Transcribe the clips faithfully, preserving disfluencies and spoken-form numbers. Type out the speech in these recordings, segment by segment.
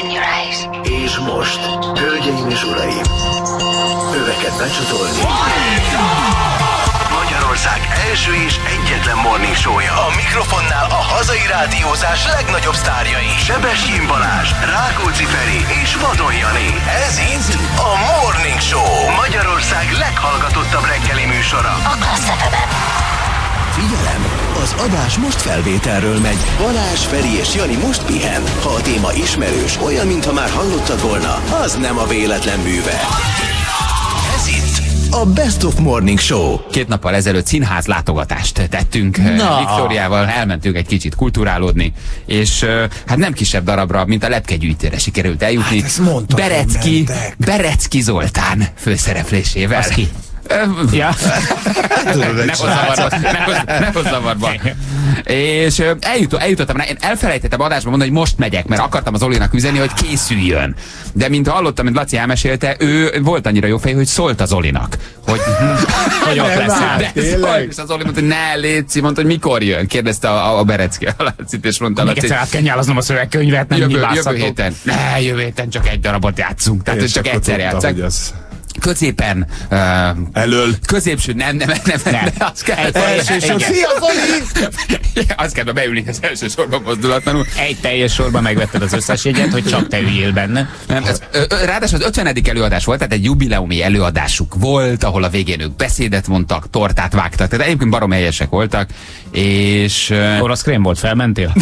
Open your eyes. És most, hölgyeim és uraim, öveket becsatolni. Magyarország első és egyetlen morning show-ja. A mikrofonnál a hazai rádiózás legnagyobb sztárjai. Sebestyén Balázs, Rákóczi Feri és Vadon Jani. Ez itt a Morning Show. Magyarország leghallgatottabb reggeli műsora. A Klassz ef em-en. Figyelem! Az adás most felvételről megy. Balázs, Feri és Jani most pihen. Ha a téma ismerős, olyan, mintha már hallottad volna, az nem a véletlen műve. Ez itt a Best of Morning Show. Két nappal ezelőtt színház látogatást tettünk. Na. Viktóriával, elmentünk egy kicsit kulturálódni, és hát nem kisebb darabra, mint a Lepkegyűjtőre sikerült eljutni. Hát ezt mondtad, Berecki, mentek. Berecki Zoltán főszereplésével. Az ki? Ja. Ne hozz zavarba, ne hozz- ne hozz zavarba. És ö, eljut, eljutottam rá, én elfelejtettem adásban mondani, hogy most megyek, mert akartam az Olinak üzenni, hogy készüljön. De mint hallottam, mint Laci elmesélte, ő volt annyira jó fej, hogy szólt az Olinak, hogy, hogy ott lesz. De szólt, és az Oli mondta, hogy ne, Léci, mondta, hogy mikor jön. Kérdezte a, a Berecki a Lacit, és mondta, Még Laci, egyszer át kell nyálaznom a szövegkönyvet, nem jövő, hibázhatok. jövő héten. Ne, jövő héten csak egy darabot játszunk. Tehát hogy csak egyszer játszunk. Középen, uh, Elől. középső, nem, nem, nem, nem, Nem. de azt kell, Egy első sor. Szia, Zoli! Azt kell beülni az első sorban mozdulatlanul. Egy teljes sorban megvetted az összes jegyet, hogy csak te üljél benne. Nem, ez, ö, ö, ráadásul az ötvenedik előadás volt, tehát egy jubileumi előadásuk volt, ahol a végén ők beszédet mondtak, tortát vágtak, tehát egyébként barom helyesek voltak, és... ö, Orosz krém volt, felmentél?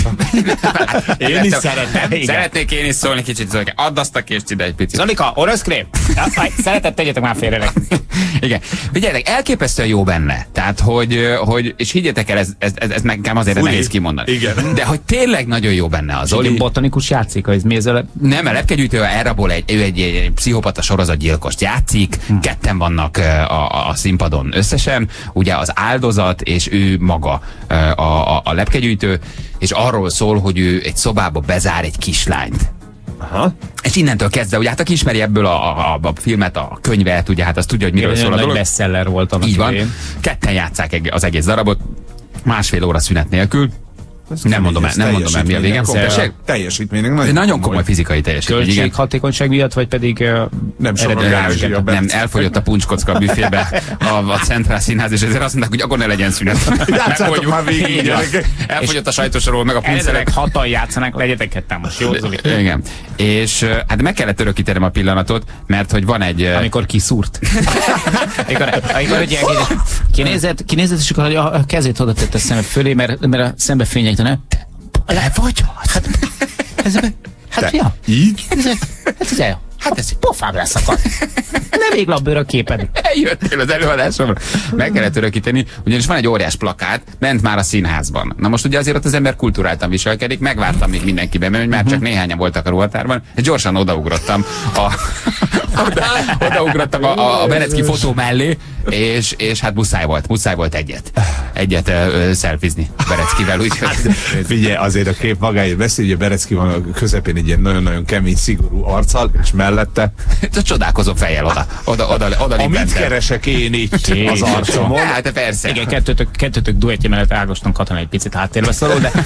Én is szeretném. Szeretnék én is szólni kicsit, Zoli. Add azt a kést ide egy picit. Zolika, orosz krém? Ja, aj, szeretett, tegyetek már félre neki. Igen. Figyeljetek, elképesztően jó benne. Tehát, hogy, hogy és higgyetek el, ez, ez, ez, ez nekem azért Furi. nehéz kimondani. Igen. De hogy tényleg nagyon jó benne az Zoli Oli. botanikus játszik, hogy mi ezzel? Nem, a Lepkegyűjtő elrabol egy, ő egy, egy, egy pszichopata sorozatgyilkost játszik, hm. ketten vannak a, a, a színpadon összesen, ugye az áldozat és ő maga a, a, a Lepkegyűjtő, és arról szól, hogy ő egy szobába bezár egy kislányt. Aha. És innentől kezdve, ugye hát aki ismeri ebből a, a, a filmet, a könyvet, ugye hát azt tudja, hogy miről szól a Nagy dolog. bestseller volt annak Így van. idején. Ketten játsszák az egész darabot, másfél óra szünet nélkül. Nem mondom el, nem mondom el, mi a vége. Tessék? Teljesítménynek Ez nagyon, egy nagyon komoly fizikai teljesítmény. igen. Költséghatékonyság miatt, vagy pedig uh, Nem sokan eredetileg- ázsia Nem, Bence. elfogyott a puncskocka a büfébe a, a Centrál Színház, és ezért azt mondták, hogy akkor ne legyen szünet. Játszátok Megoldjuk. már végig, Így van. gyerekek. Elfogyott a sajtosorról, meg a Eredetileg puncszelek. hatan játszanak, legyetek ketten most, jó Zoli? Igen. És uh, hát meg kellett örökítenem a pillanatot, mert hogy van egy... uh, Amikor kiszúrt. amikor, amikor hogy kinézett, kinézett, és akkor a kezét oda tette a szeme fölé, mert, mert a szembe fényegte, ne? Le vagy? Hát, ez, hát ja. Így? Ez, ez, ez, hát ez pofám leszakadt. Nem ég labbőr a képed. Eljöttél az előadásomra. Meg kellett örökíteni, ugyanis van egy óriás plakát, ment már a színházban. Na most ugye azért ott az ember kulturáltan viselkedik, megvártam, még mindenki bemegy, mert már csak néhányan voltak a ruhatárban, és gyorsan odaugrottam a, oda, odaugrottam a, a, a Berecki fotó mellé, és, és hát muszáj volt, muszáj volt egyet. Egyet uh, szelfizni Bereckivel, úgyhogy... Figyelj, azért a kép magáért beszél, ugye Berecki van a közepén egy ilyen nagyon-nagyon kemény, szigorú arccal, és mellette... Csodálkozó fejjel oda, oda, oda, oda Amit lippentem. keresek én itt az Jézusom. arcomon. Hát persze. Igen, kettőtök, kettőtök duettje mellett Ágoston Katona egy picit háttérbe szorul, de...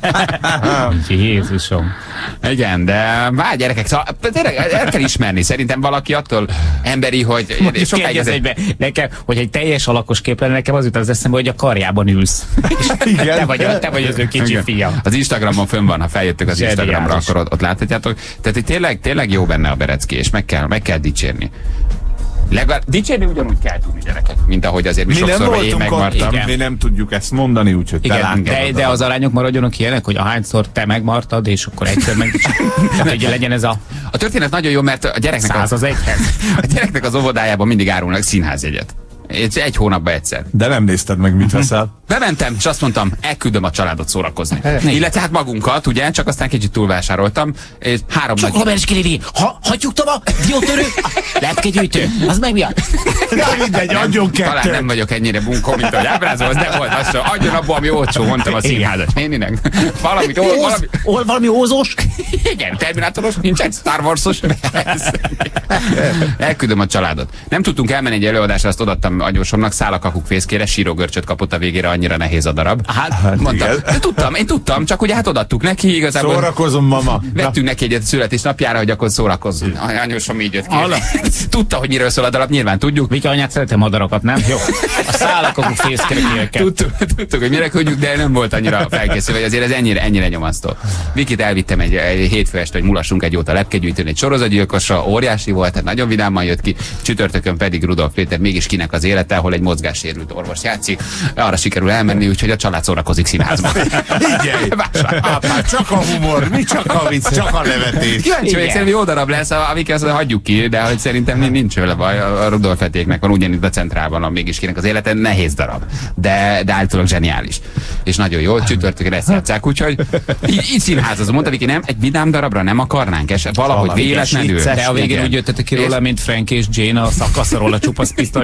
Jézusom. Igen, de már gyerekek, szóval tényleg el kell ismerni, szerintem valaki attól emberi, hogy És sokáig egy egybe, nekem, hogy egy teljes alakos kép lenne, nekem az jut az eszembe, hogy a karjában ülsz. Igen. Te vagy, a, te vagy az ő kicsi Igen. fia. Az Instagramon fönn van, ha feljöttök az Zseniális. Instagramra, akkor ott, ott láthatjátok. Tehát hogy tényleg, tényleg jó benne a Berecki, és meg kell, meg kell dicsérni. Legalább dicsérni ugyanúgy kell tudni, gyerekek, mint ahogy azért mi, Mi nem sokszor vagy én voltunk ott, megmartam. igen. mi nem tudjuk ezt mondani, úgyhogy te Igen, látod. de, de az arányok maradjanak ilyenek, hogy ahányszor te megmartad, és akkor egyszer meg... Tehát, hogy legyen ez a A történet nagyon jó, mert a gyereknek, száz a, az egyhez. a gyereknek az óvodájában mindig árulnak színházjegyet. És egy hónapban egyszer. De nem nézted meg, mit veszel. Bementem, és azt mondtam, elküldöm a családot szórakozni. Illetve hát magunkat, ugye, csak aztán kicsit túlvásároltam, és három Csak nagy... Roberts Kirili, ha, hagyjuk tovább, diótörő, lepkegyűjtő, az meg mi a... Na mindegy, adjon Talán kettőt. nem vagyok ennyire bunkó, mint ahogy ábrázolsz, de volt az, hogy adjon abból, ami olcsó, mondtam a színházas néninek. Valamit, ó, valami... Ó, valami ózós? Igen, Terminátoros, nincsen Star Warsos. Elküldöm a családot. Nem tudtunk elmenni egy előadásra, azt odaadtam anyósomnak, szálakakuk fészkére, sírógörcsöt kapott a végére annyira nehéz a darab. Hát, mondtam, de tudtam, én tudtam, csak ugye hát odaadtuk neki, igazából. Szórakozom, mama. Vettünk neki egyet születésnapjára, hogy akkor szórakozzon. Anyósom így jött ki. Tudta, hogy miről szól a darab, nyilván tudjuk. Viki anyát szeretem madarakat, nem? Jó. A szálakon fészkerekélyeket. Tudtuk, tudtuk, hogy mire könnyük, de nem volt annyira felkészülve, hogy azért ez ennyire, ennyire nyomasztó. Vikit elvittem egy, egy hétfő este, hogy mulassunk egy jót a lepkegyűjtőn, egy sorozatgyilkosra, óriási volt, tehát nagyon vidáman jött ki. Csütörtökön pedig Rudolf Péter mégis kinek az élete, ahol egy mozgássérült orvos játszik. Arra sikerül elmenni, úgyhogy a család szórakozik színházban. Igen. Apa, csak a humor, mi csak a vicc, csak a nevetés. Kíváncsi vagyok, szerintem jó darab lesz, amik azt hagyjuk ki, de hogy szerintem nincs vele baj. A Rudolf Petéknek van ugyanitt a centrálban, a mégis kinek az élete, nehéz darab, de, de általában zseniális. És nagyon jó, csütörtökön ezt játsszák, úgyhogy így, így színházazom. Mondta, hogy nem, egy vidám darabra nem akarnánk eset, valahogy Valami véletlenül. De a végén úgy jöttetek ki róla, mint Frank és Jane a szakaszról a csupasz pisztoly.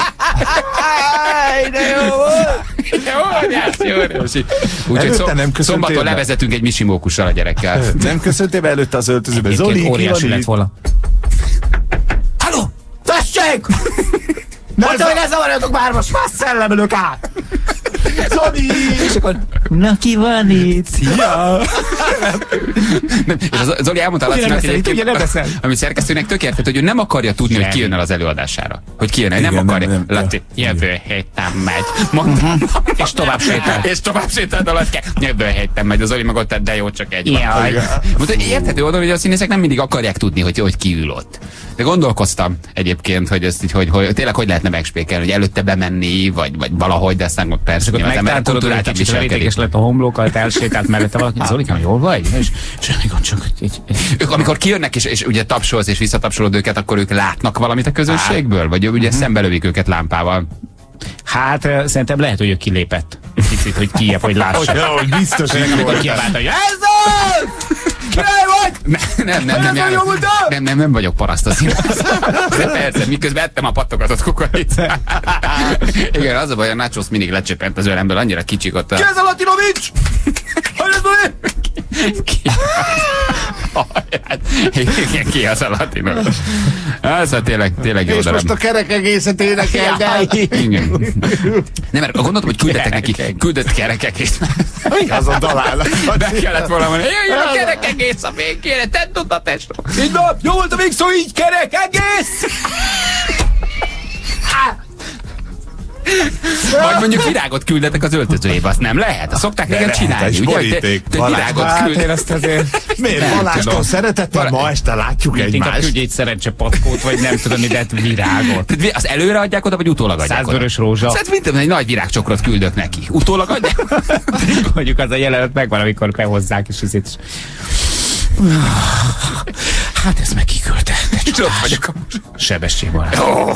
De jó volt! Jó, óriási. Úgyhogy szombaton levezetünk egy misimókussal a gyerekkel. Nem köszöntél be előtte az öltözőbe? Zoli, óriási lett volna. Halló! Tessék! Mondta, hogy ne zavarjatok már, most más szellemülök át! Zoli! És akkor, na ki van itt? Szia! És az Zoli elmondta Lacinak, hogy egyébként, ami szerkesztőnek tök értett, hogy ő nem akarja tudni, hogy ki jön el az előadására. Hogy ki jön el, nem akarja. Laci, jövő héten megy. Mondtam. És tovább sétál. És tovább sétál, Laci, jövő héten megy. Az Zoli meg ott, de jó, csak egy van. Mondta, érthető oldal, hogy a színészek nem mindig akarják tudni, hogy, hogy ki ül ott. De gondolkoztam egyébként, hogy ezt így, hogy, hogy tényleg hogy lehetne megspékelni, hogy előtte bemenni, vagy, vagy valahogy, de aztán persze kultúráltan viselkedik. És lett a homlókat, elsétált mellette valaki. Zolikám, jól vagy? És semmi gond, csak egy, egy... Ők amikor kijönnek, és, és ugye tapsolsz és visszatapsolod őket, akkor ők látnak valamit a közönségből? Vagy ugye uh-huh. szembelövik őket lámpával? Hát szerintem lehet, hogy ő kilépett. Egy picit, hogy kijebb, hogy lássa. Hogy biztos, hogy amikor kiabálta, hogy ez az! Király vagy! Nem, nem, nem, nem, nem, nem, nem vagyok paraszt a színházban. De persze, miközben ettem a pattogatott kukoricát. Igen, az a baj, a nachos mindig lecsöppent az ölemből, annyira kicsik ott a... Ki ez a Latinovics? Hogy ez van? Ki? Igen, ki az a Latinovics? Az a tényleg, tényleg jó darab. És most a kerek egészet énekel, de... Igen. Nem, mert gondoltam, hogy küldetek neki, küldött kerek egész. Az a dalállat. Be kellett volna mondani, jöjjön a kerek egész a végére, tedd oda tesó. Így van, jó volt a végszó, így kerek egész! Vagy mondjuk virágot küldetek az öltözőjébe, azt nem lehet? Azt szokták régen csinálni, ugye? Hogy te, te virágot küld. Miért? Balástól szeretettel ma este látjuk egymást. Inkább küldj egy szerencsepatkót, vagy nem tudom, ide virágot. Az előre adják oda, vagy utólag adják oda? Százvörös rózsa. Szóval mint egy nagy virágcsokrot küldök neki. Utólag adják? Mondjuk az a jelenet megvan, amikor behozzák, és ezért... Hát ez meg kiküldte. Ott vagyok a... Sebesség van.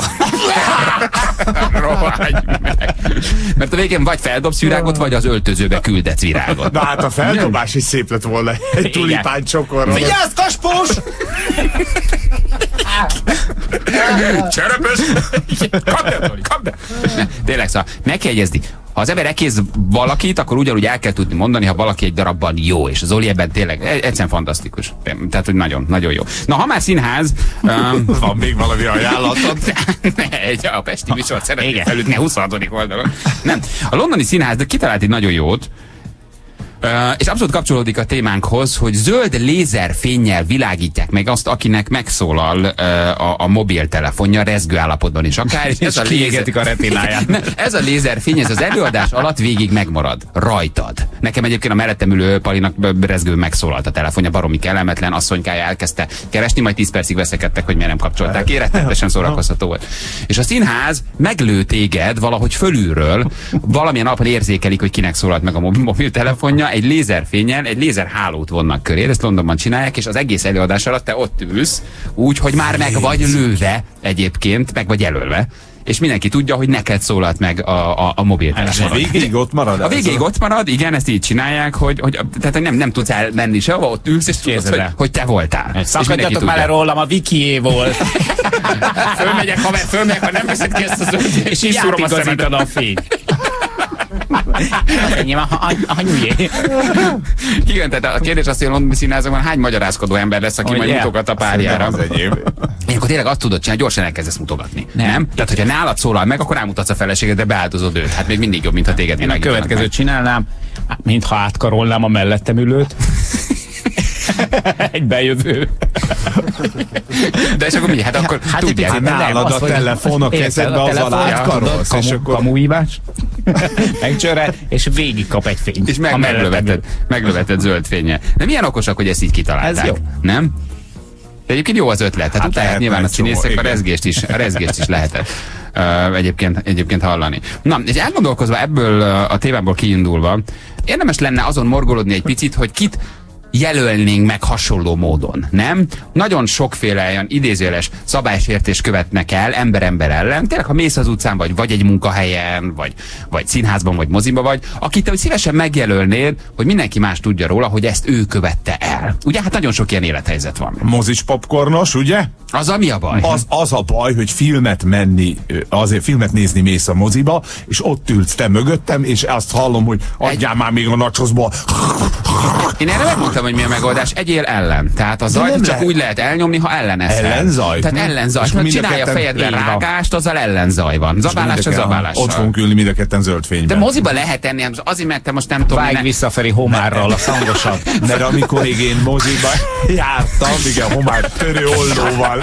Rohagy meg. Mert a végén vagy feldobsz virágot, vagy az öltözőbe küldetsz virágot. Na hát a feldobás is szép lett volna. Egy tulipán csokorról. Vigyázz, kaspós! Cserepes! Kapd el, Toli, kapd el! Tényleg, szóval meg kell jegyezni. Ha az ember ekéz valakit, akkor ugyanúgy el kell tudni mondani, ha valaki egy darabban jó, és az Zoli ebben tényleg egyszerűen fantasztikus. Tehát, hogy nagyon, nagyon jó. Na, ha már színház... Um, van még valami ajánlatod? Egy a Pesti műsort szeretnék felütni a huszonhatodik oldalon. Nem. A londoni színház, de kitalált egy nagyon jót, Uh, és abszolút kapcsolódik a témánkhoz, hogy zöld lézerfénnyel világítják meg azt, akinek megszólal uh, a, a mobiltelefonja rezgő állapotban is akár. És ez a lézer... a retináját. Ez a lézerfény, ez az előadás alatt végig megmarad. Rajtad. Nekem egyébként a mellettem ülő Palinak rezgő megszólalt a telefonja, baromi kellemetlen, asszonykája elkezdte keresni, majd tíz percig veszekedtek, hogy miért nem kapcsolták. Érettetesen szórakoztató volt. És a színház meglő téged valahogy fölülről, valamilyen alapon érzékelik, hogy kinek szólalt meg a mobiltelefonja, egy lézerfénnyel, egy lézerhálót vonnak köré, ezt Londonban csinálják, és az egész előadás alatt te ott ülsz, úgy, hogy már meg vagy lőve egyébként, meg vagy jelölve, és mindenki tudja, hogy neked szólalt meg a, a, a mobiltelefon. A végéig ott marad? A végéig ott marad, igen, ezt így csinálják, hogy, hogy tehát nem, nem tudsz elmenni sehova, ott ülsz, és tudod, hogy, hogy te voltál. Szakadjatok már rólam, a Vikié volt. Fölmegyek, haver, fölmegyek, ha nem veszed ki ezt az öt, és így szúrom a szemedet. a fény. Enyém a, a, a nyújé. Igen, tehát a kérdés az, hogy a londoni színházakban hány magyarázkodó ember lesz, aki Hogy majd el- mutogat a párjára. Az enyém. Én akkor tényleg azt tudod csinálni, gyorsan elkezdesz mutogatni. Nem? Nem. nem? Tehát, hogyha nálad szólal meg, akkor rámutatsz a feleségedre, beáltozod őt. Hát még mindig jobb, mint ha téged Én a világítanak következőt csinálnám, mintha átkarolnám a mellettem ülőt. Egy bejövő. meg. De és akkor mi? Hát akkor Hát tudják. egy Hát picit, nálad nem, a az, hogy- telefon a Érted, kezedbe, a azzal telefon, átkarolsz, kamu- és akkor- kamuhívás, megcsörrel, és végig kap egy fényt. És meg, a mellettem meglöveted, meglöveted zöld fénnyel. De milyen okosak, hogy ezt így kitalálták? Ez jó. Nem? De egyébként jó az ötlet. Hát, hát utána lehetne nyilván a egy csomó, színészek a igen. rezgést is, a rezgést is lehetett uh, egyébként, egyébként hallani. Na, és elgondolkozva ebből uh, a témából kiindulva, érdemes lenne azon morgolódni egy picit, hogy kit jelölnénk meg hasonló módon, nem? Nagyon sokféle olyan idézőjeles szabálysértést követnek el ember-ember ellen. Tényleg, ha mész az utcán, vagy, vagy egy munkahelyen, vagy, vagy színházban, vagy moziba vagy, akit te hogy szívesen megjelölnéd, hogy mindenki más tudja róla, hogy ezt ő követte el. Ugye? Hát nagyon sok ilyen élethelyzet van. Mozis popcornos, ugye? Az mi a baj? Az, az a baj, hogy filmet menni, azért filmet nézni mész a moziba, és ott ülsz te mögöttem, és azt hallom, hogy adjál már még a nachosba. Én erre megmondtam, hogy mi a megoldás. Egyél ellen. Tehát a zajt nem csak lehet. úgy lehet elnyomni, ha ellenezhet. Ellenzaj? Tehát ellenzaj. És Ha mind a csinálja a ketten- fejedben így van. rágást, azzal ellenzaj van. Zabálás a zabálással. Ott fogunk ülni mind a ketten zöld fényben. De moziba lehet enni, azért mert te most nem tudom. Vágj ne- visszafelé homárral a szangosabb. Mert amikor még én moziba jártam, igen, homár törő ollóval.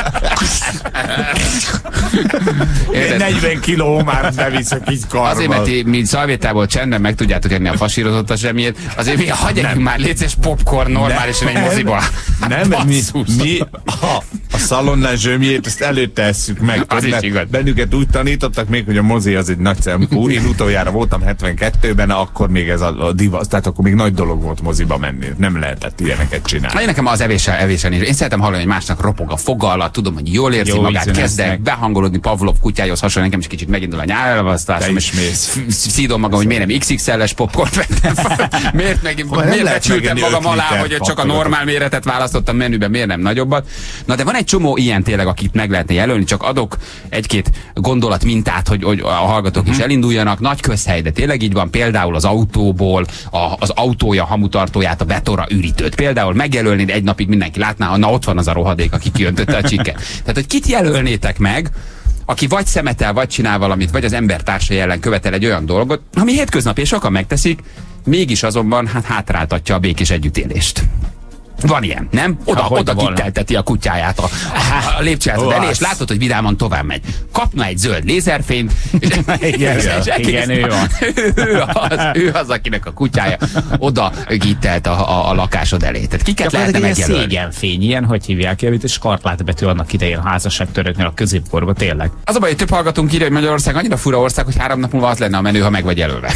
Érted? negyven kiló homárt beviszek így karmal. Azért, mert ti, mi szalvétából csendben meg tudjátok enni a fasírozott a zsemjét, azért még hagyjunk már létszés popcorn normálisan egy moziba. Nem, mi, Basszus. mi a, a szalonnás zsömjét, ezt előtte esszük meg. Az is mert igaz. bennünket úgy tanítottak még, hogy a mozi az egy nagy szemkú. Én utoljára voltam hetvenkettőben, akkor még ez a, a divasz, tehát akkor még nagy dolog volt moziba menni. Nem lehetett ilyeneket csinálni. Én nekem az evéssel, evéssel is. Én szeretem hallani, hogy másnak ropog a foga alatt, tudom, hogy jól érzi Jó magát, ízűn kezdek esznek. behangolódni Pavlov kutyához hasonló, nekem is kicsit megindul a nyálalvasztásom. Te is mész. Szídom magam, hogy miért nem iksz iksz el-es popcornt vettem. miért meg, nem miért lehet becsültem megenni magam öt alá, liter hogy csak a pakkolatot. normál méretet választottam menüben, miért nem nagyobbat. Na de van egy csomó ilyen tényleg, akit meg lehetne jelölni, csak adok egy-két gondolat mintát, hogy, hogy a hallgatók Mhm. is elinduljanak. Nagy közhely, de tényleg így van, például az autóból, a, az autója hamutartóját, a betonra ürítőt. Például megjelölnéd, egy napig mindenki látná, ha na ott van az a rohadék, aki kiöntötte a csikket. Tehát, hogy kit jelölnétek meg, aki vagy szemetel, vagy csinál valamit, vagy az ember társai ellen követel egy olyan dolgot, ami hétköznapi, és sokan megteszik, mégis azonban hát hátráltatja a békés együttélést. Van ilyen, nem? Oda, Ha, hogy oda volna. kittelteti a kutyáját a, a lépcsőházad elé, és látod, hogy vidáman tovább megy. Kapna egy zöld lézerfényt, és, Igen, és egész- igen, ő van. ő, az, ő az, akinek a kutyája oda gittelt a, a, a lakásod elé. Tehát kiket lehetne Gyakorlatilag ilyen megjelölni? szégyenfény, ilyen, hogy hívják ki, és skarlátbetű annak idején a házasságtörőknél a középkorban, tényleg. Az a baj, hogy több hallgatunk írja, hogy Magyarország annyira fura ország, hogy három nap múlva az lenne a menő, ha meg vagy jelölve.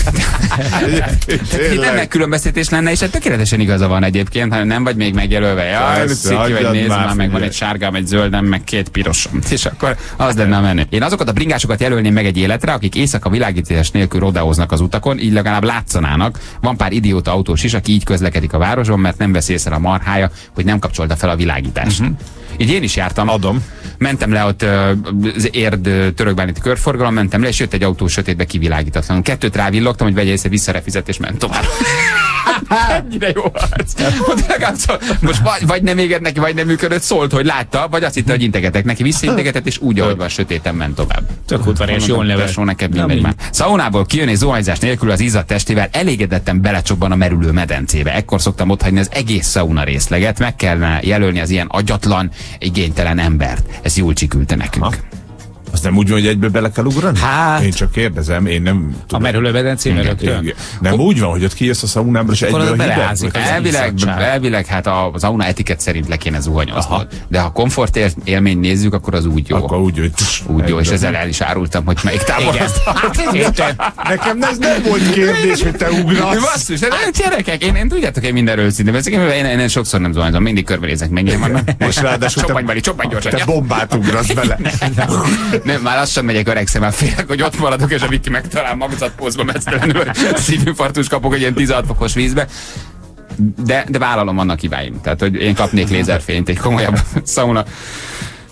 Tehát itt nem megkülönböztetés lenne, és hát tökéletesen igaza van egyébként, ha nem vagy még megjelölve. Ja, Persze, ciki vagy, hagyjad nézd már, már, meg van figyelj. egy sárgám, egy zöldem, meg két pirosom. És akkor az lenne a menő. Én azokat a bringásokat jelölném meg egy életre, akik éjszaka világítás nélkül rodeóznak az utakon, így legalább látszanának. Van pár idióta autós is, aki így közlekedik a városban, mert nem veszi észre a marhája, hogy nem kapcsolta fel a világítást. Uh-huh. Így én is jártam. Adom. Mentem le ott ö, az érd ö, törökbániti körforgalom, mentem le, és jött egy autó sötétbe kivilágítatlanul. Kettőt rávillogtam, hogy vegye észre, visszarefizet, és ment tovább. Ennyire jó arc. Mondta, legalább szól, most vagy, vagy nem éged neki, vagy nem működött, szólt, hogy látta, vagy azt hitte, hogy integetek neki, visszaintegetett, és úgy, ahogy van, sötéten ment tovább. Tök udvarias, jól nevel. Tesó, neked mindegy már. Szaunából kijön és zuhanyzás nélkül az izzadt testével elégedetten belecsobban a merülő medencébe. Ekkor szoktam otthagyni az egész szauna részleget, meg kellene jelölni az ilyen agyatlan, igénytelen embert. Ez jól csikülte nekünk. Ha? Azt nem úgy van, hogy egyből bele kell ugrani? Hát. Én csak kérdezem, én nem A tudom. merülő bedencében rögtön. Igen. Nem úgy van, hogy ott kijössz a szaunából, és Akkor egyből az hideg? beleázik Vagy- az Elvileg, izzadság. elvileg hát a- az auna etikett szerint le kéne zuhanyoznod. De ha komfort él- élményt nézzük, akkor az úgy jó. Akkor úgy, hogy... Úgy jó, és egyből. ezzel el is árultam, hogy melyik tábor. Érted? Nekem ez nem volt kérdés, hogy te ugrasz. Basszus, de gyerekek, én, én tudjátok, én mindenről őszintén beszélek, mivel én, én, én sokszor nem zuhanyzom, mindig körbenézek, mennyire vannak. És ráadásul te- Csobbanj, Bali, csobbanj gyorsan. Te Ja. bombát ugrasz bele. Nem, már lassan megyek, öregszem, már félek, hogy ott maradok, és a Viki megtalál magzatpózba mesztelenül, szívinfarktus kapok egy ilyen tizenhat fokos vízbe. De, de vállalom, vannak hibáim. Tehát, hogy én kapnék lézerfényt, egy komolyabb szauna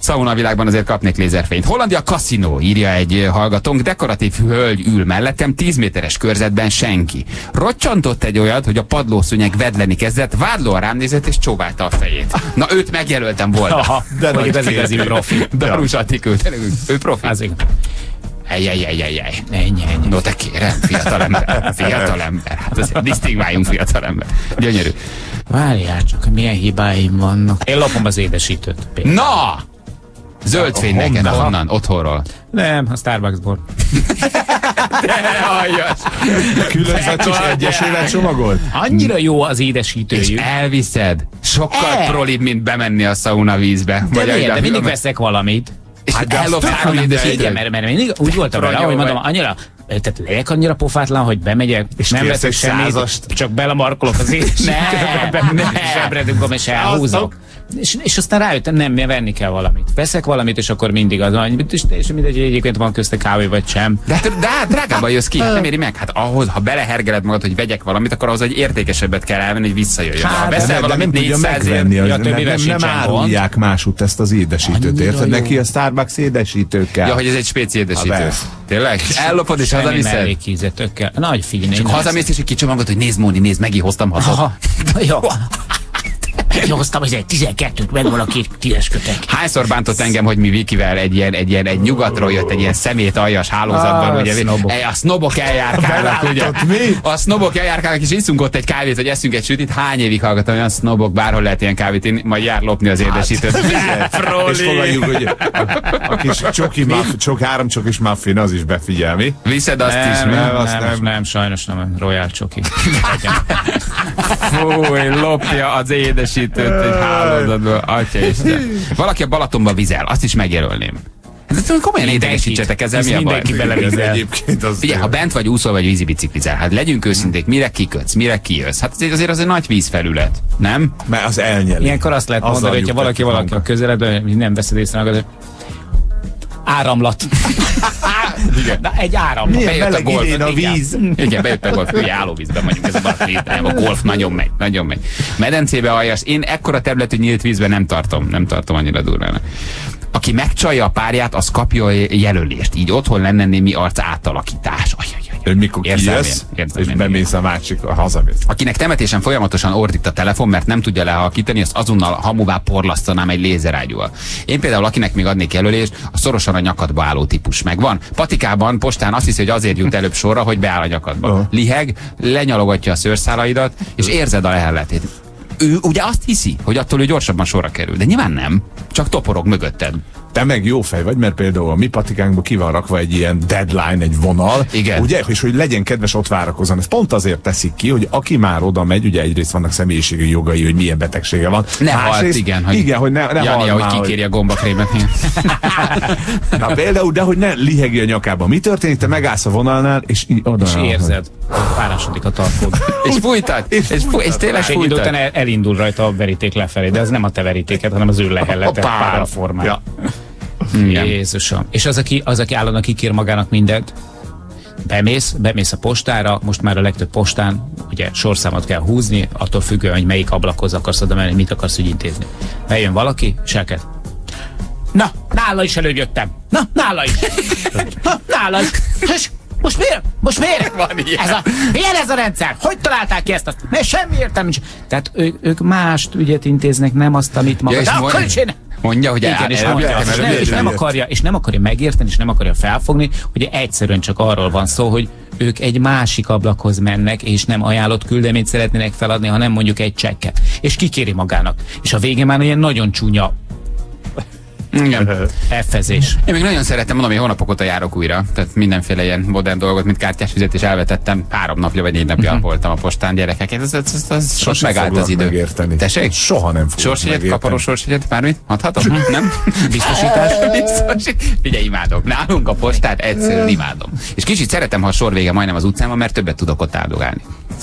Szauna világban azért kapnék lézerfényt. Hollandia kaszinó, írja egy hallgatónk, dekoratív hölgy ül mellettem, tíz méteres körzetben senki. Rocsantott egy olyat, hogy a padlószőnyeg vedleni kezdett, vádlóan rám nézett és csóválta a fejét. Na őt megjelöltem volna. Aha, de nagy ez igazi profi. Darús Attikő, ő profi. Az igaz. Ejjjjjjjjjj. Ennyi, ennyi. No te kérem, fiatalember, fiatalember. Hát azért disztingváljunk, fiatalember. Gyönyörű. Várjál csak, milyen hibáim vannak. Én lopom az édesítőt. Például. Na! Zöld fény neked, honnan? honnan? Otthonról. Nem, a Starbucksból. De aljas! Különzött is egyesével csomagolt? Annyira jó az És édesítőjük. elviszed. Sokkal El. prolibb, mint bemenni a szauna vízbe. De miért? De a- mindig veszek valamit. És Hát de az ellopsz tök három mindegy. édesítőt. Igen, mert, mert mindig úgy voltam vele, Ronyol hogy mondom, vagy. annyira, tehát legyek annyira pofátlan, hogy bemegyek, és nem kérsz veszek egy semmit, százast. csak belemarkolok az édesítőbe, Ne, ne. zsebredugom és elhúzok. És, és aztán rájöttem, nem, venni kell valamit. Veszek valamit, és akkor mindig az van, és, és mindegy, hogy egyébként van közte kávé, vagy sem. De, hát- de hát drágában jössz ki, hát nem éri meg. Hát ahhoz, ha belehergeled magad, hogy vegyek valamit, akkor ahhoz egy értékesebbet kell elvenni, hogy visszajöjjön. Hát, Ha de veszel De nem valamit tudja négyszáz megvenni, ér. az, Ja, nem, többivel nem, nem sincsen árulják másút ezt az édesítőt, Annyira érted? jó. Neki a Starbucks édesítő kell. Ja, hogy ez egy spéci édesítő. Ha persze. Tényleg? Ellopod és Semmi hazaviszed? mellékízetökkel. Nagy figyelj. Csak hazamész és egy kicsomagod, hogy nézd Móni, nézd, megihoztam hatot. Aha, jó. Meghoztam ezért tizenkettőt, meg van a két tízes kötek. Hányszor bántott engem, hogy mi Vikivel egy ilyen, egy ilyen egy nyugatról jött, egy ilyen szemét aljas hálózatban, Ah, ugye, sznobok. a sznobok eljárkálnak, ugye. Belátod, mi? A sznobok eljárkálnak, és iszunk ott egy kávét, vagy eszünk egy sütit. Hány évig hallgatom, olyan sznobok, bárhol lehet ilyen kávét inni, majd jár lopni az édesítőt. Froli. És fogadjuk, hogy a, a kis csoki, muff, csok, három csokis muffin, az is befigyel, mi? Viszed azt Nem, is, nem, mi? nem, azt nem, nem. nem, sajnos nem, Royal Csoki. Fúj, lopja az édesítőt egy hálózatból. Atya Isten. Valaki a Balatonba vizel, azt is megjelölném. De tudom, komolyan idegesítsetek ezzel, Ez mi a baj? mindenki Ez belevizel. egyébként az... Ugye, ha bent vagy úszol, vagy vízibiciklizel, hát legyünk őszinték, mire kikötsz, mire kijössz? Hát azért azért az egy nagy vízfelület, nem? Mert az elnyeli. Ilyenkor azt lehet Azzal mondani, hogyha valaki nyugtatjuk valaki a magunkat. közeledben, nem veszed észre magad, hogy áramlat. Na, egy áramlat. Milyen Bejött a meleg golf. idén a víz. Igen, bejött a golf, ugye állóvízben vagyunk, ez a Barclay, nem, a golf nagyon megy, nagyon megy. Medencébe aljas, én ekkora területű nyílt vízben nem tartom, nem tartom annyira durvának. Aki megcsalja a párját, az kapja a jelölést. Így otthon lenne némi arc átalakítás. Ajajaj. Hogy mikor Érzem kijössz, én, érzem és én, bemész a másik, a hazamész. Akinek temetésen folyamatosan ordít a telefon, mert nem tudja lehalkítani, azt azonnal hamuvá porlasztanám egy lézerágyúval. Én például, akinek még adnék jelölést, a szorosan a nyakadba álló típus megvan. Patikában, postán azt hiszi, hogy azért jut előbb sorra, hogy beáll a nyakadba. Aha. Liheg, lenyalogatja a szőrszálaidat, és érzed a lehelletét. Ő ugye azt hiszi, hogy attól ő gyorsabban sorra kerül, de nyilván nem, csak toporog mögötted. Te meg jó fej vagy, mert például a mi patikánkban ki van rakva egy ilyen deadline, egy vonal. Igen. Ugye, és hogy legyen kedves ott várakozni. Ez pont azért teszik ki, hogy aki már oda megy, ugye egyrészt vannak személyiségi jogai, hogy milyen betegsége van. Ne halt, igen, hogy, igen, hogy ne, ne Jani, halt ahogy már, kikéri a gombakrémet. Na például, de hogy ne lihegj a nyakába. Mi történik? Te megállsz a vonalnál, és így oda. És érzed, hogy párásodik a tarkód. és fújtat, és, és, fúj, és tényleg És egy idő után fújtat. el, elindul rajta a veríték lefelé, de ez nem a te verítéket, hanem az ő lehellete, A pára. pára formán. Ja. Igen. Jézusom. És az, aki, az, aki állandóan kikér magának mindent, bemész, bemész a postára, most már a legtöbb postán ugye sorszámot kell húzni, attól függően, hogy melyik ablakhoz akarsz oda menni, mit akarsz ügyintézni. Bejön valaki, és elkezd. Na, nála is előjöttem. Na, nála is. Na, nála is. És most miért? Most miért? Van ilyen. Ez a, milyen ez a rendszer? Hogy találták ki ezt? Azt? Ne, semmi értelme nincs. Tehát ők, ők mást ügyet intéznek, nem azt, amit maga. Ja, és De mond- akkor is én... Mondja, hogy Igen, és, el- mondja, elvittem és, előbb, nem, és, nem előjött. akarja, és nem akarja megérteni, és nem akarja felfogni, hogy egyszerűen csak arról van szó, hogy ők egy másik ablakhoz mennek, és nem ajánlott küldeményt szeretnének feladni, hanem mondjuk egy csekket. És kikéri magának. És a végén már ilyen nagyon csúnya Igen. effezés. Én még nagyon szeretem, mondom, hogy hónapok óta járok újra. Tehát mindenféle ilyen modern dolgot, mint kártyás fizetés elvetettem. Három napja vagy négy napja uh-huh. voltam a postán, gyerekek. Ez, ez, ez, ez, ez most Sose megállt foglak az idő. megérteni. Tessék? Soha nem fogok Sorsjegyet, megérteni. kaparós sorsjegyet, bármit? Adhatom? Hm, nem? Biztosítás? Biztos. Figyelj, imádom. Nálunk a postát egyszerűen imádom. És kicsit szeretem, ha a sor vége majdnem az utcán van, mert többet tudok ott áldogálni.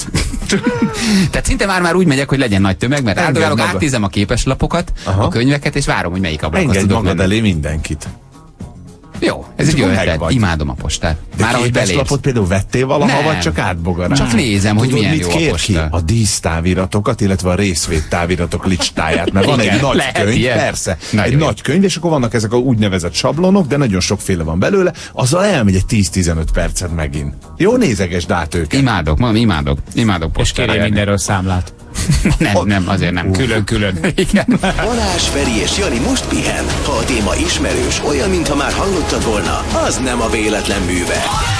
Tehát szinte már már úgy megyek, hogy legyen nagy tömeg, mert Engedd áldogálok, magad. átnézem a képeslapokat, Aha. a könyveket, és várom, hogy melyik ablakhoz Engedj tudok magad menni. elé mindenkit. Jó, ez egy jó ötlet. Imádom a postát. De már ahogy belépsz. lapot például vettél valaha, Nem. vagy csak átbogarál? Csak nézem, hogy Tudod, milyen mit jó a kér posta. ki? A dísztáviratokat, illetve a részvédtáviratok listáját, mert van Igen, egy nagy lehet könyv, ilyen. persze, Nagyon egy jó. nagy könyv, és akkor vannak ezek a úgynevezett sablonok, de nagyon sokféle van belőle, azzal elmegy egy tíz-tizenöt percet megint. Jó, nézegesd át őket. Imádok, mondom, imádok. Imádok És postára kérjél járni. mindenről számlát. Nem, nem, azért nem. Külön-külön. Igen. Balázs, Feri és Jani most pihen. Ha a téma ismerős, olyan, mintha már hallottad volna, az nem a véletlen műve.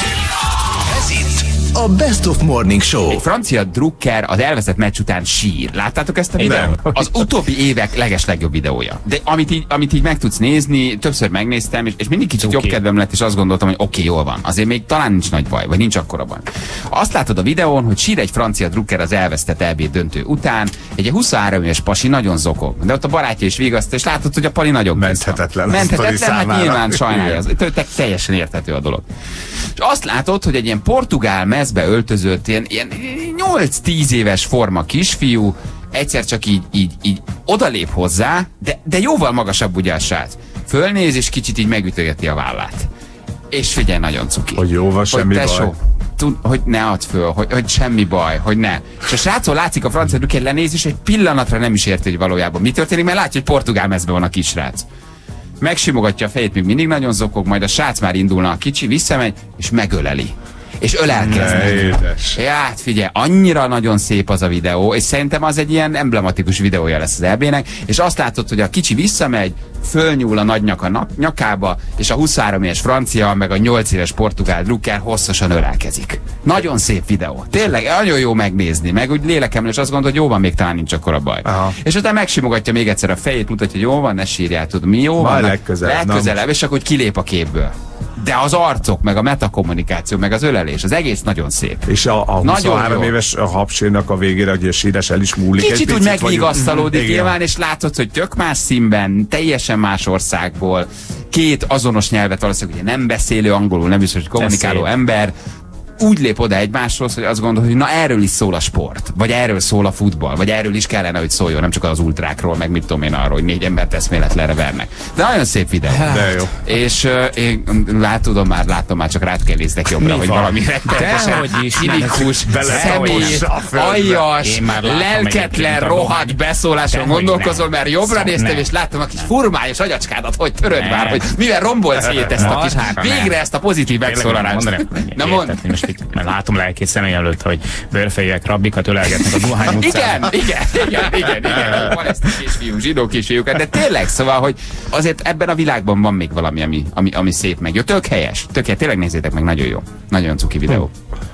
Ez itt a Best of Morning Show. Egy francia drukker az elveszett meccs után sír. Láttátok ezt a videót? Az utóbbi évek legeslegjobb videója. De amit így, amit így meg tudsz nézni, többször megnéztem, és, és mindig kicsit Cuki. jobb kedvem lett, és azt gondoltam, hogy oké, okay, jól van. Azért még talán nincs nagy baj, vagy nincs akkora baj. Azt látod a videón, hogy sír egy francia drukker az elvesztett é bé döntő után, egy huszonhárom éves pasi nagyon zokog. De ott a barátja is vigasztal, és látod, hogy a pali nagyon Menthetetlen a Menthetetlen, sztori hát számára. nyilván sajnálja. Az, te- teljesen érthető a dolog. És azt látod, hogy egy ilyen portugál mezbe öltözött, ilyen, ilyen nyolc-tíz éves forma kisfiú egyszer csak így, így, így odalép hozzá, de, de jóval magasabb ugye a srác. Fölnéz, és kicsit így megütögeti a vállát. És figyelj, nagyon cuki. Hogy jó van, semmi tesó, baj. Tud, hogy ne add föl, hogy, hogy semmi baj, hogy ne. És a srácon látszik a francia drukker lenéz, és egy pillanatra nem is érti, hogy valójában mi történik, mert látja, hogy portugál mezben van a kisrác. Megsimogatja a fejét, még mindig nagyon zokog, majd a srác már indulna a kicsi, visszamegy, és megöleli. És ölelkezni. Édes. Ja, hát figyelj, annyira nagyon szép az a videó, és szerintem az egy ilyen emblematikus videója lesz az é bének, és azt látod, hogy a kicsi visszamegy, fölnyúl a nagy nyaka nak- nyakába, és a huszonhárom éves francia, meg a nyolc éves portugál drukker hosszasan ölelkezik. Nagyon szép videó. Tényleg, nagyon jó megnézni, meg úgy lélekemre, és azt gondolod, hogy jó van, még talán nincs akkora baj. Aha. És utána megsimogatja még egyszer a fejét, mutatja, hogy jó van, ne sírjál, tudod, mi jó Majd van. legközelebb, Legközelebb, és akkor hogy kilép a képből. De az arcok, meg a metakommunikáció, meg az ölelés, az egész nagyon szép. És a, a Nagyon huszonhárom jó. éves a hapsénak a végére, hogy a síres el is múlik Kicsit egy úgy picit, vagy- megvigasztalódik Igen. nyilván, és látod, hogy tök más színben, teljesen más országból, két azonos nyelvet valószínűleg ugye nem beszélő angolul, nem biztos, hogy kommunikáló szép. ember, úgy lép oda egymáshoz, hogy azt gondol, hogy na erről is szól a sport, vagy erről szól a futball, vagy erről is kellene, hogy szóljon, nem csak az ultrákról, meg mit tudom én arról, hogy négy embert eszméletlenre vernek. De nagyon szép videó. De jó. És uh, én látodom már, látom már, csak rád kell néznek jobbra, Mi hogy van? valami rettenetesen Dehogy is. cinikus, Bele- személy, a földbe. aljas, Én már látom lelketlen, egyébként a rohadt rohadt. beszóláson Dehogy gondolkozol, nem. mert jobbra Szó- néztem, nem. és láttam a kis furmályos agyacskádat, hogy töröd Nem. már, hogy mivel rombolsz szét ezt a Na, kis, hát, nem. végre ezt a pozitív megszólalást. Na mondd. Érted, most itt, mert látom lelkét személy előtt, hogy bőrfejűek rabbikat ölelgetnek a Dohány utcán. Igen, igen, igen, igen, igen, palesztin kisfiú, zsidó kisfiúkat, de tényleg, szóval, hogy azért ebben a világban van még valami, ami, ami, ami szép meg jó. Tök helyes, tök helyes, tényleg nézzétek meg, nagyon jó. Nagyon cuki videó.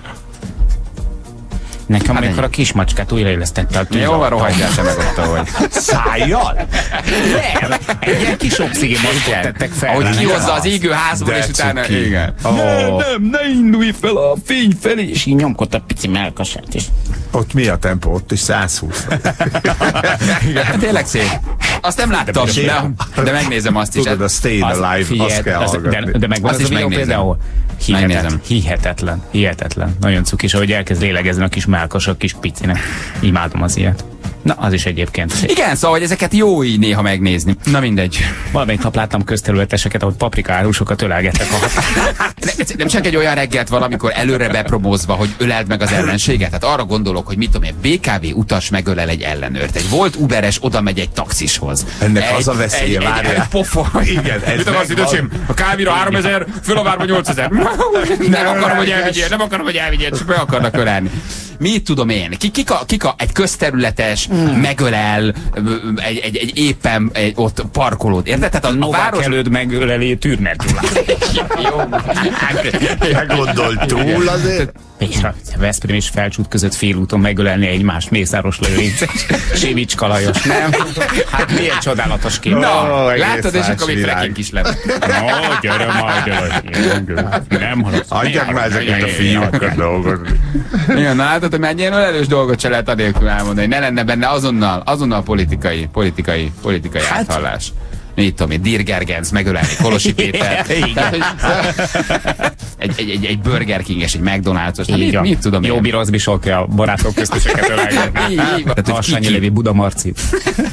Nekem, Hát amikor ennyi. a kismacskát újraélesztette a tűz Jó, van, alatt. rohadjál te meg ott, ahogy. Szájjal? Nem, egy ilyen kis oxigén maszkot tettek fel. Ahogy rá. kihozza az égő házból, De és utána... cuki. Igen. Ó, Nem, ne indulj fel a fény felé! És így nyomkodta a pici melkasát is. ott mi a tempó? Ott is száz húsz. Hát tényleg szép. Azt nem láttam, de, de megnézem azt is. Tudod, a Stay Az- Alive, figyelj, azt kell az- hallgatni. De, de megvan Azt az is a videó megnézem. például? Hihetetlen, Megnézem. hihetetlen, hihetetlen. Nagyon cukis, ahogy elkezd lélegezni a kis melkas, a kis picinek. Imádom az ilyet. Na, az is egyébként szép. Igen, szóval, hogy ezeket jó így néha megnézni. Na mindegy. Valamelyik nap láttam közterületeseket, ahol paprikárusokat ölelgettek a Nem, nem csak egy olyan reggelt valamikor előre bepromózva, hogy öleld meg az ellenséget. Hát arra gondolok, hogy mit tudom én, bé ká vé utas megölel egy ellenőrt. Egy volt Uberes oda megy egy taxishoz. Ennek egy, az a veszélye, egy, egy, várjál. egy pofon. Igen, ez Mit akarsz, megvan. idősém? A kávéra háromezer, fölavárba nyolcezer. Nem akarom, hogy elvigyél, nem akarom, hogy elvigyél, csak meg akarnak ölelni. Mit tudom én? Ki, kik, a, kik a, egy közterületes megölel egy, egy, egy éppen egy, ott parkolód. Érted? Tehát a, a Novák város... előtt megöleli Türmer Gyulát. Jó. Meggondolt túl azért. És a Veszprém és Felcsút között félúton megölelni egymást, Mészáros Lőrinc, Sivics Kalajos, nem? Hát milyen csodálatos kép. Na, Ó, egész látod, és más akkor még világ. trekking is lett. No, gyere már, gyere. Nem haladsz. Adják már ezeket a fiúkat dolgozni. Igen, na látod, hogy egy ilyen ölelős dolgot se lehet anélkül elmondani. Ne lenne benne azonnal, azonnal politikai, politikai, politikai hát, áthallás. Mit tudom én, Dir Gergenc megölelni Kolosi Péter. Igen. Tehát, hogy, egy, egy, egy, egy Burger King-es, egy McDonald's-os. Hát Így mit, van. mit tudom én? Jóbi Rozbi Solke a barátok köztöseket ölelgetni. Így, így van. Tehát, hogy Harsányi ki- Lévi Budamarcit.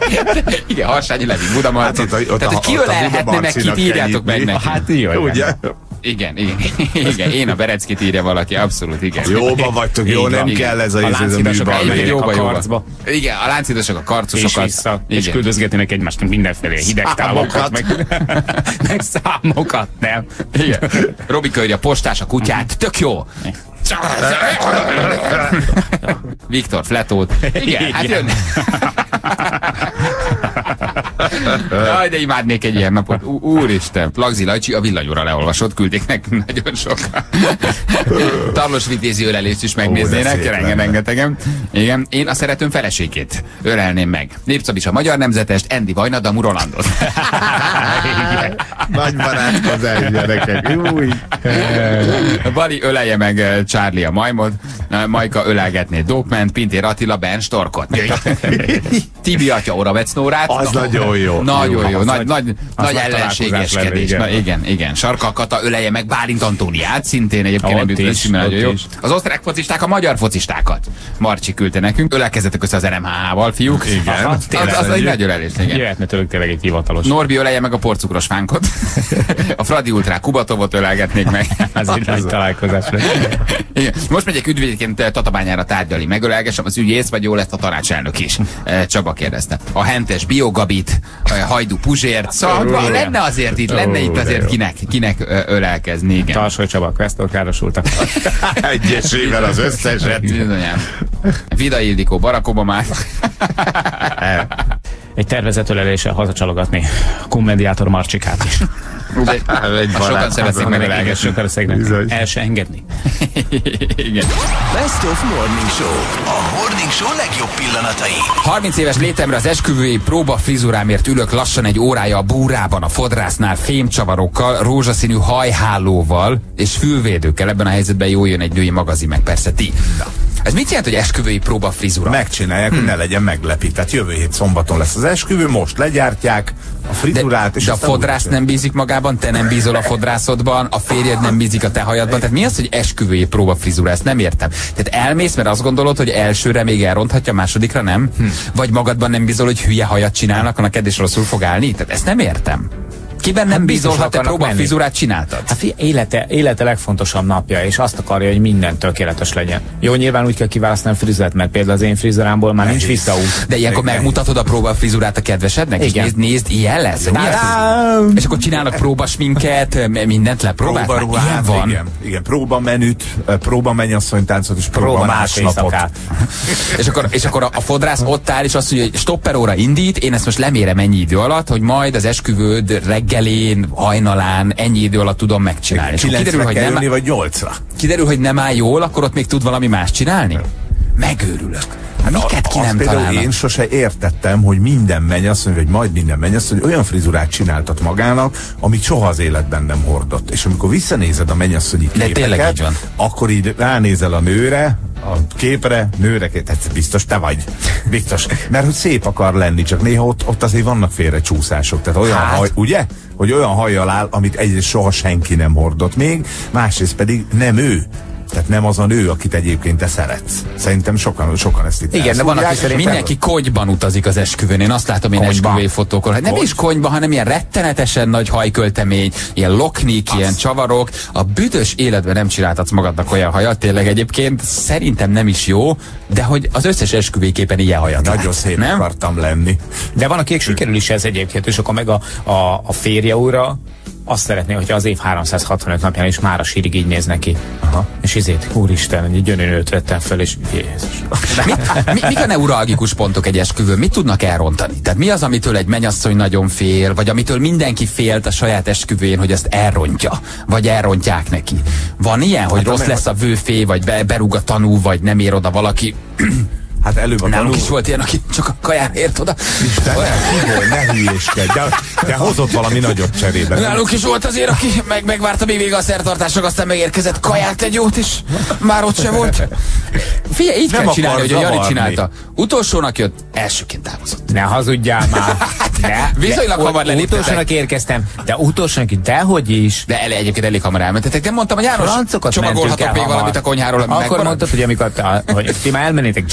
Igen, Harsányi Levi, Budamarci. Hát ott a- ott Tehát, a- hogy ki ott a ölelhetne meg, kit Budamarcinak írjátok kell meg írni. neki. Hát jó, Ugye? Igen, igen, igen, én a Bereckit írja valaki, abszolút, igen. Jóban vagytok, jó, Így nem van, kell ez a, A ez a láncidasok műbal. elmegyek Jóba, a jóba. karcba. Igen, a láncidosok, a És karcosokat. vissza, és Igen. küldözgetnének egymásnak mindenféle hideg távokat, meg, meg számokat, nem? Igen. Robika írja, postás a kutyát, tök jó. Viktor Fletót. Igen, hát jönne. Jaj, de imádnék egy ilyen napot. Ú- Úristen, Plagzi Lajcsi a villanyóra leolvasott, küldték nekünk nagyon sokan. Tarlos Vitézi ölelést is Ó, megnéznének, de szép renge, lenne. rengetegen. Igen, én a szeretőm feleségét ölelném meg. Népszabis a magyar nemzetest, Andy Vajnadamu Rolandot. Nagy barátkozás, gyerekek. Új. Bali ölelje meg eh, Charlie a majmot, eh, Majka ölelgetné Dopement, Pintér Attila Ben Storkot. Tibi atya Oravec Nórát. Az Na- nagyon jó. Nagyon jó, Jó, nagy, az nagy, nagy- nagy nagy ellenségeskedés. találkozás lenne, Na, igen, igen. Sarkal Kata ölelje meg Bálint Antóniát, szintén egyébként Ott nem is, üdvözlő, nagyon ott jó. is. Az osztrák focisták a magyar focistákat. Marcsi küldte nekünk, ölelkezzetek össze az er em há há-val, fiúk. Igen. Aha, az, Tényleg. az egy nagy ölelés, igen. Jöhetne tőlük tényleg egy hivatalos. Norbi ölelje meg a porcukros fánkot. A Fradi Ultrák Kubatovot ölelgetnék meg. Ez egy nagy találkozás lesz. Igen. Most megyek ügyvédként eh, Tatabányára tárgyalni. Megölelgessem az ügyész, vagy jó lesz a tanácselnök is? Eh, Csaba kérdezte. A hentes Biogabit, a Hajdu Puzsért. Szóval Ó, lenne azért itt, lenne Ó, itt de azért jó. kinek, kinek ö, ölelkezni. Igen. Tarsoly Csaba, Questor károsultak. Egyesével az összeset. Bizonyám. Vida Ildikó, Barack Obama. Egy tervezett öleléssel hazacsalogatni a komediátor Marcsikát is. Egy Sokan barát- szeretnék megölelgetni. Sokan szegnek Bizony. el se engedni. Igen. Best of Morning Show. A Morning Show legjobb pillanatai. harminc éves létemre az esküvői próba frizurámért ülök lassan egy órája a búrában, a fodrásznál fémcsavarokkal, rózsaszínű hajhálóval és fülvédőkkel. Ebben a helyzetben jó jön egy női magazin, meg persze ti. Ez mit jelent, hogy esküvői próba frizura? Megcsinálják, hogy ne legyen meglepi. Tehát jövő hét szombaton lesz az esküvő, most legyártják a frizurát, de, és de a aztán fodrász úgy- nem bízik magában, te nem bízol a fodrászodban, a férjed nem bízik a te hajadban. Tehát mi az, hogy esküvői próba frizura? Ezt nem értem. Tehát elmész, mert azt gondolod, hogy elsőre még elronthatja, másodikra nem? Hm. Vagy magadban nem bízol, hogy hülye hajat csinálnak, annak eddig rosszul fog állni? Tehát ezt nem értem. Kiben nem Hát bízol, biztos ha te akarnak próba menni. frizurát csináltad? Hát fi, élete, élete legfontosabb napja, és azt akarja, hogy minden tökéletes legyen. Jó, nyilván úgy kell kiválasztani a frizurát, mert például az én frizurámból már nincs visszaút. De ilyenkor Igen. megmutatod a próba frizurát a kedvesednek? És Igen. nézd, nézd, ilyen lesz? Mi az? És akkor csinálnak próbasminket, mindent lepróbálsz? Már ilyen Próbaruhát, van. igen, igen, próbamenüt, próbamennyasszonytáncot és próba Próba másnapot. éjszakát. És akkor, és akkor a, a fodrász ott áll, és azt mondja, hogy stopper óra indít, én ezt most lemérem ennyi idő alatt, hogy majd az esküvőd reggelén, hajnalán ennyi idő alatt tudom megcsinálni. És akkor Kilencre kiderül, hogy kell nem, jönni, vagy nyolcra. kiderül, hogy nem áll jól, akkor ott még tud valami más csinálni? Megőrülök. Hát miket ki Azt nem például találnak? én sose értettem, hogy minden mennyasszony, vagy majd minden mennyasszony olyan frizurát csináltat magának, amit soha az életben nem hordott. És amikor visszanézed a mennyasszonyi De tényleg képeket, így van. akkor így ránézel a nőre, a képre, nőre, tehát biztos te vagy. Biztos. Mert hogy szép akar lenni, csak néha ott, ott azért vannak félre csúszások. Tehát olyan Hát. haj, ugye? Hogy olyan hajjal áll, amit egyrészt soha senki nem hordott még, másrészt pedig nem ő. Tehát nem az a nő, akit egyébként te szeretsz. Szerintem sokan, sokan ezt itt Igen, de van, aki elszúrják, szerint mindenki konyban utazik az esküvőn. Én azt látom én Konyba. esküvői fotókon. Hát nem Kony? is konyba, hanem ilyen rettenetesen nagy hajköltemény, ilyen loknik, ilyen csavarok. A büdös életben nem csináltatsz magadnak olyan hajat, tényleg egyébként szerintem nem is jó, de hogy az összes esküvői képen ilyen hajat Nagyon látsz, szép nem? akartam lenni. De van, akik sikerül is ez egyébként, és akkor meg a, a, a férje úra azt szeretné, hogy az év háromszázhatvanöt napján is már a sírig így néz neki. Aha. És izét, úristen, egy gyönyörűt vettem fel, és Jézus. Mit, mi, mik a neuralgikus pontok egy esküvőn? Mit tudnak elrontani? Tehát mi az, amitől egy mennyasszony nagyon fél, vagy amitől mindenki félt a saját esküvőjén, hogy ezt elrontja, vagy elrontják neki? Van ilyen, hogy Hát, rossz amely- lesz a vőfé, vagy be, berúg a tanú, vagy nem ér oda valaki? Hát előbb a Nálunk tanú... is volt ilyen, aki csak a kaján ért oda. Isten, Tibor, ne hülyéskedj, de, de hozott valami nagyot cserébe. Nálunk is volt azért, aki meg, megvárta még vége a szertartásnak, aztán megérkezett, kaját egy jót, és már ott se volt. Figyelj, így Nem kell csinálni, akar hogy a Jani zavarni. csinálta. Utolsónak jött, elsőként távozott. Ne hazudjál már. Ne, Viszonylag de, hamar ut- leléptetek. Utolsónak érkeztem, de utolsónak, dehogy is. De ele, egyébként elég hamar elmentetek. Nem mondtam, hogy János, Francokat csomagolhatok mentünk el még hamar. valamit a konyháról, ami Akkor megmaradt? mondtad, hogy amikor te, hogy ti már elmennétek jacuzziba,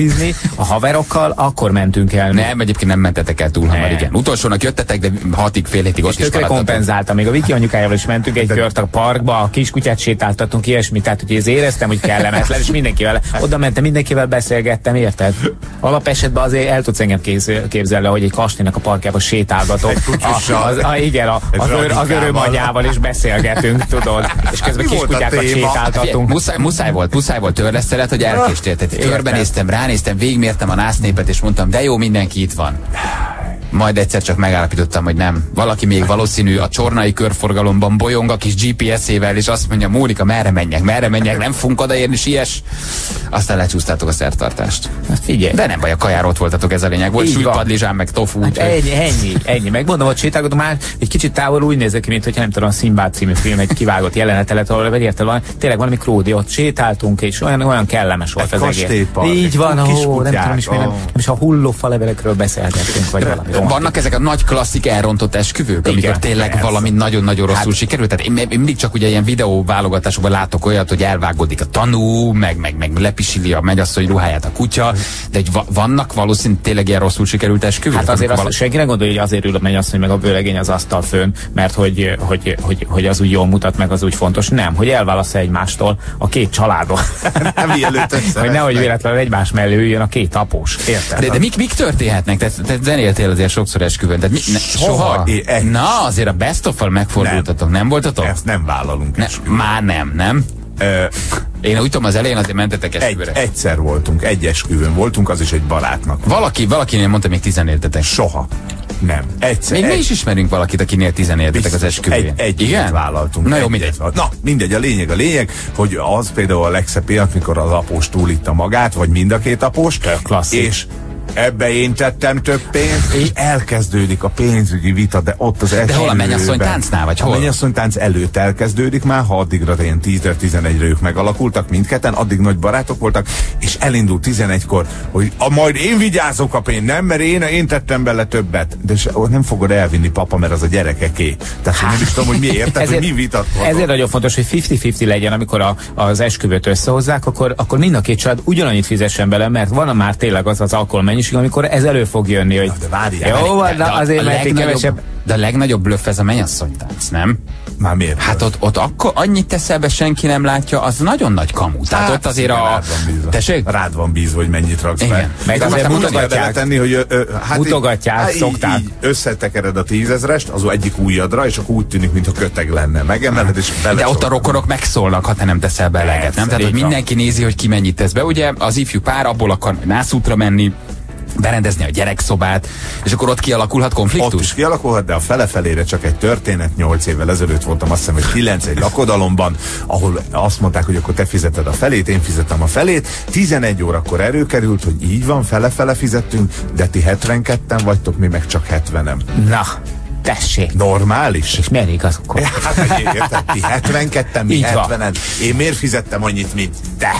mozizni a haverokkal, akkor mentünk el. Nem, egyébként nem mentetek el túl hamar, igen. Utolsónak jöttetek, de hatig, fél hétig ott is tökre kompenzáltam. Még a Viki anyukájával is mentünk egy kört a parkba, a kiskutyát sétáltattunk, ilyesmi, tehát hogy ez éreztem, hogy kellemetlen, és mindenkivel, oda mentem, mindenkivel beszélgettem, érted? Alapesetben azért el tudsz engem képzelni, hogy egy kastélynak a parkjába sétálgatok. A, az, a, igen, a, az, ör, az örömagyával is beszélgetünk, tudod, és közben kiskutyákat sétáltatunk. Muszáj, muszáj volt, muszáj volt törlesztelet, hogy elkéstél. Körbenéztem, ránéztem, végigmértem a násznépet, és mondtam, de jó, mindenki itt van. Majd egyszer csak megállapítottam, hogy nem. Valaki még valószínű a csornai körforgalomban bolyong a kis gé pé es-ével, és azt mondja, Mónika, merre menjek, merre menjek, nem fogunk odaérni, siess. Aztán lecsúsztátok a szertartást. Hát figyelj. De nem baj, a kajára ott voltatok, ez a lényeg. Volt sültpadlizsán, meg tofu. Hát ennyi, ennyi, ennyi. Megmondom, hogy sétálgatom már egy kicsit távol úgy nézek ki, mint hogyha nem tudom, a Szimbád című film egy kivágott jelenetet lett, ahol érted van, tényleg valami kródi, ott sétáltunk, és olyan, olyan kellemes volt az egész. Így van, ó, nem tudom is, nem, nem is a hullófa levelekről beszélgettünk, vagy valami. Vannak ezek a nagy klasszik elrontott esküvők, amikor igen, tényleg persze. valami nagyon-nagyon rosszul hát, sikerült. Tehát én, én mindig csak ugye ilyen videó válogatásokban látok olyat, hogy elvágódik a tanú, meg, meg, meg lepisili a mennyasszony ruháját a kutya, de hogy va vannak valószínűleg tényleg ilyen rosszul sikerült esküvők? Hát azért vala... azt senki nem gondolja, hogy azért ül a mennyasszony meg a vőlegény az asztal fönn, mert hogy, hogy, hogy, hogy az úgy jól mutat, meg az úgy fontos. Nem, hogy elválasz egymástól a két családot. Nem mielőtt hogy nehogy véletlenül egymás mellé üljön a két após. Érted? De, de mik, mik történhetnek? Te, te zenéltél azért sokszor esküvőn. De mi, ne, soha? soha? É, Na, azért a best of-val megfordultatok, nem, nem voltatok? Ezt nem vállalunk ne, Már nem, nem? Ö, Én úgy tudom, az elején azért mentetek esküvőre. Egy, egyszer voltunk, egy esküvőn voltunk, az is egy barátnak. Valaki, valakinél mondta, még tizenéltetek. Soha. Nem. Egyszer. Még egy... mi is ismerünk valakit, akinél tizenéltetek az esküvőn. Egy, egy igen? vállaltunk. Na jó, egy, mindegy. egy, na, mindegy, a lényeg, a lényeg, hogy az például a legszebb pillanat, mikor az após túlitta magát, vagy mind a két após, és ebbe én tettem több pénzt, és elkezdődik a pénzügyi vita, de ott az esküvőben. De hol a mennyasszony táncnál, vagy hol? A mennyasszony tánc előtt elkezdődik már, ha addigra ilyen tízre-tizenegyre ők megalakultak mindketten, addig nagy barátok voltak, és elindult tizenegykor, hogy a, majd én vigyázok a pénzt, nem, mert én, én tettem bele többet. De se, nem fogod elvinni, papa, mert az a gyerekeké. Tehát én nem is tudom, hogy mi érted, hogy mi vitatkozunk. Ezért nagyon fontos, hogy fifty-fifty legyen, amikor a, az esküvőt összehozzák, akkor, akkor mind a két család ugyanannyit fizessen bele, mert van már tényleg az az alkoholmennyiség, amikor ez elő fog jönni, hogy de várjál, jó, de, de, azért, mert kevesebb. De a legnagyobb blöff ez a mennyasszonytánc, nem? Már miért? Hát ott, ott akkor annyit teszel be, senki nem látja, az nagyon nagy kamu. Tehát hát, ott azért a... Tessék? Rád van bízva, hogy mennyit raksz igen. be. Meg azért mutogatják. Tenni, hogy, ö, ö, hát mutogatják, így, szokták. Így, így összetekered a tízezrest, az egyik ujjadra, és akkor úgy tűnik, mintha köteg lenne. Megemeled, és de ott a rokonok megszólnak, ha te nem teszel be eleget, nem? Tehát, hogy mindenki nézi, hogy ki mennyit tesz be. Ugye az ifjú pár abból akar nászútra menni, berendezni a gyerekszobát, és akkor ott kialakulhat konfliktus? Ott is kialakulhat, de a fele-felére csak egy történet. Nyolc évvel ezelőtt voltam, azt hiszem, hogy kilenc egy lakodalomban, ahol azt mondták, hogy akkor te fizeted a felét, én fizettem a felét. tizenegy órakor előkerült, hogy így van, fele-fele fizettünk, de ti hetvenketten vagytok, mi meg csak hetvenem. Na, tessék. Normális? És miért igaz akkor? Hát, érted, ti hetvenketten, mi hetvenen. Én miért fizettem annyit, mint te?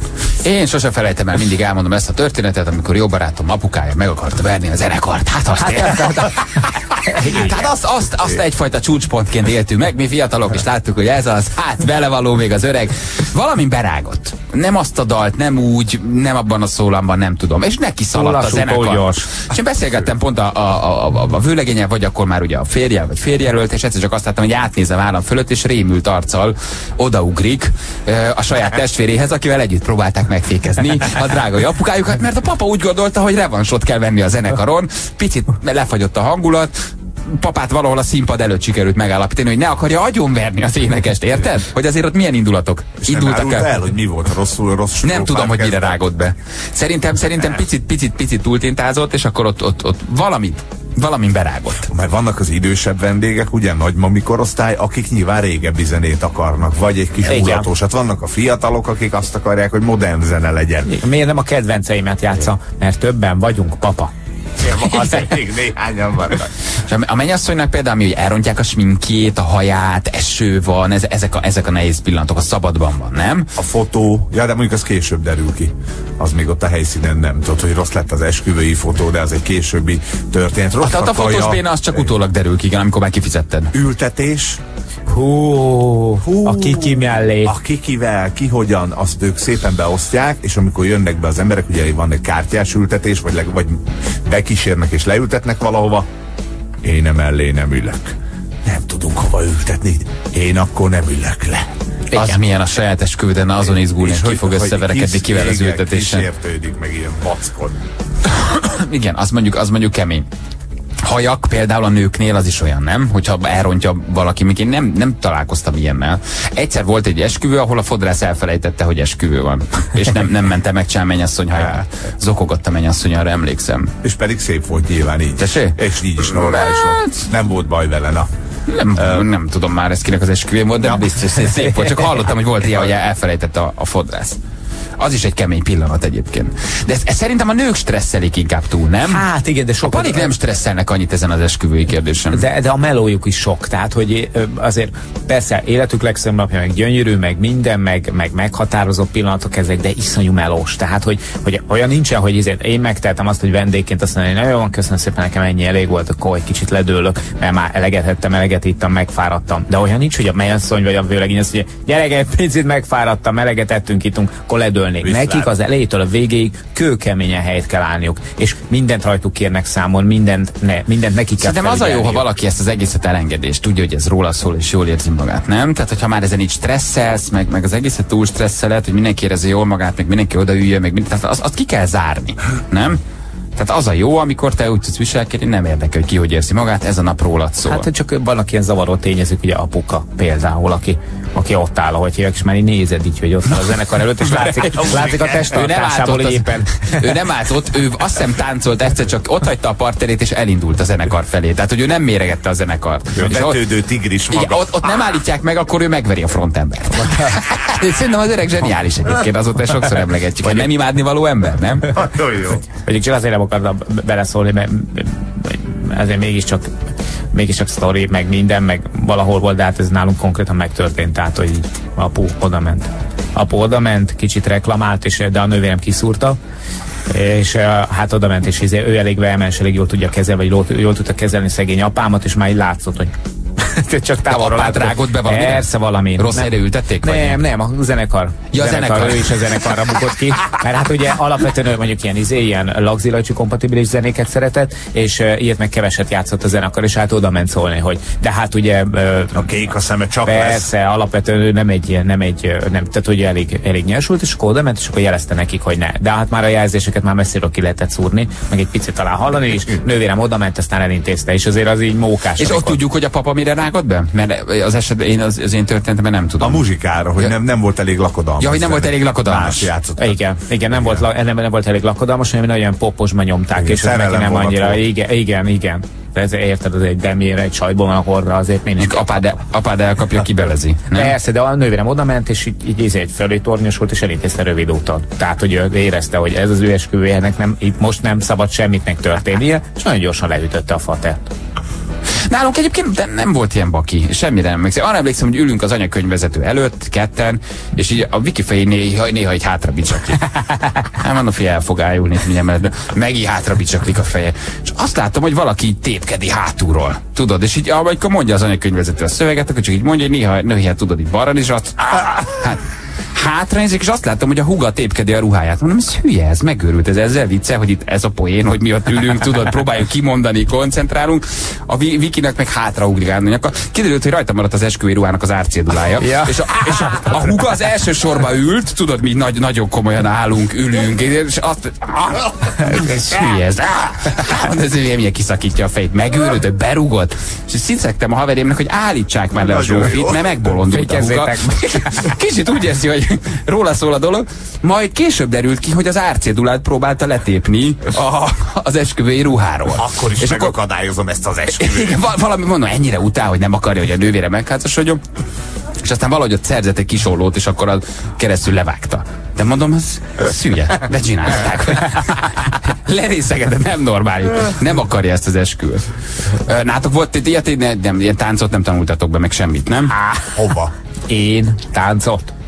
Én sose felejtem el, mindig elmondom ezt a történetet, amikor jó barátom apukája meg akarta verni a zenekart. Hát azt Tehát azt, azt, azt egyfajta csúcspontként éltünk meg, mi fiatalok is láttuk, hogy ez az, hát belevaló még az öreg. Valamin berágott. Nem azt a dalt, nem úgy, nem abban a szólamban, nem tudom. És neki szaladt a zenekar. És én beszélgettem pont a, a, a, a vőlegényel, vagy akkor már ugye a férjel, vagy férjelölt, és egyszer csak azt láttam, hogy átnéz a vállam fölött, és rémült arccal odaugrik a saját testvéréhez, akivel együtt próbálták megfékezni a drágai apukájukat, mert a papa úgy gondolta, hogy revansot kell venni a zenekaron. Picit lefagyott a hangulat, papát valahol a színpad előtt sikerült megállapítani, hogy ne akarja agyonverni az énekest, érted? Hogy azért ott milyen indulatok és indultak nem el? el, hogy mi volt rosszul, rosszul. Nem tudom, hogy mire rágott be. Szerintem, szerintem picit, picit, picit túltintázott, és akkor ott, ott, ott valamit, valamin berágott. Mert vannak az idősebb vendégek, ugye nagymami korosztály, akik nyilván régebbi zenét akarnak, vagy egy kis mulatósat. Vannak a fiatalok, akik azt akarják, hogy modern zene legyen. Miért nem a kedvenceimet játsza? Mert többen vagyunk, papa. Azért még néhányan vannak. És a mennyasszonynak például, ami, hogy elrontják a sminkjét, a haját, eső van, ez, ezek, a, ezek a nehéz pillanatok, a szabadban van, nem? A fotó, ja, de mondjuk az később derül ki. Az még ott a helyszínen nem. Tudod, hogy rossz lett az esküvői fotó, de az egy későbbi történet. Rossz hát a, a fotós béna az csak utólag derül ki, igen, amikor már kifizetted. Ültetés. Hú, Hú, a kiki mellé. A kikivel, ki hogyan, azt ők szépen beosztják, és amikor jönnek be az emberek, ugye van egy kártyás ültetés, vagy, leg, vagy bekísérnek és leültetnek valahova, én nem mellé nem ülök. Nem tudunk hova ültetni, én akkor nem ülök le. Az igen. Milyen a saját esküvőden, azon izgulni, ki fog összeverekedni kivel az ültetésen. Kísértődik meg ilyen vackon. Igen, az mondjuk, az mondjuk kemény. Hajak például a nőknél az is olyan, nem? Hogyha elrontja valaki, még én nem, nem találkoztam ilyennel. Egyszer volt egy esküvő, ahol a fodrász elfelejtette, hogy esküvő van. És nem, nem mente meg csán mennyasszony haját. Zokogott a mennyasszony, arra emlékszem. És pedig szép volt nyilván így. Tessék? És így is normális volt. Nem volt baj vele, na. Nem, uh, nem tudom már, ez kinek az esküvő volt, de ja. Biztos szép volt. Csak hallottam, hogy volt ilyen, hogy elfelejtette a, a fodrász. Az is egy kemény pillanat egyébként. De ez, ez szerintem a nők stresszelik inkább túl, nem? Hát igen, de sokan... A panik nem stresszelnek annyit ezen az esküvői kérdésen. De, de a melójuk is sok, tehát hogy azért persze életük legszebb napja, meg gyönyörű, meg minden, meg, meg meghatározó pillanatok ezek, de iszonyú melós. Tehát, hogy, hogy olyan nincsen, hogy ezért én megteltem azt, hogy vendégként azt mondani, hogy nagyon köszönöm szépen, nekem ennyi elég volt, akkor egy kicsit ledőlök, mert már eleget ettem, eleget ittam, megfáradtam. De olyan nincs, hogy a mennyasszony vagy a vőlegény azt mondja, gyerek, egy picit megfáradtam, eleget ettünk, ittunk, akkor ledőlnék. Nekik az elejétől a végéig kőkeményen helyet kell állniuk, és mindent rajtuk kérnek számon, mindent, ne, mindent neki kell. Szerintem az a jó, ha valaki ezt az egészet elengedést tudja, hogy ez róla szól, és jól érzi magát, nem? Tehát, hogyha már ezen így stresszelsz, meg, meg az egészet túl stresszelet, hogy mindenki érzi jól magát, meg mindenki odaüljön, meg mind, tehát azt, azt ki kell zárni, nem? Tehát az a jó, amikor te úgy tudsz viselkedni, nem érdekel, hogy ki hogy érzi magát, ez a nap rólad szól. Hát csak vannak ilyen zavaró tényezők, ugye apuka például, aki, aki ott áll, ahogy hívják, és már így nézed így, hogy ott van a zenekar előtt, és látszik, látszik a testtartásából, hogy éppen. Ő nem állt ott, ő azt hiszem táncolt egyszer, csak ott hagyta a partnerét, és elindult a zenekar felé. Tehát, hogy ő nem méregette a zenekart. Ő vetődő tigris maga. Igen, ott, ott nem állítják meg, akkor ő megveri a frontembert. Szerintem az öreg zseniális egyébként, azóta sokszor emlegetjük. Vagy nem imádni való ember, nem? Jó, jó. Vagy csak azért nem akartam beleszólni, mert ezért mégiscsak mégiscsak sztori, meg minden, meg valahol volt, de hát ez nálunk konkrétan megtörtént, tehát, hogy apu odament. Apu odament, kicsit reklamált, és, de a nővérem kiszúrta, és hát odament, és ő elég vehemens, elég jól tudja kezelni, vagy jól, jól tudta kezelni szegény apámat, és már így látszott, hogy csak távolról átrágott be valami. Persze valami. Rossz helyre ültették? Nem, nem, a zenekar. Ja, a zenekar. zenekar. Ő is a zenekarra bukott ki. Mert hát ugye alapvetően ő mondjuk ilyen izé, ilyen lagzilajcsi kompatibilis zenéket szeretett, és uh, ilyet meg keveset játszott a zenekar, és hát oda ment szólni, hogy de hát ugye... Uh, a kék a szeme csak persze, lesz. Alapvetően ő nem egy, nem egy, nem, tehát ugye elég, elég nyersült, és akkor oda ment, és akkor jelezte nekik, hogy ne. De hát már a jelzéseket már messziről ki lehetett szúrni, meg egy picit talán hallani, és nővérem oda ment, aztán elintézte, és azért az így mókás. És ott tudjuk, hogy a papa mire rágott be? Mert az esetben én az, az én történetemben nem tudom. A muzsikára, hogy ja. nem, nem volt elég lakodalmas. Ja, hogy nem volt elég lakodalmas. Igen, igen, igen, nem, volt, nem, nem volt elég lakodalmas, hanem nagyon poposban nyomták, igen, és ez neki nem annyira. Igen, igen, igen. De ez, érted, az egy demére, egy sajtban van a horra, azért mindig. Apád, apád elkapja, kibelezi. Persze, de a nővérem oda ment, és így, így, így egy fölé tornyosult, és elintézte rövid úton. Tehát, hogy ő érezte, hogy ez az ő esküvőjének nem, itt most nem szabad semmit megtörténnie, és nagyon gyorsan leütötte a fatert. Nálunk egyébként nem volt ilyen baki, semmire nem emlékszem. Arra emlékszem, hogy ülünk az anyakönyvvezető előtt, ketten, és így a Viki fejé néha, néha egy hátra bicsaklik. Nem mondom, hogy el fog ájulni, megint hátra bicsaklik a feje. És azt látom, hogy valaki így tépkedi hátulról. Tudod, és így amikor mondja az anyakönyvvezető a szöveget, akkor csak így mondja, hogy néha, néha tudod így balra, és azt... Hát, hátranézek, és azt látom, hogy a húga tépkedi a ruháját. Mondom, ez hülye, ez megőrült, ez ezzel vicce, hogy itt ez a poén, hogy mi ott ülünk, tudod, próbáljuk kimondani, koncentrálunk. A Vikinek meg hátraugrik átni. Akkor kiderült, hogy rajta maradt az esküvői ruhának az árcédulája. Ja. És, a, és a, a húga az első sorba ült, tudod, mi nagy, nagyon komolyan állunk, ülünk, és azt... Ez hülye, ez... Ez milyen kiszakítja a fejét, megőrült, hogy berúgott. És szicegtem a haverémnek, hogy állítsák már le a zsófit, mert megbolondult a húga. Kicsit úgy érzi, hogy róla szól a dolog, majd később derült ki, hogy az árcédulát próbálta letépni a, az esküvői ruháról. Akkor is és megakadályozom ezt az esküvőt. Valami mondom, ennyire utál, hogy nem akarja, hogy a nővére megházasodjon, és aztán valahogy ott szerzett egy kis ollót, és akkor az keresztül levágta. De mondom, ez szülye, de csinálták. Lerészegetett, nem normális. Nem akarja ezt az esküvőt. Nátok volt ilyet, nem, ilyen táncot nem tanultatok be, meg semmit, nem? Há, hova? Én táncot?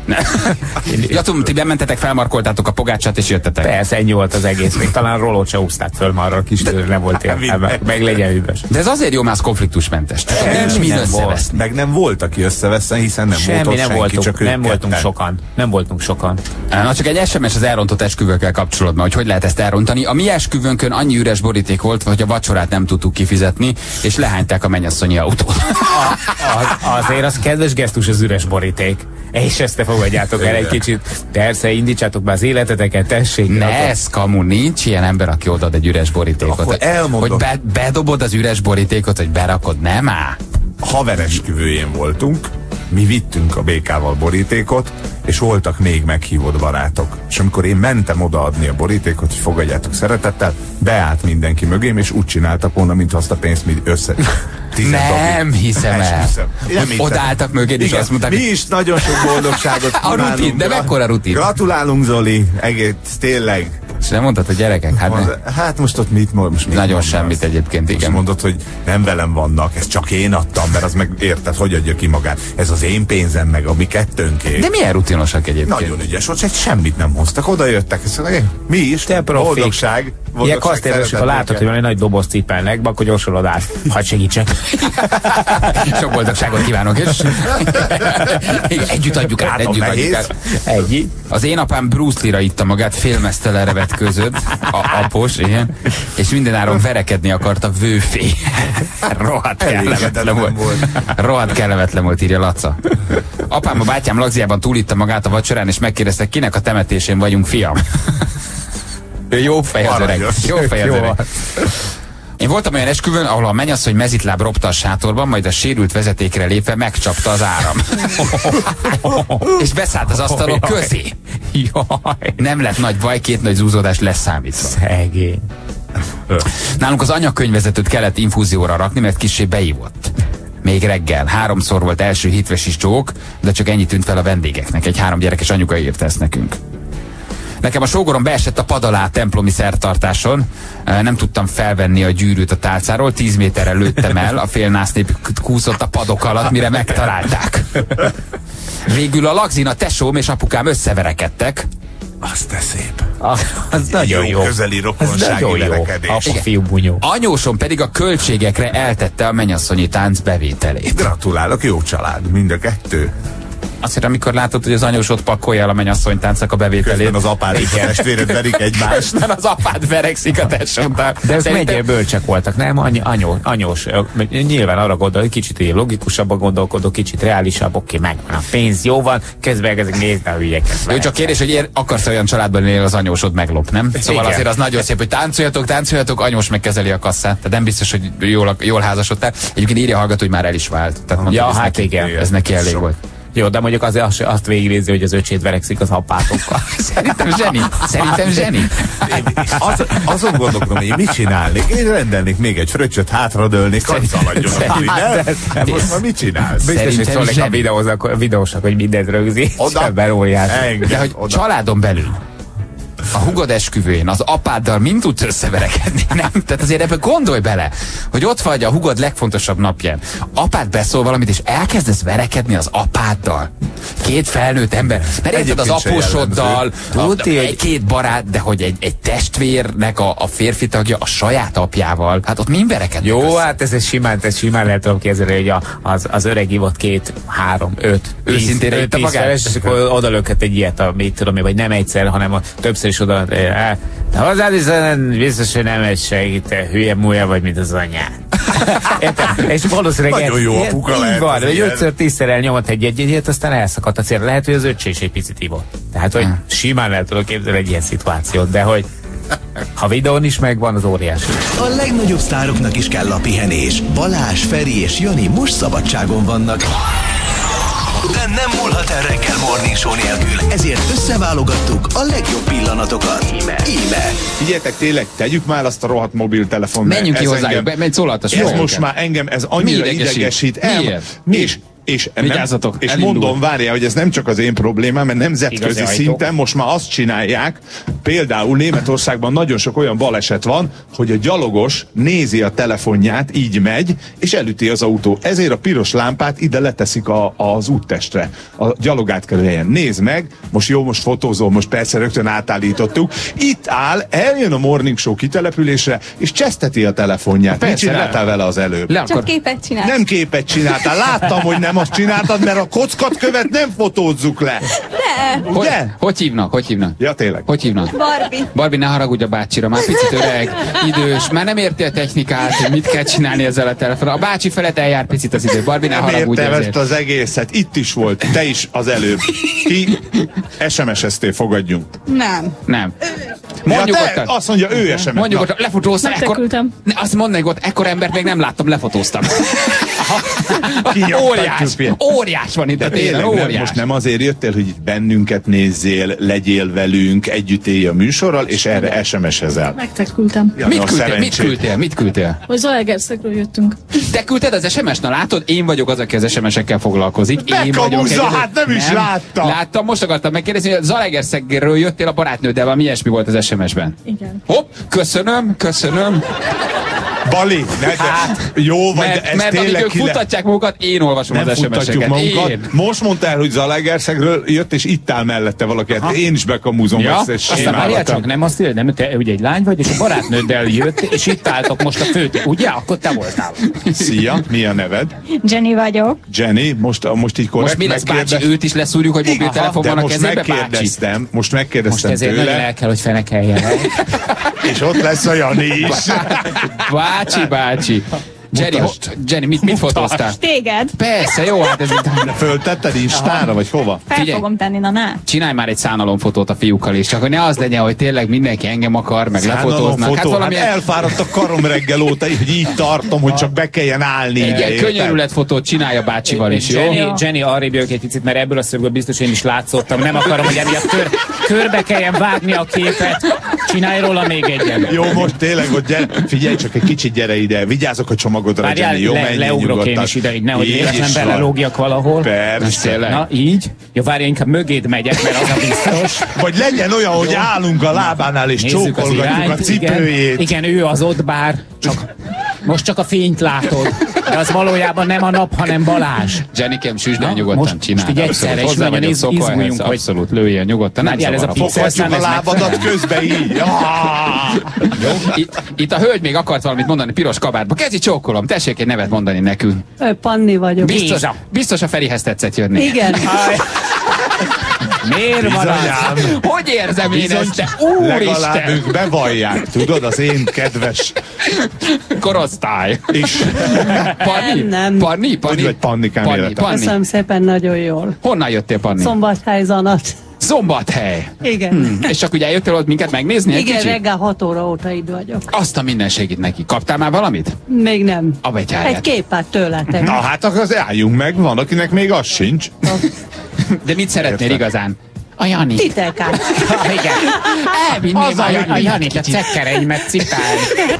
Ja, tudom, ti bementetek, felmarkoltátok a pogácsát és jöttetek. Persze, ennyi volt az egész. Még talán rolót se úszták föl, már arra kis időre nem volt ilyen. Meg legyen hűvös. De ez azért jó, mert az konfliktusmentes. Tehát nincs mi összeveszni. Meg nem volt, aki összeveszten, hiszen nem Semmi, volt ott nem senki, voltunk, csak nem ők voltunk ketten. sokan. Nem voltunk sokan. Na csak egy es em es az elrontott esküvőkkel kapcsolatban, hogy hogy lehet ezt elrontani. A mi esküvőnkön annyi üres boríték volt, hogy a vacsorát nem tudtuk kifizetni, és lehányták a mennyasszonyi autót. Az, azért az kedves gesztus az üres boríték. És ezt ne fogadjátok el egy kicsit. Persze, indítsátok be az életeteket, tessék. Ne, akkor... ez kamu, nincs ilyen ember, aki odaad egy üres borítékot. Akkor elmondom. Hogy be, bedobod az üres borítékot, hogy berakod, nem áll. Haveresküvőjén voltunk, mi vittünk a bé ká-val borítékot, és voltak még meghívott barátok. És amikor én mentem odaadni a borítékot, hogy fogadjátok szeretettel, beállt mindenki mögém, és úgy csináltak volna, mintha azt a pénzt mi össze... Nem hiszem el. Odaálltak mögéd, és igen, azt mondták, mi is nagyon sok boldogságot a rutin, de mekkora rutin? Gratulálunk, Zoli, egész, tényleg. És nem mondtad, hogy gyerekek, hát, Mond, hát most ott mit mond? Most mit nagyon mondasz? semmit egyébként, igen. Most mondod, hogy nem velem vannak, ezt csak én adtam, mert az meg érted, hogy adja ki magát. Ez az én pénzem, meg a mi kettőnké. De milyen rutinosak egyébként? Nagyon ügyes volt, egy semmit nem hoztak, oda jöttek, és mondják, mi is, Te profik. boldogság. Ilyen kasztérős, ha látod, hogy van egy nagy doboz cipelnek, akkor gyorsan odáll. Hadd segítsek. Sok boldogságot kívánok, és együtt adjuk át, Látom, együtt adjuk nehéz. át. Ennyi. Az én apám Bruce Lee-ra itta magát, félmeztelenre vetközött, a apos, igen, és mindenáron verekedni akart a vőfé. Rohadt kellemetlen volt. volt. Rohadt kellemetlen volt, írja Laca. Apám a bátyám lagziában túlitta magát a vacsorán, és megkérdezte, kinek a temetésén vagyunk, fiam. Ő jó fej az öreg. Jó fej az öreg. Én voltam olyan esküvőn, ahol a mennyasszony mezitláb ropta a sátorban, majd a sérült vezetékre lépve megcsapta az áram. És beszállt az asztalok közé. Jaj. Nem lett nagy baj, két nagy zúzódás leszámítva. Szegény. Nálunk az anyakönyvvezetőt kellett infúzióra rakni, mert kissé beívott. Még reggel. Háromszor volt első hitvesis csók, de csak ennyi tűnt fel a vendégeknek. Egy három gyerekes anyuka írta ezt nekünk. Nekem a sógorom beesett a pad alá a templomi szertartáson. Nem tudtam felvenni a gyűrűt a tálcáról, tíz méterre lőttem el, a fél násznép kúszott a padok alatt, mire megtalálták. Végül a lagzin, a tesóm és apukám összeverekedtek. Az te szép. Az, az nagyon jó. Közeli Az rokonsági nagyon jó. verekedés. Apa, fiú, bunyó. Anyósom pedig a költségekre eltette a mennyasszonyi tánc bevételét. Gratulálok, jó család, mind a kettő. Azért, amikor látod, hogy az anyósod pakolja el a mennyasszony táncnak a bevételét. Közben az apád és a testvéred verik egymást. Közben az apád verekszik a tesóddal. De ők Szerintem- mennyire bölcsek voltak, nem? Any, anyó, anyós. Nyilván arra gondol, hogy kicsit ugye logikusabban gondolkodok, kicsit reálisabb, oké, megvan a pénz, jó van, közben ezek nézni a hülyeket. Jó, csak kérdés, hogy ér, akarsz olyan családban lenni, az anyósod meglop, nem? Szóval Igen. azért az nagyon szép, hogy táncoljatok, táncoljatok, anyós megkezeli a kasszát. Tehát nem biztos, hogy jól, jól házasodtál. Egyébként írja a hallgató, hogy már el is vált. Tehát mondta, Ja, hogy ez hát neki, igen. ez neki elég Sok. volt. Jó, de mondjuk azért azt, azt végignézi, hogy az öcsét verekszik az apátokkal. Szerintem zseni. Szerintem zseni. Az, azon gondolkodom, hogy én mit csinálnék? Én rendelnék még egy fröccsöt, hátradőlnék, hogy szaladjon a buli, nem? Hát most már mit csinálsz? Biztos, hogy Szerintem szólnék a zseni. videózak, a videósnak, hogy mindent rögzi. Oda. Sebben óriás. Engem, De hogy oda. családon belül a hugod esküvőjén az apáddal mind tudsz összeverekedni, nem? Tehát azért ebbe gondolj bele, hogy ott vagy a hugod legfontosabb napján. Apád beszól valamit, és elkezdesz verekedni az apáddal. Két felnőtt ember. Mert érted, az Egyébként se apósoddal, jellemző. a, egy két barát, de hogy egy, egy testvérnek a, a férfi tagja a saját apjával. Hát ott mind verekednek Jó, össze. hát ez, ez simán, ez simán lehet tudom képzelni, hogy a, az, az öreg ivott két, három, öt, Őszintére itta magát? feles, és akkor oda lökhet egy ilyet, a, mit tudom én, vagy nem egyszer, hanem a, többször is oda, eh, de hozzád is biztos, hogy nem egy segít, te hülye múlja vagy, mint az anyád. Érted? És valószínűleg Nagyon jó ilyen- apuka így lehet van, az hogy ilyen. ötször, tízszer elnyomott egy egyet, aztán elszakadt a cél. Lehet, hogy az öccse is egy picit ivott. Tehát, hogy simán el tudok képzelni egy ilyen szituációt, de hogy ha videón is megvan, az óriási. A legnagyobb sztároknak is kell a pihenés. Balázs, Feri és Jani most szabadságon vannak. De nem múlhat el reggel Morning Show nélkül. Ezért összeválogattuk a legjobb pillanatokat. Íme. Íme. Figyeljetek, tényleg, tegyük már azt a rohadt mobiltelefon. Menjünk ki Ez hozzájuk, engem- be- menj szólaltas. Ez jó. most már engem, ez annyira Mi idegesít? idegesít. El, Miért? mi is? És, nem, Vigyázzatok, és elindul. mondom, várjál, hogy ez nem csak az én problémám, mert nemzetközi Igazi szinten most már azt csinálják, például Németországban nagyon sok olyan baleset van, hogy a gyalogos nézi a telefonját, így megy, és elüti az autó. Ezért a piros lámpát ide leteszik a, az úttestre, a gyalogátkelő helyen. Nézd meg, most jó, most fotózol, most persze rögtön átállítottuk. Itt áll, eljön a Morning Show kitelepülésre, és cseszteti a telefonját. Mit csináltál vele az előbb? Le Csak akar... képet csinál. Nem képet csináltál, láttam, hogy nem azt csináltad, mert a kockatkövet nem fotózzuk le. De, Hogy, Ugye? hogy hívnak? Hogy hívnak? Ja, tényleg. Hogy hívnak? Barbie. Barbie, ne haragudj a bácsira, már picit öreg, idős, már nem érti a technikát, hogy mit kell csinálni ezzel a telefonon. A bácsi felett eljár picit az idő. Barbie, ne Nem haragudj értem ezért. ezt az egészet. Itt is volt. Te is az előbb. Ki es em es-eztél, fogadjunk. Nem. Nem. Ja, Mondjuk te, ott. azt mondja, ő es em es. Mondjuk ott, lefotóztam. Megtekültem. Ne, azt mondd meg ott, ekkor embert még nem láttam, lefotóztam. Óriás, óriás van ide, tényleg, Tényleg, nem, óriás. most nem azért jöttél, hogy itt bennünket nézzél, legyél velünk, együtt élj a műsorral, és erre es em es-ezel. Megtekültem. Ja, Mit a küldtél, mit szerencsét. küldtél, mit küldtél? Hogy Zalaegerszegről jöttünk. Te küldted az es em es-t, na látod? Én vagyok az, aki az es em es-ekkel foglalkozik. Én vagyok. Bekamuzza, egyedül. hát nem is láttam. Láttam, most akartam megkérdezni, hogy Zalaegerszegről jöttél a barátnőddel, valami ilyesmi volt az es em es-ben. Igen. Hopp, köszönöm, köszönöm. Bali, ne, de, Hát, jó vagy, de Mert, ez mert amíg tényleg ők ki le- futtatják magukat, én olvasom nem az futtatjuk es em es-eket. magunkat. Én. Most mondtál, hogy Zalaegerszegről jött, és itt áll mellette valaki. Hát én is bekamúzom Ja, ezt, és aztán Aztán várjál simálhatom. csak, nem azt írja, nem, te ugye egy lány vagy, és a barátnőddel jött, és itt álltok most a főt, ugye? Akkor te voltál. Szia, mi a neved? Jenny vagyok. Jenny, most, most így korrekt Most mi lesz, bácsi? megkérdez- Őt is leszúrjuk, hogy mobiltelefon de van a most kezébe, bácsi? megkérdeztem, most Most megkérdeztem ezért nagyon tőle, el kell, hogy fenekeljen. és ott lesz a Jani is. Bácsi, bácsi. Jenny, Mutasd. ho- Jenny, mit, mit fotóztál? Téged. Persze, jó, hát ez De föltetted Instára, vagy hova? Fel Figyelj. fogom tenni, na ne. Csinálj már egy szánalomfotót a fiúkkal is, csak hogy ne az legyen, hogy tényleg mindenki engem akar, meg lefotóznak. Hát Fotó. Hát valamilyen elfáradt a karom reggel óta, hogy így tartom, hogy csak be kelljen állni. egy ilyen érted? könyörületfotót csinálja bácsival is, jó? Jenny, Jenny arrébb jövök egy picit, mert ebből a szögből biztos én is látszottam. Nem akarom, hogy emiatt kör, körbe kelljen vágni a képet. Csinálj róla még egyen. Jó, most tényleg, hogy gyere, figyelj csak egy kicsit, gyere ide, vigyázzok a csomagodra, Várjál, Jenny, jó, le, menjél leugrok én nyugodtan. is ide, így nehogy Így véletlen is van. belelógjak valahol. Persze. Tényleg. Na, így? Jó, várjál, inkább mögéd megyek, mert az a biztos. Vagy legyen olyan, hogy állunk a lábánál és Nézzük az csókolgatjuk a irányt. cipőjét. Igen, igen, ő az ott bár, csak most csak a fényt látod. De az valójában nem a nap, hanem Balázs. Jennikém, süsd el Na, nyugodtan, most- csinálj. most így egyszerre is Hozzá nagyon vagyok iz- szokva izguljunk, ehhez, hogy- abszolút, lőjél nyugodtan, nem Várjál, ez a zavar. pixel szám, Foghatjuk a ez lábadat közbe így. Ah! Jó? Itt, itt a hölgy még akart valamit mondani piros kabátba. Kezdj, csókolom, tessék egy nevet mondani nekünk. Ö, Panni vagyok. Biztos, Géza. biztos a Ferihez tetszett jönni. Igen. Miért van az? Bizonyám. Hogy érzem én Bizony, ezt, te legalább úristen! ők bevallják, tudod, az én kedves Korosztály. is. Panni? Nem, nem. Panni? Panni? Hogy vagy Pannikám Panni, élete? Panni. Köszönöm szépen, nagyon jól. Honnan jöttél, Panni? Szombathely Zanat. Szombathely. Igen. Hm. És csak ugye eljöttél ott minket megnézni egy Igen, kicsit? reggel hat óra óta itt vagyok. Azt a mindenségét neki. Kaptál már valamit? Még nem. A betyárját. Egy képát tőletek. Na hát akkor az álljunk meg, van, akinek még az sincs. De mit szeretnél Értem. igazán? A Jani. Titeket. Igen. Elvinném Az a, a a Jani. Janit, a cekkereimet cipálni.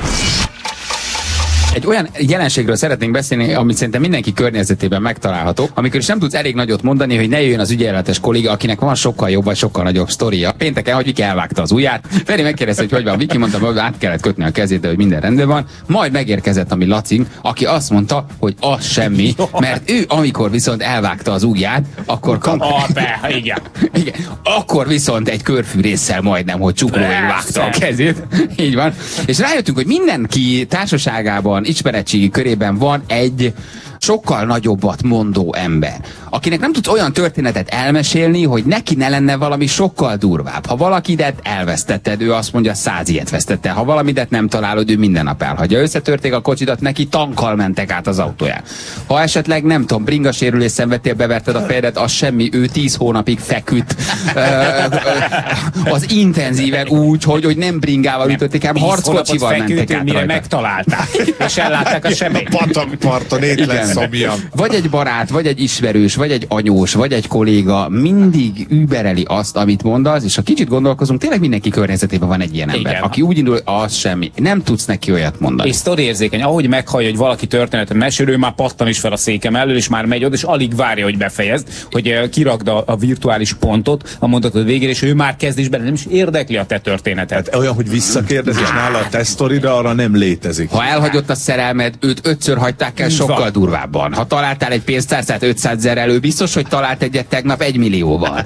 Egy olyan jelenségről szeretnénk beszélni, amit szerintem mindenki környezetében megtalálható, amikor is nem tudsz elég nagyot mondani, hogy ne jöjjön az ügyeletes kolléga, akinek van sokkal jobb vagy sokkal nagyobb sztoria. Pénteken, hogy Viki elvágta az ujját. Feri megkérdezte, hogy hogy van Viki, mondta, hogy át kellett kötni a kezét, de hogy minden rendben van. Majd megérkezett a mi Lacink, aki azt mondta, hogy az semmi, mert ő amikor viszont elvágta az ujját, akkor kap... Ah, be, igen. Igen. Akkor viszont egy körfűrésszel majdnem, hogy csuklóig vágta a kezét. Így van. És rájöttünk, hogy mindenki társaságában, ismeretségi körében van egy sokkal nagyobbat mondó ember, akinek nem tudsz olyan történetet elmesélni, hogy neki ne lenne valami sokkal durvább. Ha valakidet elvesztetted, ő azt mondja, száz ilyet vesztette. Ha valamidet nem találod, ő minden nap elhagyja. Összetörték a kocsidat, neki tankkal mentek át az autóján. Ha esetleg, nem tudom, bringasérülés szenvedtél, beverted a fejedet, az semmi, ő tíz hónapig feküdt. Ö, ö, az intenzíven úgy, hogy, hogy nem bringával ütötték, hanem harckocsival mentek át mire rajta. megtalálták, és ellátták a sebét. Patakparton étlesz. Szomjan. Vagy egy barát, vagy egy ismerős, vagy egy anyós, vagy egy kolléga mindig übereli azt, amit mondasz, és ha kicsit gondolkozunk, tényleg mindenki környezetében van egy ilyen ember, Igen. aki úgy indul, az semmi. Nem tudsz neki olyat mondani. És sztori érzékeny, ahogy meghallja, hogy valaki történetet mesél, ő már pattan is fel a székem elől, és már megy oda, és alig várja, hogy befejezd, hogy eh, kirakd a, a virtuális pontot a mondatod végére, és ő már kezd is bele, nem is érdekli a te történetet. Hát olyan, hogy visszakérdez, és nála a te sztorida, arra nem létezik. Ha elhagyott a szerelmed, őt ötször hagyták el sokkal Van. durvábban. Ha találtál egy pénztárcát ötszázezer elő, biztos, hogy talált egyet tegnap egy millióval.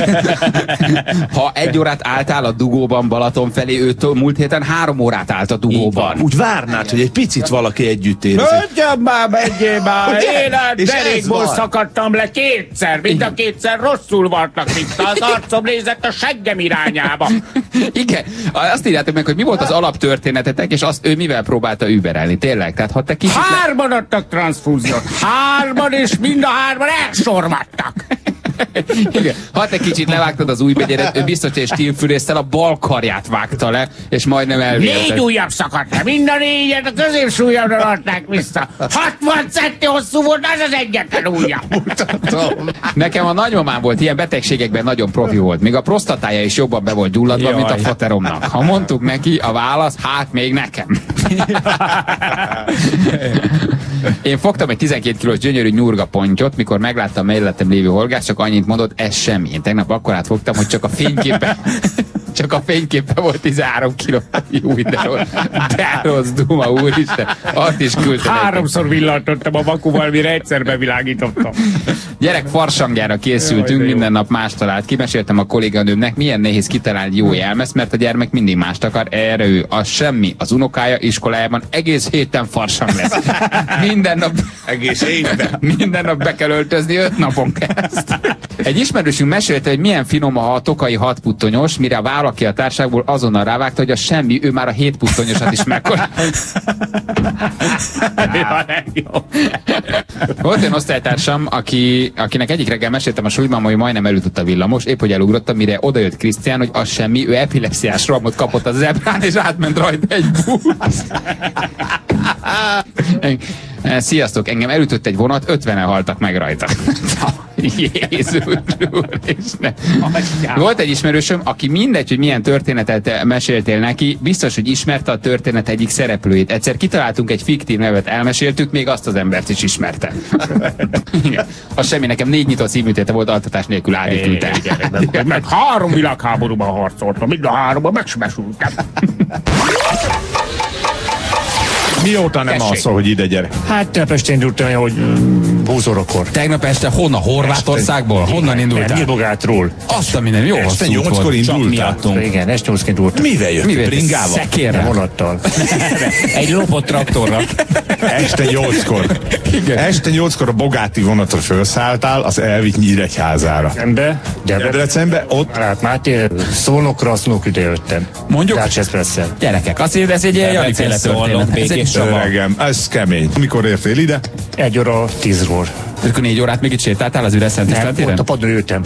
Ha egy órát álltál a dugóban Balaton felé, őt múlt héten három órát állt a dugóban. Úgy várnád, hogy egy picit valaki együtt érzi. Menjem már, menjél már! Én a És ez derékból van. szakadtam le kétszer, mind a kétszer rosszul voltak vissza, az arcom nézett a seggem irányába. Igen, azt írjátok meg, hogy mi volt az alaptörténetetek, és azt ő mivel próbálta überelni, tényleg? Tehát ha te kicsit... le- Hárman adtak transfúziót, hárman, és mind a hárman elsorvadtak. Igen. Ha te kicsit levágtad az újbegyedet, ő biztos, hogy stílfűrésztel a bal karját vágta le, és majdnem elvérzett. Négy ujjam szakadt le, mind a négyet a középsúlyamra adták vissza. hatvan centi hosszú volt, az az egyetlen ujjam. Nekem a nagymamám volt, ilyen betegségekben nagyon profi volt. Még a prostatája is jobban be volt gyulladva, Jaj. mint a fateromnak. Ha mondtuk neki, a válasz, hát még nekem. Én fogtam egy tizenkét kilós gyönyörű nyurga pontyot, mikor megláttam mellettem lévő holgát, csak annyit mondott, ez semmi. Én tegnap akkorát fogtam, hogy csak a fényképe csak a fényképe volt tizenhárom kiló. Jó, de rossz, de rossz duma, úristen. Azt is küldtem. Háromszor villantottam a vakuval, mire egyszer bevilágítottam. Gyerek farsangjára készültünk, minden nap más talált. Kimeséltem a kolléganőmnek, milyen nehéz kitalálni jó jelmezt, mert a gyermek mindig mást akar, erre ő az semmi. Az unokája iskolájában egész héten farsang lesz. Minden nap, Egész évben. minden nap be kell öltözni öt napon kereszt. Egy ismerősünk mesélte, hogy milyen finom a tokai hatputtonyos, mire valaki a társágból azonnal rávágta, hogy a semmi, ő már a hétputtonyosat is mekkor. Volt egy osztálytársam, aki, akinek egyik reggel meséltem a suliban, hogy majdnem elütött a villamos, épp hogy elugrottam, mire odajött Krisztián, hogy az semmi, ő epilepsziás rohamot kapott az zebrán, és átment rajta egy busz. Sziasztok, engem elütött egy vonat, ötvenen haltak meg rajta. Jézus Úristen. Volt egy ismerősöm, aki mindegy, hogy milyen történetet meséltél neki, biztos, hogy ismerte a történet egyik szereplőjét. Egyszer kitaláltunk egy fiktív nevet, elmeséltük, még azt az embert is ismerte. Az semmi, nekem négy nyitott szívműtéte volt, altatás nélkül állítültem. Meg három világháborúban harcoltam, mind a háromban megsebesültem. Mióta nem Tessék. alszol, hogy ide gyere? Hát Pestén indultam, hogy húsz órakor. Tegnap este honnan? Horvátországból? Honnan indultál? Nyírbogátról. Azt a minden, jó Este hosszú út nyolckor volt. indultál? Igen, este nyolcként indultam. Mivel jöttél? Mivel? Bringával? Szekérrel? Vonattal. Egy lopott traktorra. Este nyolckor. Este nyolckor a Bogáti vonatra felszálltál, az elvitt Nyíregyházára. Ember, Debrecen. Debrecenbe, ott Hát Máté, Szolnokra, Szolnok ide jöttem. Mondjuk? Dács-Expresszel. Gyerekek, azt hiszem, ez egy ilyen Jani féle történet. Ez egy öregem, ez kemény. Mikor értél ide? Egy óra tízról. Akkor négy órát még itt sétáltál az üres Szent Nem, István téren? ott a padon ültem.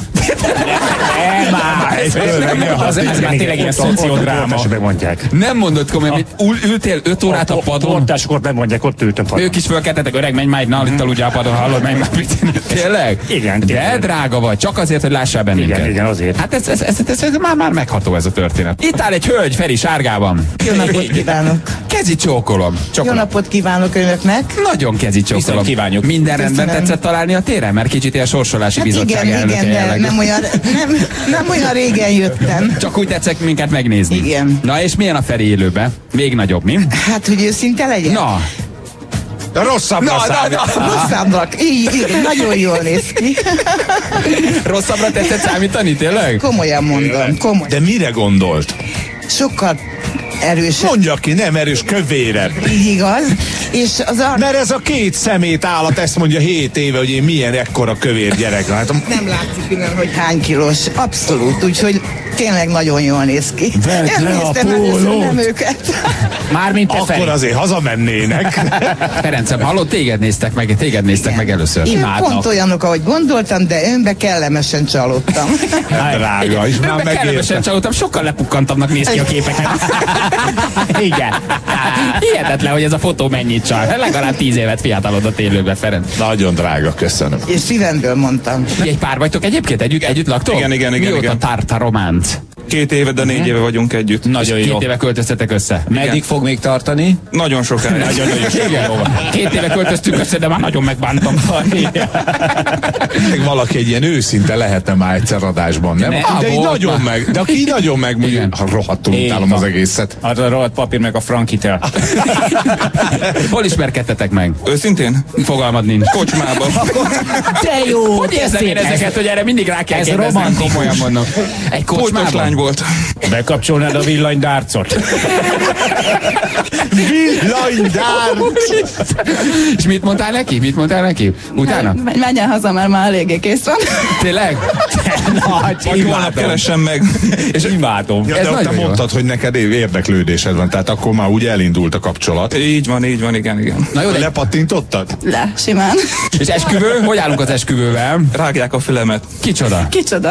Egy öregem, Az, ez már tényleg ilyen szociodráma. Portások megmondják. Nem mondod komolyan, hogy ül, ültél öt órát a padon? Portások ott megmondják, ott ültem padon. Ők is fölkeltettek, öreg, menj már egy nalittal ugye a padon, hallod, menj már. Tényleg? Igen, De tényleg. drága vagy, csak azért, hogy lássál bennünket. Igen, igen, azért. Hát ez, ez, ez, ez, ez már, már megható ez a történet. Itt áll egy hölgy, Feri, sárgában. Jó napot kívánok! Kezi csókolom. Jó Csókolom. napot kívánok önöknek! Nagyon kezi csókolom. Viszont kívánjuk. Minden rendben Köszönöm. tetszett találni a téren? Mert kicsit ilyen sorsolási Hát bizottság igen, elnöke igen, de jellegű. nem olyan, nem, nem olyan régen jöttem. Csak úgy tetszek minket megnézni. Igen. Na és milyen a Feri élőbe? Még nagyobb, mi? Hát, hogy őszinte legyen? Na, rosszabbra na, na, számít. na. Rosszabbnak. Így, így, nagyon jól néz ki. Rosszabbra tetszett számítani, tényleg? Komolyan mondom, komoly. De mire gondolt? Sokkal erősebb, Mondja ki, nem erős, kövérebb. igaz, és az ar- Mert ez a két szemét állat ezt mondja hét éve, hogy én milyen ekkora kövér gyerek látom. nem látszik innen, hogy hány kilós. Abszolút, úgyhogy Tényleg nagyon jól néz ki. Vedd le a Elnéztem először pólót. nem őket. Mármint te, Feri. Akkor azért hazamennének. Ferencem, hallott, téged néztek meg, téged néztek Igen. meg először. Én Imádnak. pont olyanok, ahogy gondoltam, de önbe kellemesen csalódtam. Drága, és már Önben kellemesen megérte. csalódtam, sokkal lepukkantabbnak néz ki a képeken. Igen. Hihetetlen, hogy ez a fotó mennyit csal. Legalább tíz évet fiatalodott élőben, Ferenc. Nagyon drága, köszönöm. És szívemből mondtam. Egy pár vagytok egyébként? Együtt, együtt laktok? Igen, igen, igen, Mióta igen. tárt a románc? Két éve, de négy éve vagyunk együtt. Nagyon jó. Két éve költöztetek össze. Meddig fog még tartani? Nagyon sokáig. Nagyon-nagyon sokáig. Két éve költöztünk össze, de már nagyon megbántam. Még valaki egy ilyen őszinte lehetne már egyszer adásban, nem? Ne, de így volt nagyon már. meg, de aki így nagyon meg, mondjuk, Igen. ha rohadtul Így utálom van. az egészet. Az a rohadt papír meg a Frankitől. Hol ismerkedtetek meg? Őszintén? Fogalmad nincs. Kocsmában. De jó! Hogy érzem én ezeket, hogy erre mindig rá kell ez kérdeznem, romantikus. komolyan mondom. Egy Pultos lány kocsmában? volt. Bekapcsolnád a villanydárcot. Villanydár! És mit mondtál neki? Mit mondtál neki? Utána? Menj, menjen haza, mert már eléggé kész van. Tényleg? Vagy holnap keresem meg. És imádom. Ja, Ez de ott te nagyon jó. mondtad, hogy neked érdeklődésed van, tehát akkor már úgy elindult a kapcsolat. Így van, így van, igen, igen. Na jó, de Lepattintottad? Le, simán. és esküvő? Hogy állunk az esküvővel? Rágják a fülemet. Kicsoda? Kicsoda.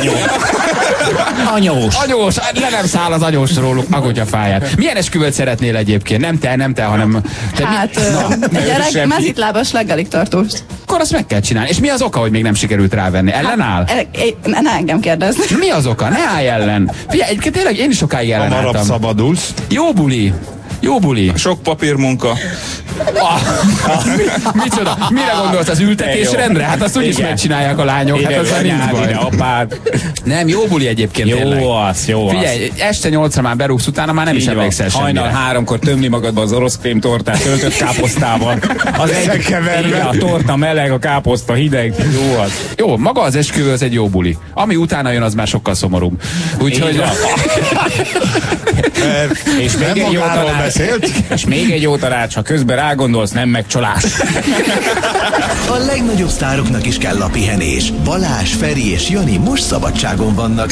Anyós. Anyós, le nem száll az anyós róluk, agutya fáját. Milyen esküvőt szeretnél egyébként? Nem te, nem te, hanem... Te mi- Hát, ö, egy gyerek, semmi. mezitlábas leggelig tartós. Akkor azt meg kell csinálni. És mi az oka, hogy még nem sikerült rávenni? Ellenáll? El, é- ne, ne engem kérdezni. Mi az oka? Ne állj ellen. Figyelj, egyébként tényleg én is sokáig Hamarabb ellenálltam. szabadulsz. Jó buli. Jó buli. Sok papírmunka. Ah, micsoda? Mire gondolsz? Az ültetésrendre? Hát azt úgyis Igen. megcsinálják a lányok. Hát Ide az nincs anyád, baj. ide apád. Nem, jó buli egyébként tényleg. Jó az, jó az. Figyelj, este nyolcra már berúgsz, utána már nem is Így van. emlékszel semmire. Hajnal háromkor tömni magadba az orosz krém tortát töltött káposztával. Az Összekeverve. Igen, a torta meleg, a káposzta hideg. Jó az. Jó, maga az esküvő az egy jó buli. Ami utána jön, az már sokkal szomorúbb. Úgyhogy... Így van. És még, Nem egy jó magáról tanács, beszélt? és még egy jó tanács, ha közben rágondolsz, nem megcsalás. A legnagyobb sztároknak is kell a pihenés. Balázs, Feri és Jani most szabadságon vannak.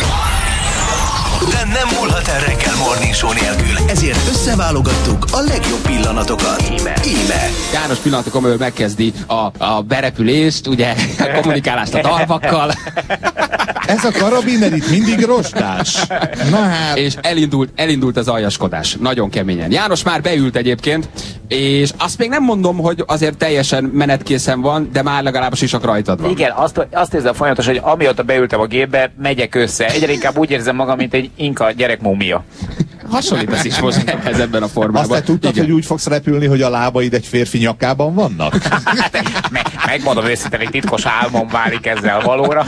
De nem múlhat el reggel Morning Show nélkül, ezért összeválogattuk a legjobb pillanatokat. Íme. Íme. János pillanatokon belül megkezdi a, a berepülést, ugye, a kommunikálást a dalvakkal, Ez a karabiner itt mindig rostás. Na hát. és elindult, elindult az aljaskodás. Nagyon keményen. János már beült egyébként, és azt még nem mondom, hogy azért teljesen menetkészen van, de már legalább a sisak rajtad van. Igen, azt, azt érzem folyamatos, hogy amióta beültem a gépbe, megyek össze. Egyre inkább úgy érzem magam, mint egy inka gyerekmúmia. Hasonlítasz is most ehhez ebben a formában. Azt te tudtad, Igen. hogy úgy fogsz repülni, hogy a lábaid egy férfi nyakában vannak? Hát, me, megmondom őszintén, egy titkos álmom válik ezzel valóra.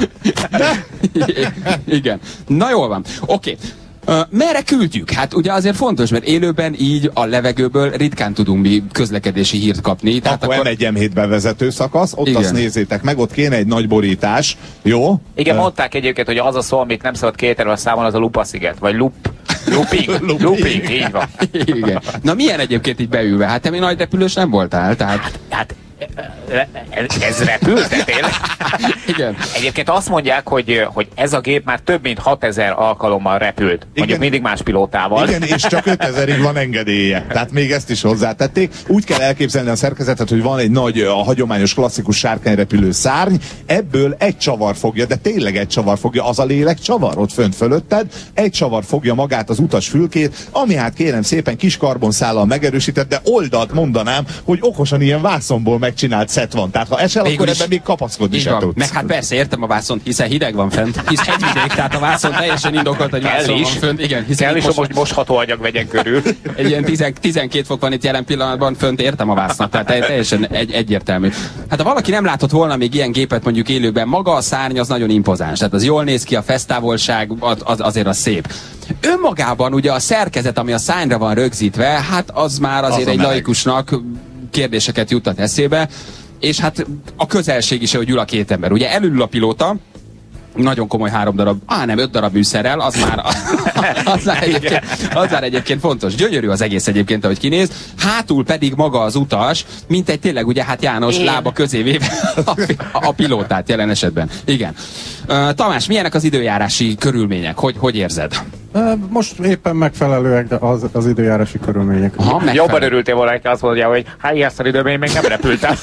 Igen. Na jól van. Oké. Uh, merre küldjük? Hát ugye azért fontos, mert élőben így a levegőből ritkán tudunk mi közlekedési hírt kapni. Tehát Akkor, akkor... M egy M hét bevezető szakasz, ott Igen. azt nézzétek meg, ott kéne egy nagy borítás, jó? Igen, Ö, mondták egyébként, hogy az a szó, amit nem szabad kételve számon, az a lupa-sziget, vagy lup, looping, Looping. looping, így van. Igen. Na milyen egyébként így beülve? Hát te még nagy repülős nem voltál, tehát... Hát ez, ez repült, de tényleg? Igen. Egyébként azt mondják, hogy, hogy ez a gép már több mint hatezer alkalommal repült. Mondjuk Igen. mindig más pilótával. Igen, és csak ötezerig van engedélye. Tehát még ezt is hozzátették. Úgy kell elképzelni a szerkezetet, hogy van egy nagy, a hagyományos klasszikus sárkányrepülő szárny, ebből egy csavar fogja, de tényleg egy csavar fogja, az a lélek csavar ott fönt fölötted, egy csavar fogja magát az utas fülkét, ami hát kérem szépen kis karbonszállal megerősített, de oldalt mondanám, hogy okosan ilyen vászonból megcsinált szett van. Tehát ha esel, Végül akkor is- ebben még kapaszkodni Így sem van. tudsz. Meg hát persze értem a vászont, hiszen hideg van fent, hisz hegyvidék, tehát a vászon teljesen indokolt, hogy Kell vászon is. van fönt. Igen, hiszen Kell itt is, most, hogy most mosható anyag vegyen körül. egy ilyen tíz, tizenkét fok van itt jelen pillanatban, fönt értem a vásznak, tehát te- teljesen egy, egyértelmű. Hát ha valaki nem látott volna még ilyen gépet mondjuk élőben, maga a szárny az nagyon impozáns, tehát az jól néz ki, a fesztávolság az, az, azért az szép. Önmagában ugye a szerkezet, ami a szárnyra van rögzítve, hát az már azért Az a egy meleg. laikusnak kérdéseket juttat eszébe, és hát a közelség is, hogy ül a két ember. Ugye elülül a pilóta, nagyon komoly három darab, á nem, öt darab műszerrel, az már, az már, egyébként, az már egyébként fontos. Gyönyörű az egész egyébként, ahogy kinéz. Hátul pedig maga az utas, mint egy tényleg ugye hát János Én. lába közé véve a, a pilótát jelen esetben. Igen. Uh, Tamás, milyenek az időjárási körülmények? Hogy, hogy érzed? Most éppen megfelelőek az, az időjárási körülmények. Aha, jobban örültél volna, hogy azt mondja, hogy hát ilyen szar időben én még nem repültem.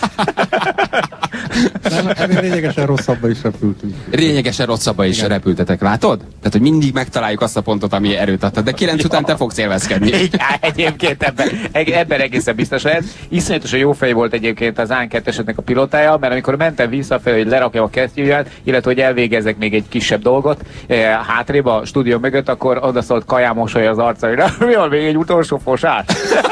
Nem, ennél lényegesen rosszabba is repültünk. Lényegesen rosszabba is Igen. repültetek, látod? Tehát, hogy mindig megtaláljuk azt a pontot, ami erőt adta. De kilenc után te fogsz élvezkedni. Igen, egyébként ebben, ebben egészen biztos lehet. Iszonyatosan jó fej volt egyébként az á kettőnek a pilótája, mert amikor mentem visszafelé, hogy lerakjam a kesztyűját, illetve hogy elvégezzek még egy kisebb dolgot eh, hátrébb a stúdió mögött, akkor oda szólt Kaján mosoly az arcaira. Mi van, még egy utolsó fosás?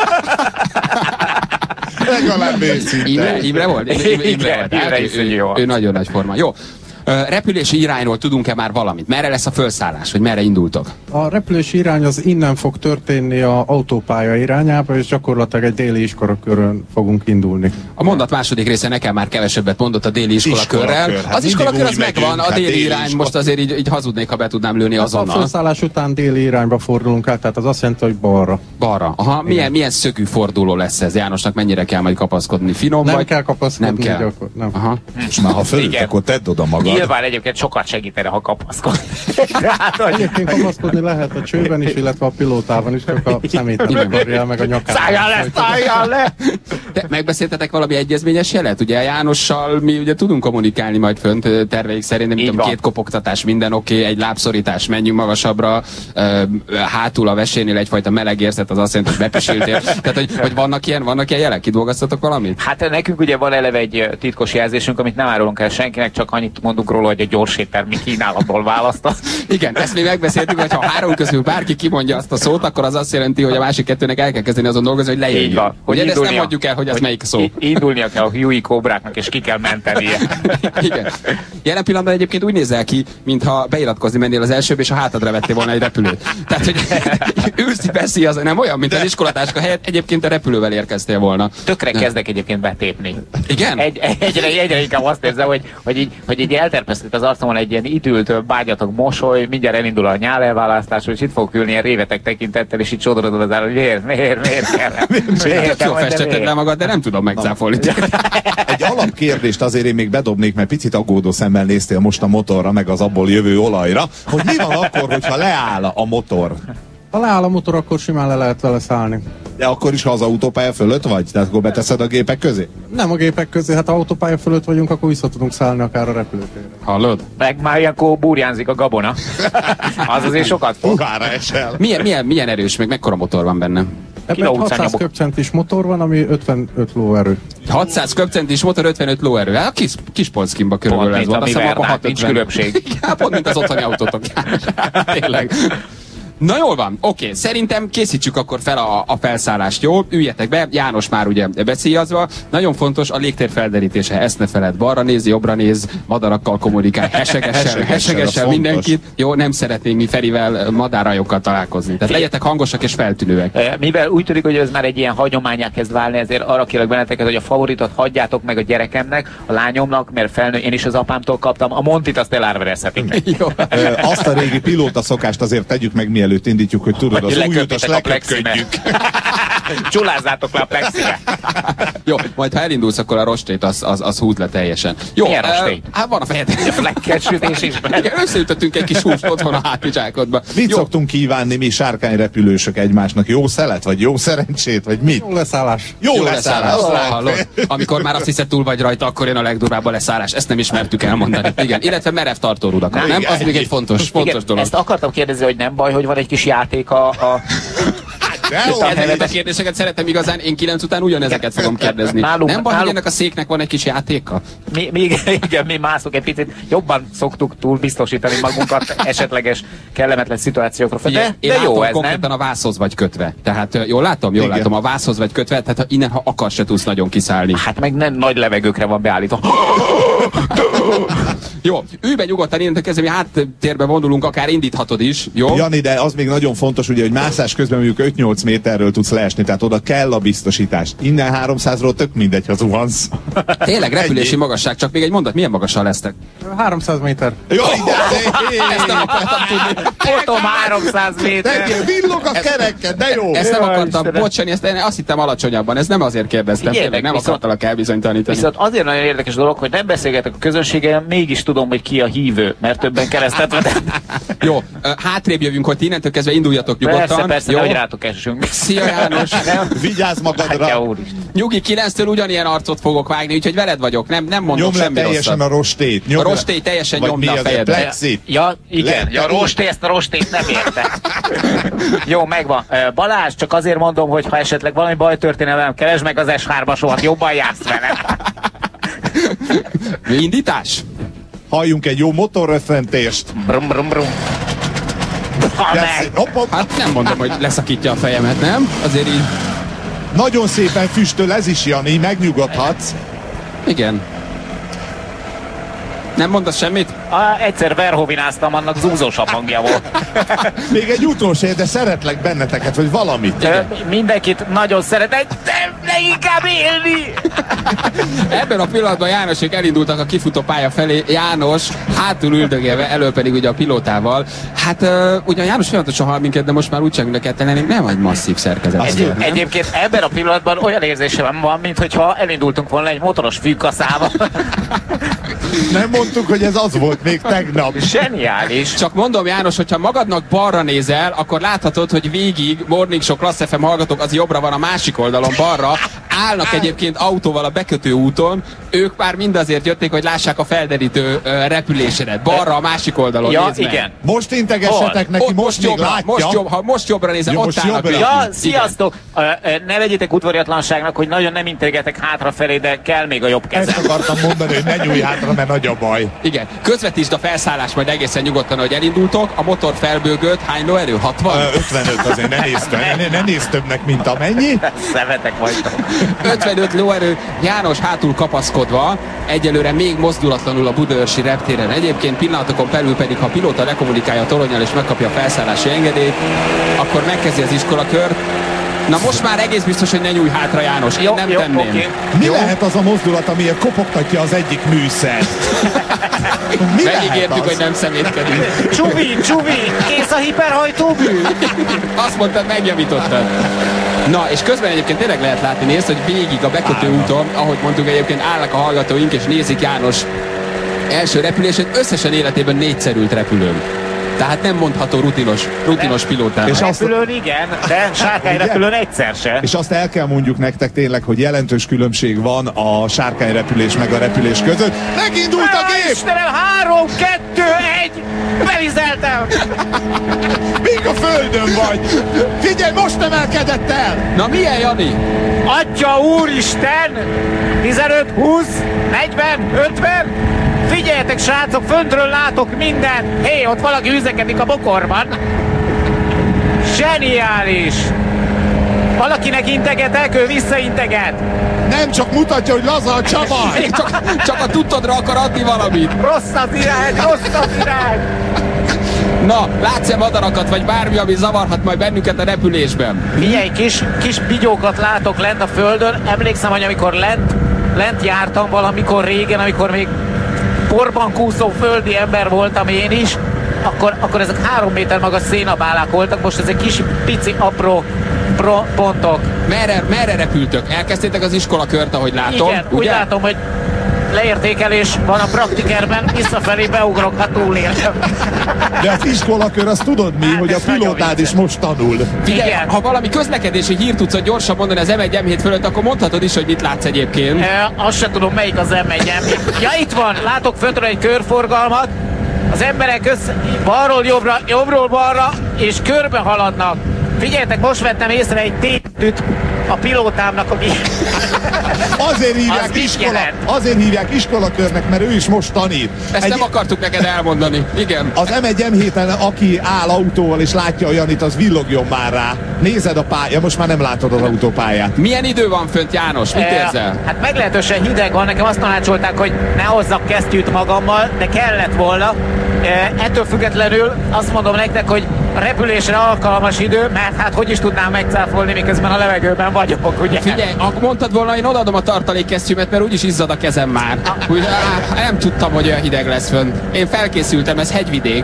Legalább őszinte. Imre, Imre volt? Imre, Imre, Imre volt. Imre is egy jó. Ő nagyon nagy forma. Jó. Repülési irányról tudunk-e már valamit? Merre lesz a felszállás, vagy merre indultok? A repülési irány az innen fog történni a autópálya irányába, és gyakorlatilag egy déli iskolakörön fogunk indulni. A mondat második része nekem már kevesebbet mondott a déli iskolakörrel. Iskola hát az iskolakör az megvan, a hát déli, déli irány, iskola. most azért így, így hazudnék, ha be tudnám lőni hát azonnal. A felszállás után déli irányba fordulunk át, tehát az azt jelenti, hogy balra. Balra. Aha, milyen, milyen szögű forduló lesz ez? Jánosnak mennyire kell majd kapaszkodni? Finom nem vagy? kell kapaszkodni. Nem kell. Gyakor, nem. Aha. És már ha fölült, akkor tedd oda magad. Nyilván egyébként sokat segítene, ha kapaszkodni. Egyébként kapaszkodni lehet a csőben is, illetve a pilótában is, csak a szemét nem akarja meg a nyakát. Szálljál le, szálljál le! De megbeszéltetek valami egyezményes jelet? Ugye Jánossal mi ugye tudunk kommunikálni majd fönt terveik szerint, nem tudom, két kopogtatás, minden oké, okay, egy lábszorítás, menjünk magasabbra, uh, hátul a vesénél egyfajta meleg érzet, az azt jelenti, hogy bepisültél. Tehát, hogy, hogy vannak ilyen, vannak ilyen jelek? Kidolgoztatok valamit? Hát nekünk ugye van eleve egy titkos jelzésünk, amit nem árulunk el senkinek, csak annyit mondunk róla, hogy a gyors éttermi kínálatból választasz. Igen, ezt mi megbeszéltük, hogy ha három közül bárki kimondja azt a szót, akkor az azt jelenti, hogy a másik kettőnek el kell kezdeni azon dolgozni, hogy lejöjjön. Ugye ezt nem mondjuk el, hogy az melyik szó. Indulnia kell a Huey kóbráknak, és ki kell mentenie. Igen. Jelen pillanatban egyébként úgy nézel ki, mintha beiratkozni mennél az elsőbb, és a hátadra vettél volna egy repülőt. Tehát, hogy ülsz, beszélj, az nem olyan, mint az iskolatáska helyett, egyébként a repülővel érkeztél volna. Tökre kezdek egyébként betépni. Igen? Egy, egyre, egyre inkább azt érzem, hogy, hogy így, hogy így elterpesztett az arcomon egy ilyen idült, bágyatag mosoly, mindjárt elindul a nyál elválasztásról, és itt fogok ülni ilyen révetek tekintettel, és így sodorod az áll, hogy miért, miért, miért kell. Miért jó festetted le magad, de nem tudom megcáfolni. Egy alapkérdést azért én még bedobnék, mert picit aggódó szemmel néztél most a motorra, meg az abból jövő olajra, hogy mi van akkor, hogyha leáll a motor? Ha leáll a motor, akkor simán le lehet vele szállni. De akkor is, ha az autópálya fölött vagy? Tehát akkor beteszed a gépek közé? Nem a gépek közé, hát ha autópálya fölött vagyunk, akkor vissza tudunk szállni akár a repülőtérre. Hallod? Meg már ilyenkor burjánzik a gabona. Az azért sokat fog. Fogára esel. Milyen, milyen, milyen erős, meg mekkora motor van benne? Ebben hatszáz köbcentis motor van, ami ötvenöt lóerő. hatszáz köbcentis motor, ötvenöt lóerő. Hát a kis, kis polckimba körülbelül ez volt. Azt hiszem, akkor nincs különbség. Ja, pont mint az otthoni autótok. Tényleg. Na jól van, oké, okay. Szerintem készítsük akkor fel a, a felszállást, jó? Üljetek be, János már ugye beszéljazva. Nagyon fontos a légtér felderítése, ezt ne feled, balra néz, jobbra néz, madarakkal kommunikál, hesegessel, hesegessel mindenkit. Jó, nem szeretnénk mi Ferivel madárajokkal találkozni. Tehát legyetek hangosak és feltűnőek. Mivel úgy tűnik, hogy ez már egy ilyen hagyományá kezd válni, ezért arra kérlek benneteket, hogy a favoritot hagyjátok meg a gyerekemnek, a lányomnak, mert felnő, én is az apámtól kaptam, a Montit azt elárverezhetik. Azt a régi pilóta szokást azért tegyük meg, mielőtt indítjuk, hogy tudod, az új utas leköpködjük. Csulázzátok le a plexire. Jó, majd ha elindulsz, akkor a rostét az, az, az húz le teljesen. Jó, milyen rostét? Uh, hát van a fejet. A legkecsütés is benne. Összeütöttünk egy kis húst otthon a hátizsákodba. Mit jó. szoktunk kívánni mi sárkányrepülősök egymásnak? Jó szelet, vagy jó szerencsét, vagy mit? Jó leszállás. Jó, jó leszállás. leszállás. Hallod? Amikor már azt hiszed, túl vagy rajta, akkor jön a legdurvább a leszállás. Ezt nem ismertük elmondani. Igen, illetve merev tartórudakat. Nem? Az még egy fontos, fontos igen, dolog. Ezt akartam kérdezni, hogy nem baj, hogy van egy kis játék a... a... Ezeket a kérdéseket szeretem igazán, én kilenc után ugyanezeket fogom kérdezni. Nálunk, nem baj, nálunk... hogy ennek a széknek van egy kis játéka? Mi, mi, igen, mi mászunk egy picit, jobban szoktuk túl biztosítani magunkat esetleges kellemetlen szituációkra. De, Figyelj, de jó ez, konkrétan nem? A vászhoz vagy kötve. Tehát jól látom, jól igen. látom, a vászhoz vagy kötve, tehát ha innen, ha akarsz, se tudsz nagyon kiszállni. Hát meg nem nagy levegőkre van beállítva. Jó, ülj be nyugodtan, innentől kezdve mi háttérbe vonulunk, akár indíthatod is, jó? Jani, de az még nagyon fontos, ugye, hogy mászás közben mondjuk öt-nyolc méterről tudsz leesni, tehát oda kell a biztosítás. Innen háromszázról tök mindegy, ha zuhansz. Tényleg, repülési magasság, csak még egy mondat, milyen magasan lesztek? háromszáz méter. Jaj, de Ezt nem akartam tudni. Potom háromszáz méter. villog a kereked, de jó. Ezt nem Jaj, akartam Istenem. bocsani, ezt én azt hittem alacsonyabban, ez nem azért kérdeztem, Figyelj tényleg meg, nem viszont- akartalak elbizonytalanítani. Viszont azért nagyon érdekes dolog, hogy nem beszélgetek a közönséggel, mégis tudom, hogy ki a hívő, mert többen keresztet vetett. Jó, ö, hátrébb jövünk, hogy ti innentől kezdve induljatok nyugodtan. Persze, persze, jó? nehogy rátok esünk. Szia János! Vigyázz magadra. Hát, úristen. Nyugi, kilenctől ugyanilyen arcot fogok vágni, úgyhogy veled vagyok, nem, nem mondok Nyom le semmi teljesen rosszat. a rostét. A Nyom le- rostély teljesen Vagy nyomd mi a az, fejedbe. plexit? Ja, igen. Le- ja, rosté, ezt a rostét nem érte. Jó, megvan. Ö, Balázs, csak azért mondom, hogy ha esetleg valami baj történne velem, keresd meg az es hármas sohat, jobban jársz vele. Indítás? Halljunk egy jó motorröffentést. Brum, brum, brum. Ha meg. Hopp, hopp. Hát nem mondom, hogy leszakítja a fejemet, nem? Azért így, Nagyon szépen füstöl ez is, Jani, megnyugodhatsz. igen. Nem mondasz semmit? A, egyszer verhovináztam, annak zúzósabb hangja volt. Még egy utolsó, de szeretlek benneteket, vagy valamit. Ö, Mindenkit nagyon szeretek, de leginkább élni! Ebben a pillanatban Jánosék elindultak a kifutó pálya felé, János hátul üldögélve, elő pedig ugye a pilótával. Hát uh, ugye János folyamatosan hal minket, de most már úgy sem kell tenni, nem egy masszív szerkezet. Egy, egyébként ebben a pillanatban olyan érzésem van, mintha elindultunk volna egy motoros fűkaszával. Nem mondtuk, hogy ez az volt még tegnap. Zseniális. Csak mondom, János, hogyha magadnak balra nézel, akkor láthatod, hogy végig Morning Show Class ef em hallgatók, az jobbra van, a másik oldalon, balra. Állnak egyébként autóval a bekötő úton, ők már mindazért jötték, hogy lássák a felderítő ö, repülésedet. Balra, a másik oldalon, Ja, nézd meg. igen. Most integessetek Hol? neki, Ott, most, most, még jobbra, látja. most, jobb, ha most jobbra nézel, Jó, ott most állnak jobbra. végig. Ja, Igen. sziasztok! Ö, ö, Ne vegyétek udvariatlanságnak, hogy nagyon nem integetek hátrafelé, de kell még a jobb Ezt kezem. akartam mondani, hogy ne nyújj hátra, mert nagy a baj. Igen, közvetítsd a felszállást majd egészen nyugodtan, hogy elindultok. A motor felbőgött, hány lóerő? hatvan? Ö, ötvenöt azért ne nézd, ne, ne nézd többnek, mint amennyi. Szemetek vagytok. ötvenöt lóerő, János hátul kapaszkodva, egyelőre még mozdulatlanul a budaörsi reptéren. Egyébként pillanatokon belül pedig, ha a pilóta lekommunikálja a toronnyal és megkapja a felszállási engedélyt, akkor megkezdi az iskolakört. Na most már egész biztos, hogy ne nyújj hátra, János. Én Jó, nem jó, tenném. oké. Mi Jó? lehet az a mozdulat, amiért kopogtatja az egyik műszert? Mi lehet Megígértük, az? hogy nem szemétkedünk. Csubi, csubi, kész a hiperhajtómű. Azt mondtad, megjavítottad. Na, és közben egyébként tényleg lehet látni, nézd, hogy végig a bekötő úton, ahogy mondtuk, egyébként állnak a hallgatóink, és nézik János első repülését, összesen életében négyszer ült repülőn. Tehát nem mondható rutinos, rutinos pilótának. És azt- Repülőn igen, de sárkányrepülőn egyszer se. És azt el kell mondjuk nektek tényleg, hogy jelentős különbség van a sárkányrepülés meg a repülés között. Megindult a Á, gép! Istenem, három, kettő, egy, bevizeltem! Még a földön vagy! Figyelj, most emelkedett el! Na milyen, Jani? Atya úristen! tizenöt, húsz, negyven, ötven! Figyeljetek, srácok, föntről látok minden! Hé, ott valaki üzekedik a bokorban! Zseniális! Valakinek integetek, ő visszainteget! Nem csak mutatja, hogy laza a csavar! Csak, csak a tudtodra akar adni valamit. Rossz az irány, rossz az irány! Na, látsz-e madarakat, vagy bármi, ami zavarhat majd bennünket a repülésben? Figyelj, kis, kis bigyókat látok lent a földön. Emlékszem, hogy amikor lent, lent jártam valamikor régen, amikor még porban kúszó földi ember voltam én is, akkor, akkor ezek három méter magas szénabálák voltak, most ezek kis, pici, apró pro, pontok. Merre, merre repültök? Elkezdtétek az iskolakört, ahogy látom? Igen, úgy ugye? látom, hogy leértékelés van a praktikerben, visszafelé beugrok, ha túlélem. De az iskolakör, azt tudod mi, Hát hogy a ez nagyon pilótád is most tanul. Figyelj, Igen. ha valami közlekedési hírt tudsz hogy gyorsan mondani az em egy em hét fölött, akkor mondhatod is, hogy mit látsz egyébként. E, azt se tudom, melyik az em egy. Ja, itt van, látok föntről egy körforgalmat, az emberek össze, balról jobbra, jobbról balra, és körbe haladnak. Figyeljetek, most vettem észre egy tétűt a pilótámnak, ami Azért hívják, iskola, azért hívják iskolakörnek, mert ő is most tanít. Ezt Egy, nem akartuk neked elmondani. Igen. az em egy em héten, aki áll autóval és látja a Janit, az villogjon már rá. Nézed a pálya, most már nem látod az autópályát. Milyen idő van fönt, János? Mit érzel? Hát meglehetősen hideg van, nekem azt tanácsolták, hogy ne hozzak kesztyűt magammal, de kellett volna. Ettől függetlenül azt mondom nektek, hogy a repülésre alkalmas idő, mert hát hogy is tudnám megcáfolni, miközben a levegőben vagyok, ugye? Figyelj, akkor mondtad volna, én odaadom a tartalékkesztyűmet, mert úgyis izzad a kezem már. Úgy, á, nem tudtam, hogy olyan hideg lesz fönt. Én felkészültem, ez hegyvidék.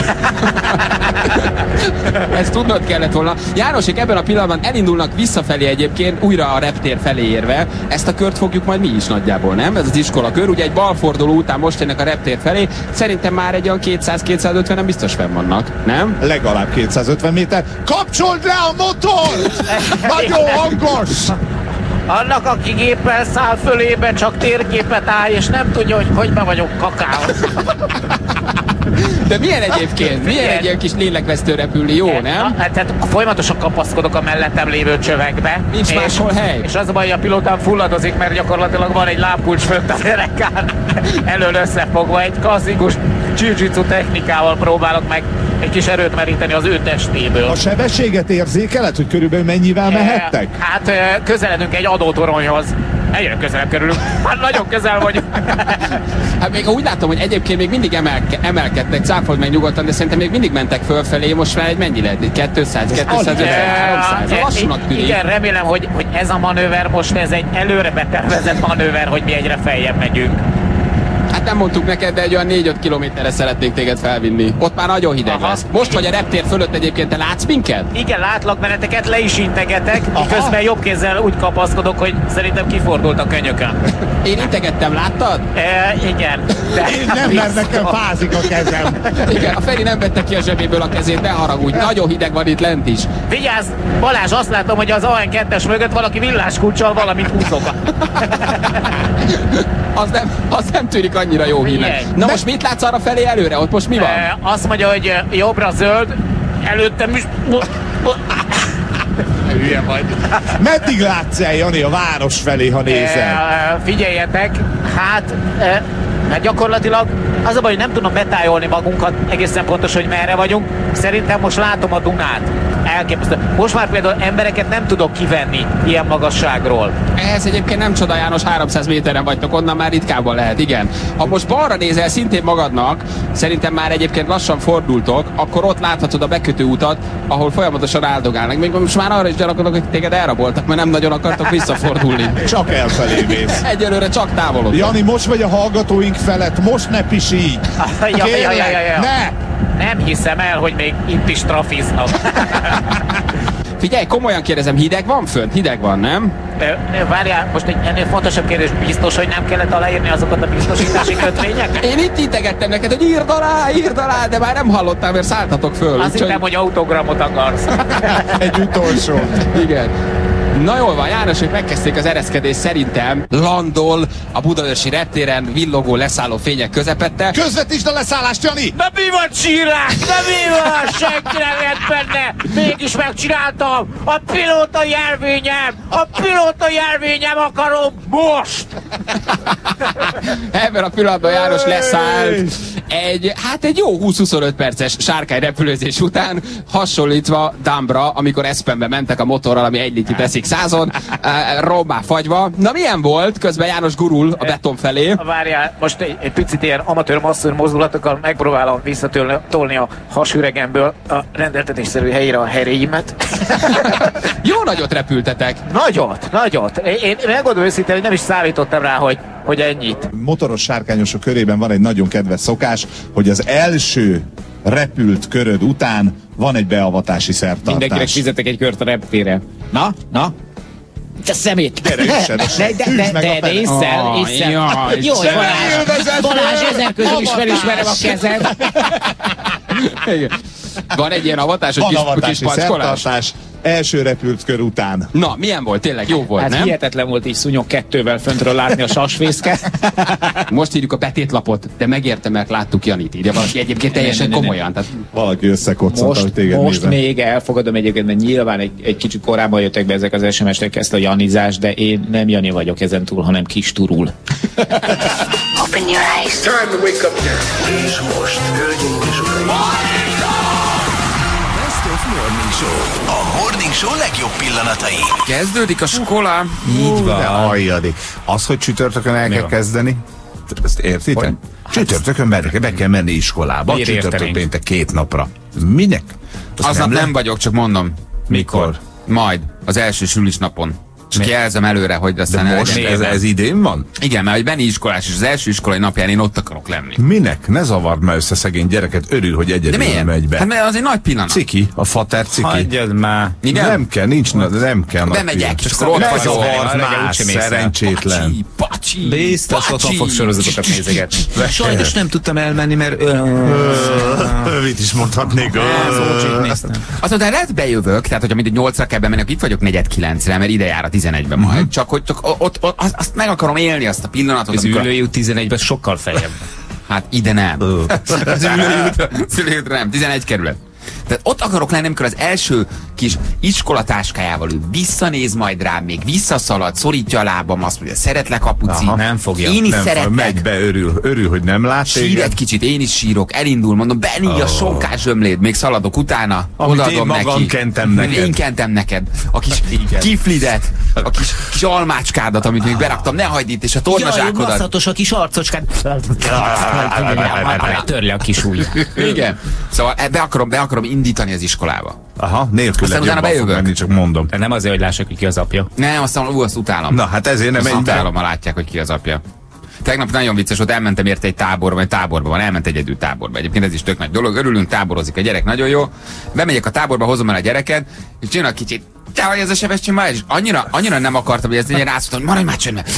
Ezt tudnod kellett volna. Jánosék ebben a pillanatban elindulnak visszafelé egyébként, újra a reptér felé érve. Ezt a kört fogjuk majd mi is nagyjából, nem? Ez az iskolakör, ugye egy balforduló után most jönnek a reptér felé. Szerintem már egy olyan kétszáz-kétszázötvenen biztos fenn vannak, nem? Legalább kétszázötven méter. Kapcsold le a motort! Nagyon hangos! Annak, aki géppel száll fölébe, csak térképet áll, és nem tudja, hogy hogy be vagyok kakával. De milyen egyébként? Milyen egy ilyen kis lélekvesztő repülni, jó, nem? Hát, hát folyamatosan kapaszkodok a mellettem lévő csövekbe. Nincs máshol hely. És az a baj, hogy a pilótám fulladozik, mert gyakorlatilag van egy lábkulcs fönt a derekán. Elől összefogva egy klasszikus jiu-jitsu technikával próbálok meg egy kis erőt meríteni az ő testéből. A sebességet érzékeled, hogy körülbelül mennyivel mehettek? Hát közeledünk egy adótoronyhoz. Egyre közelebb kerülünk. Hát nagyon közel vagyunk. Hát még úgy látom, hogy egyébként még mindig emelke, emelkedtek, cáfold meg nyugodtan, de szerintem még mindig mentek fölfelé, most már egy mennyi lehet? kétszáz, kétszázötven, háromszáz. Lassunak tűnik. Igen, remélem, hogy, hogy ez a manőver most ez egy előre betervezett manőver, hogy mi egyre feljebb megyünk. Hát nem mondtuk neked, de egy olyan négy-öt kilométerre szeretnénk téged felvinni. Ott már nagyon hideg Aha. lesz. Most vagy a reptér fölött egyébként, te látsz minket? Igen, látlak benneteket, le is integetek, miközben jobb kézzel úgy kapaszkodok, hogy szerintem kifordult a könyökön. Én integettem, láttad? E, igen. De Én nem, mert nekem fázik a kezem. Igen, a Feri nem vette ki a zsebéből a kezét, ne haragudj, nagyon hideg van itt lent is. Vigyázz, Balázs, azt látom, hogy az á en kettes mögött valaki villáskulccsal valamit húzok. az, nem, az nem tűnik annyira jó hínek. Na most mit látsz arra felé előre? Ott most mi van? E, azt mondja, hogy jobbra zöld, előttem is... Hülye vagy. Meddig látsz el, Jani, a város felé, ha nézel? E, figyeljetek, hát... E, mert gyakorlatilag az a baj, hogy nem tudom betájolni magunkat egészen pontos, hogy merre vagyunk. Szerintem most látom a Dunát. Elképesztő. Most már például embereket nem tudok kivenni ilyen magasságról. Ehhez egyébként nem csoda, János, háromszáz méteren vagytok, onnan már ritkábban lehet, igen. Ha most balra nézel szintén magadnak, szerintem már egyébként lassan fordultok, akkor ott láthatod a bekötő utat, ahol folyamatosan áldogálnak. Még most már arra is gyanakodok, hogy téged elraboltak, mert nem nagyon akartok visszafordulni. Csak elfelé mész. Egyelőre csak távolodtok. Jani, most vagy a hallgatóink felett, most ne pisígy! Ja, ja, ja, ja, ja. Ne! Nem hiszem el, hogy még itt is trafiznak. Figyelj, komolyan kérdezem, hideg van fönt? Hideg van, nem? Várjál, most egy ennél fontosabb kérdés, biztos, hogy nem kellett aláírni azokat a biztosítási kötvényeket? Én itt integettem neked, hogy írd alá, írd alá, de már nem hallottál, mert szálltatok föl. Azt hittem, hogy autogramot akarsz. Egy utolsó. Igen. Na jól van, Jánosok megkezdték az ereszkedést, szerintem landol a budaörsi reptéren villogó leszálló fények közepette. Közvetítsd a leszállást, Jani! De mi van, csírák? De mi van? Senki nem lett benne! Mégis megcsináltam! A pilóta jelvényem! A pilóta jelvényem akarom most! Ebben a pillanatban János leszállt egy, hát egy jó húsz-huszonöt perces sárkányrepülőzés után, hasonlítva Dumbra, amikor Espenbe mentek a motorral, ami egy litrit eszik százon, rommá fagyva. Na milyen volt? Közben János gurul a beton felé. Várjál, most egy, egy picit ilyen amatőr masszőr mozdulatokkal megpróbálom visszatolni a hasüregemből a rendeltetésszerű helyére a heréimet. Jó nagyot repültetek. Nagyot, nagyot. Én megmondom őszintén, hogy nem is számítottam rá, hogy, hogy ennyit. Motoros sárkányosok körében van egy nagyon kedves szokás, hogy az első repült köröd után van egy beavatási szertartás. Mindenkinek fizetek egy kört a reptére. Na, na? Te szemét! Gyere, üssed, de, de, de, de, de isszel, isszel. Jó, Balázs, Balázs, ezer közül is felismerem a kezed. Van egy ilyen avatás, hogy kis, kis pacskolás? első repült kör után. Na, milyen volt? Tényleg jó volt, Hát nem? hihetetlen volt így szúnyog kettővel föntről látni a sasfészket. Most írjuk a betétlapot, de megérte, mert láttuk Janit, írja valaki egyébként teljesen Ne, ne, ne, ne. komolyan. Tehát Valaki összekoccanta, hogy Most, téged most nézem. még elfogadom egyébként, mert nyilván egy, egy kicsit korábban jöttek be ezek az es em es-tek ezt a janizás, de én nem Jani vagyok ezen túl, hanem kis turul. Open your eyes. Time to wake up now. És most, hölgyeim és uraim. Best of Morning Show. A Morning Show legjobb pillanatai. Kezdődik a skola. Így van. Halljadik. Az, hogy csütörtökön el kell kezdeni, ezt értitek? Csütörtökön be, be kell menni iskolába, Miért csütörtök értenénk? péntek két napra. Minek? Azt Aznap le- nem vagyok, csak mondom. Mikor? Majd, az első sülisnapon. Csak jelzem előre, hogy De aztán ne most legyen ez, benne. ez idén van? Igen, mert hogy Benni iskolás, és az első iskolai napján én ott akarok lenni. Minek? Ne zavard már össze szegény gyereket, örül, hogy De egyedül miért? megy be. Hát mert az egy nagy pillanat. Ciki, a fater ciki. Hagyjad már. Igen? Nem kell, nincs, na- nem kell. nagy Bemegyek, pillanat. és akkor ott Ne vagyok. zavard Reggel már, úgysem mész el. szerencsétlen. Pacsi, pacsi, Biztos otthon fog sorozatokat nézegetni. Sajnos nem tudtam elmenni, mert... Mit is mondhatnék? Aztán lehet bejövök, tehát hogyha mindegy nyolcra kell bemenni, akkor itt vagyok negyed kilencre, mert ide jár a tizenegyben majd. Csak hogy csak ott, ott, azt, azt meg akarom élni, azt a pillanatot. Az amikor- ülőjű tizenegyben sokkal feljebb. Hát ide nem. Az ülőjútra, az ülőjútra nem, tizenegy kerület. Tehát ott akarok lenni, amikor az első kis iskolatáskájával ő visszanéz majd rám, még visszaszalad, szorítja a lábam, azt mondja, szeretlek, apuci. Aha. Nem fogja. Én is Nem, szeretlek. megy be, örül, örül, hogy nem lát Sír téged. egy kicsit, én is sírok, elindul, mondom, Benni, a sonkás zsömléd, még szaladok utána, Amit odaadom én magam neki. kentem neked. Én kentem neked. A kis kiflidet, a kis, kis almácskádat, amit még beraktam, ne hagyd itt, és a tornazsákodat. masszatos a kis arcocskát. Törli a kis ujját. Igen. Szóval be akarom, be akarom indítani az iskolába. Aha, nélkül Aztán egy utána jobban fog bejövök. menni, csak mondom. De nem azért, hogy lássak, hogy ki az apja. Nem, aztán ú, azt utálom. Na, hát ezért nem Azt menj be. utálom, ha látják, hogy ki az apja. Tegnap nagyon vicces volt, elmentem érte egy táborba, vagy táborba van, elment egyedül táborba. Egyébként ez is tök nagy dolog, örülünk, táborozik a gyerek, nagyon jó. Bemegyek a táborba, hozom el a gyereket, és csinál kicsit. Te vagy ez a Sebestyén már, és annyira, annyira nem akartam, hogy ez legyen, azt mondtam, hogy maradj már csöndben.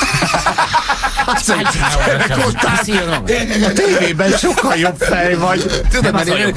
A tévében sokkal jobb fej vagy. Tudod, mert én...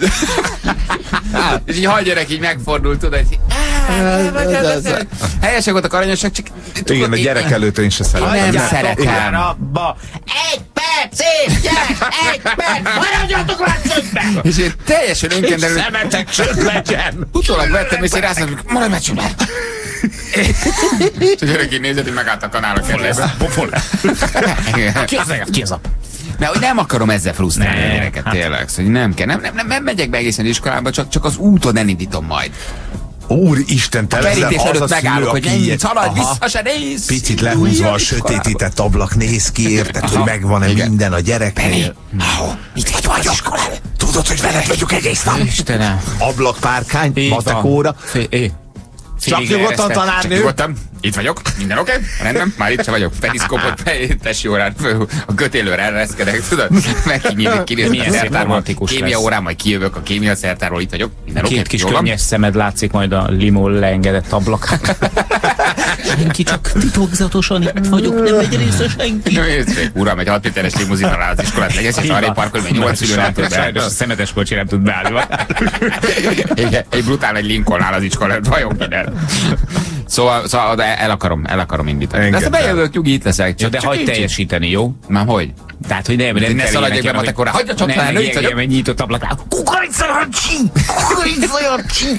Á, és így hajgyerek így megfordult, tudod, hogy helyesek voltak, aranyosak, csak... Igen, a gyerek előtt én se szeretem. Nem szeretem. Abba. Egy percig, gyerek! Egy perc! Maradjatok már csöndben! És én teljesen önkéntelenül... Szemetek csönd legyen! Utólag vettem, és én azt mondom, hogy maradj már csöndben. És a gyerek így nézett, hogy megállt a kanál a kedvesbe. Ki az ki az apja? Mert hogy nem akarom ezzel frusztrálni Ne, a gyereket, hát- tényleg. Szóval nem kell, nem, nem, nem, nem megyek be egészen iskolába, csak, csak az úton elindítom majd. Úristen, te A leszel kerítés az a előtt szülő, megállok, hogy aki menj, ilyen- szaladj, Aha. vissza se néz. Picit lehúzva a Iskolába. sötétített ablak néz ki, érted, hogy megvan-e Igen. minden a gyereknél. Ahó, itt vagy vagy iskolában. Tudod, hogy veled vagyok egész nap? Istenem. Ablakpárkány, Így matek van. óra. Fé- é. Csak Félig nyugodtan, leeresztett. Csak tanárnő. nyugodtan, itt vagyok, minden oké? Okay? Rendben, már itt se vagyok. Periszkópot, tesi órán, a kötélőre elreszkedek, tudod? Meg kinyílik, kinézni Milyen a szép szertárból. romantikus Kémia lesz. órán, majd kijövök a kémia szertárból, itt vagyok, minden oké? Két kis Jól van? könnyes szemed látszik majd a limó leengedett ablakán. Senki, csak titokzatosan itt vagyok, nem megy részre senki. Uram, egy hat méteres limuzinnal áll az iskolát, legyen és arrébb parkolj, mert nyolc szülő nem tud Sajnos a beállni. szemetes kocsi nem tud beállni. Egy, egy brutál egy Lincoln áll az iskolát, vajon minden. Szóval, szóval de el akarom, el akarom indítani. De aztán Engedd el. bejövök, nyugi, itt leszek. Ja, de hagyd így- teljesíteni, jó? Már hogy? Tehát, hogy nem, nem, Ne szaladjak be matekóra. Hagyja csak nem, fel, nem, itt vagyok. nem, egy nyitott ablakán. Kukoricajancsi! Kukoricajancsi!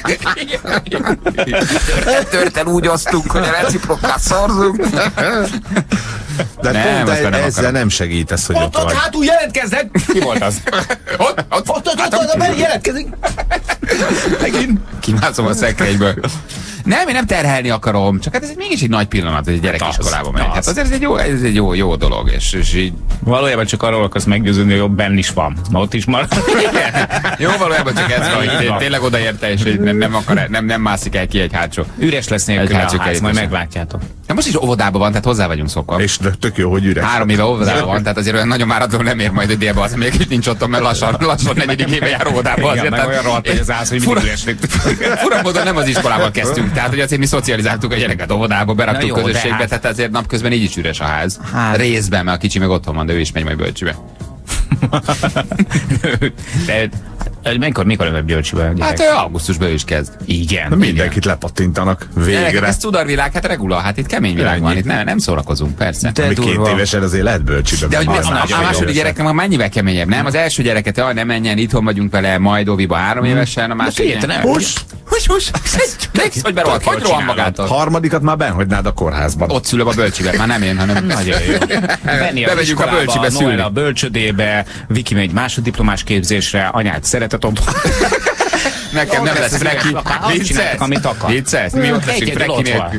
Törten úgy osztunk, hogy a reciprokát szorzunk. De Nem, pont azt már nem ezzel akarom. nem segítesz, hogy ott vagy. hátul jelentkeznek! Ki volt az? Ott, ott, ott, ott, ott, ott, jelentkezik! megint. Kimászom a szekrényből. Nem, én nem terhelni akarom, csak hát ez egy, mégis egy nagy pillanat, hogy egy gyerek Hát az, iskolába megy. az. Hát azért ez egy jó, ez egy jó, jó dolog, és, és így... Valójában csak arról akarsz meggyőződni, hogy jobb benn is van. Ma ott is marad. Jó, valójában csak ez van, Így hogy van. tényleg odaérte, és így nem, nem, akar, nem, nem mászik el ki egy hátsó. Üres lesz Egy nélkül a hátsó ház, majd kerítés. meglátjátok. De most is óvodában van, tehát hozzá vagyunk szokva. És tök jó, hogy üres. Három éve óvodában van, tehát azért olyan nagyon váratlanul nem ér majd a délbe, az még is nincs otthon, mert lassan, lassan negyedik éve jár óvodába. Igen, meg olyan rohadt, hogy az állsz, hogy mindig üresnek. Fura módon nem az iskolával kezdtünk, tehát hogy azért mi szocializáltuk a gyereket óvodába, beraktuk Na jó, de közösségbe, hát- tehát azért napközben így is üres a ház. Hát. Részben, mert a kicsi meg otthon van, de ő is megy majd bölcsibe. De, mikor, mikor jövök Györcsibe? Hát ő augusztusban is kezd. Igen. Na, mindenkit lepattintanak végre. Gyerekek, ez tudorvilág, hát regula, hát itt kemény világ van, itt nem, nem szórakozunk, persze. De két évesen azért lehet bölcsibe. De hogy menni. a, a, a második gyereknek már mennyivel keményebb, nem? Az első gyereket, hogy nem menjen, itthon vagyunk vele, majd óviba három évesen, a második. Hús! Hús, hús! Nézd, hogy berolt, hogy rohan magától. Harmadikat már benhagynád a kórházban. Ott szülöm a bölcsibe, már nem én, hanem nagyon jó. Bevegyük a bölcsibe szülni. A bölcsödébe, Viki megy másoddiplomás képzésre, anyát szeretet ott. Nekem nem lesz freki. Vicces? Amit akar. Vicces? Mi ott leszünk freki nélkül.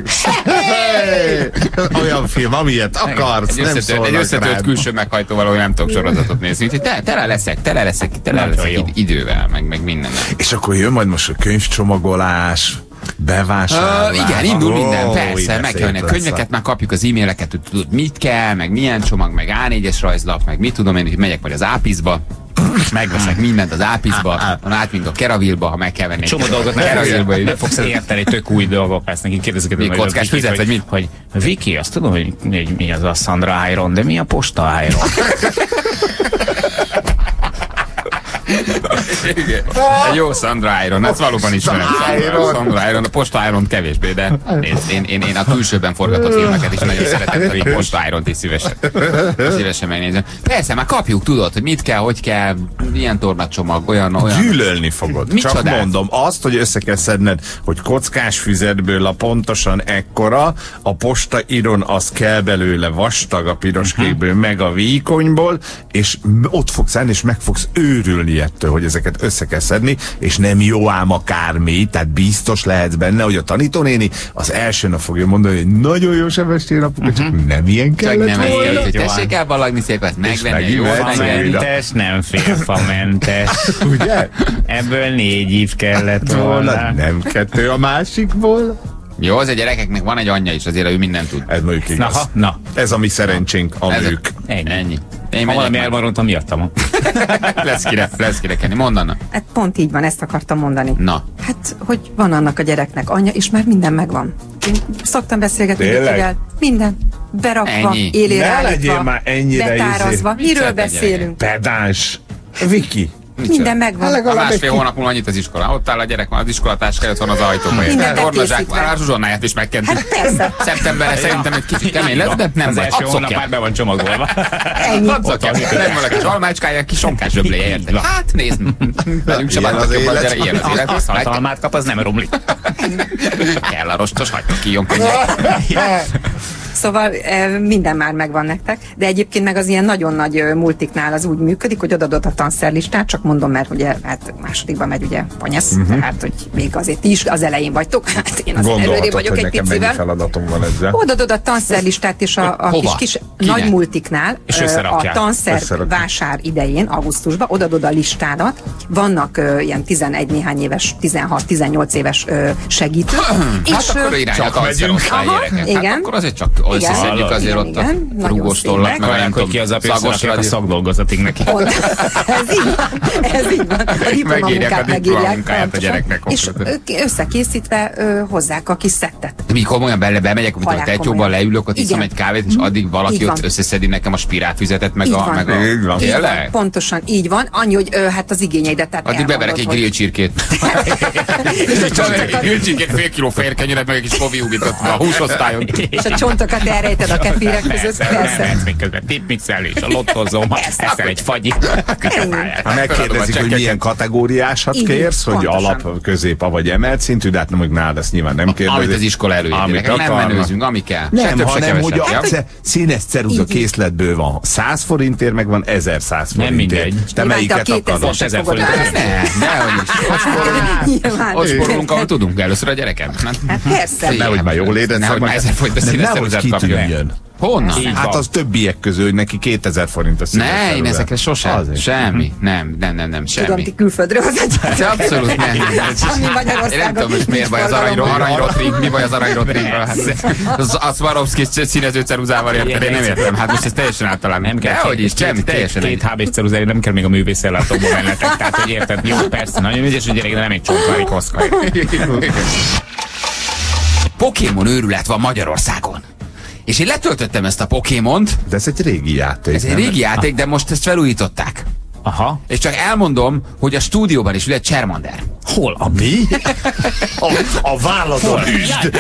Olyan film, amilyet akarsz, egy nem összetört, szólnak egy összetört rád. külső meghajtóval, hogy nem tudok sorozatot nézni. Úgyhogy te, tele leszek, tele leszek, tele leszek id- idővel, meg, meg mindennel. És akkor jön majd most a könyvcsomagolás, bevásárlás. Uh, igen, indul oh, minden, persze, meg kell a könyveket, már kapjuk az e-maileket, hogy tudod, mit kell, meg milyen csomag, meg á négyes rajzlap, meg mit tudom én, hogy megyek majd az Ápiszba, megveszek mindent az Ápiszba, átmink a Keravilba, ha meg kell venni. Csomó dolgot nem, nem fogsz érteni, tök új dolgok lesz nekik. Kérdezik, mi kockás füzet, vagy mit? Hogy Viki, azt tudom, hogy, hogy mi az a Sandra Iron, de mi a Posta Iron? Egy jó Sandra Iron, ezt valóban ismerem. Sandra, Sandra Iron, a Posta Iron kevésbé, de nézd, én, én, én a külsőben forgatott filmeket is nagyon szeretem, hogy Posta Iront is szívesen, szívesen megnézem. Persze, már kapjuk, tudod, hogy mit kell, hogy kell, milyen tornacsomag, olyan, olyan. Gyűlölni fogod. Mit Csak csodálsz? mondom, azt, hogy össze kell szedned, hogy kockás füzetből a pontosan ekkora, a Posta Iron az kell belőle vastag a piroskékből, meg a vékonyból, és ott fogsz állni, és meg fogsz őrülni ettől, hogy ezeket össze kell szedni, és nem jó ám akármi, tehát biztos lehetsz benne, hogy a tanítónéni az első nap fogja mondani, hogy nagyon jó Sebestyén apuka, csak uh-huh. nem ilyen kellett Csak nem volna. kell, hogy tessék elballagni szépen, megvenni, jó Fafamentes, nem félfamentes. Ugye? Ebből négy ív kellett volna. Nem kettő a másikból. Jó, az a gyerekeknek van egy anyja is, azért ő mindent tud. Ez mondjuk igaz. Na, na. Ez a mi szerencsénk, a Ez nők. Ennyi. Ennyi. Én Ha valami megyek elmaradtam, miattam. lesz kire, lesz kire kenni. Mondd, Anna. Hát pont így van, ezt akartam mondani. Na. Hát, hogy van annak a gyereknek anyja, és már minden megvan. Én szoktam beszélgetni Tényleg? Vikivel. Minden. Berakva, Ennyi. élére Ne állítva, legyél már ennyire betárazva. izé. Miről Mit beszélünk? Pedáns. Viki. Minden megvan. A másfél hónap múlva annyit az iskola. Ott áll a gyerek, van az iskolatáska, ott van az ajtóban. Minden Tornazsák, bekészítve. már a zsuzsonnáját is megkentik. Hát persze. Szeptemberre szerintem egy kicsit kemény lesz, de nem Az baj. első hónap Abszokja. már be van csomagolva. Ennyi. Abszokja. Nem van a kis almácskája, kis sonkás zsöbléje, érted? Hát nézd, velünk sem Ilyen adtak az jobban, élet. gyere, ilyen az élet. Ha hatalmát kap, az nem romlik. Kell a rostos, hagyjuk ki, jön könnyen. Szóval e, minden már megvan nektek, de egyébként meg az ilyen nagyon nagy ö, multiknál az úgy működik, hogy odadod a tanszerlistát, csak mondom, mert ugye hát másodikban megy ugye panyasz, uh-huh. tehát hogy még azért ti is az elején vagytok, hát én azért előrébb Gondolhatod, vagyok hogy egy nekem mennyi picivel. feladatom van ezzel. Odadod a tanszerlistát, és a, a Hova? kis, kis Kinek? nagy multiknál És ö, a összerakják. tanszer Összerakják. vásár idején, augusztusban, odadod a listádat, vannak ö, ilyen tizenegy néhány éves, tizenhat-tizennyolc éves ö, segítők, Hát akkor ö, irány a Csak tanszerosztály Aha, gyerekek. igen. Hát akkor azért csak Igen. összeszedjük azért Igen, ott a igen. Nagyon rúgós szép. tollat, meg a nem Megvárják, hogy tudom, ki az a pénzt, szagos a radi. szakdolgozatig neki. Pont. Ez így van, ez így van. A Megírják a diplomamunkát megírják. diplomamunkáját a pontosan. gyereknek És konkrétan. ö, összekészítve ö, hozzák a kis szettet. Mi komolyan bele bemegyek, amikor a Halál tetyóban komolyan. leülök, ott iszom Igen. egy kávét, és addig valaki Így van. ott összeszedi nekem a spirálfüzetet, meg Így a... van. Meg a Így van. Így van, Tényleg? pontosan, így van. Annyi, hogy ö, hát az igényeidet, tehát Addig beverek egy elmondod, grill csirkét. Egy grill csirkét, fél kiló félkenyeret, meg egy kis koviúbit ott a húsosztályon. és a csontokat elrejted a kefirek között, Persze, persze. mehetsz még közben tipmixelni, és a lottozom, eszel egy fagyi. Ha megkérdezik, hogy milyen kategóriásat Így, kérsz, hogy pontosan. alap, közép, vagy emelt szintű, de hát nem, hogy nálad ezt nyilván nem kérdezik. Amit az iskola előír. Amit Gyerekek, Nem akarnak. menőzünk, ami kell. Se Nem, több, se hanem, hogy kevesebb. a Ja? ce- színes ceruza Így, így. készletből van. száz forintért meg van ezerszáz Nem forintért. mindegy. Te Nyilván melyiket te a akarod? kétezer-eset fogod forint. választani. Ne, nehogy is. Ott spórolunk. Nyilván. Ott spórolunk, ahol tudunk először a gyereket. Hát persze. Nehogy már jól érezd Nehogy már ezer forint a De színes nehogy ceruzát kapja. kitűnjön. Honnan? Így Hát van. az többiek közül, hogy neki kétezer forint a színes Ne, én ceruza. ezekre sosem. Azért. Semmi. Nem, nem, nem, nem, Tudom, semmi. ti külföldről hozzátok. Ez abszolút nem. Ami Magyarországon Én nem tudom, most miért baj az aranyro, aranyrotring, mi baj az aranyrotringgal? Hát, az, a Swarovski színező ceruzával érted, én nem értem. Hát most ez teljesen általán. Nem kell hogy is, két- semmi, két- teljesen Két egy. há bé ceruzári, nem kell még a művészellátókba mennetek. Tehát, hogy érted, jó, persze, nagyon ügyes, hogy gyerek, de nem egy csontvári koszka. Pokémon őrület van Magyarországon. És én letöltöttem ezt a Pokémont. De ez egy régi játék. Ez egy nem? régi játék, de most ezt felújították. Aha. És csak elmondom, hogy a stúdióban is ül egy Charmander. Hol? A mi? A, a válladon üsd.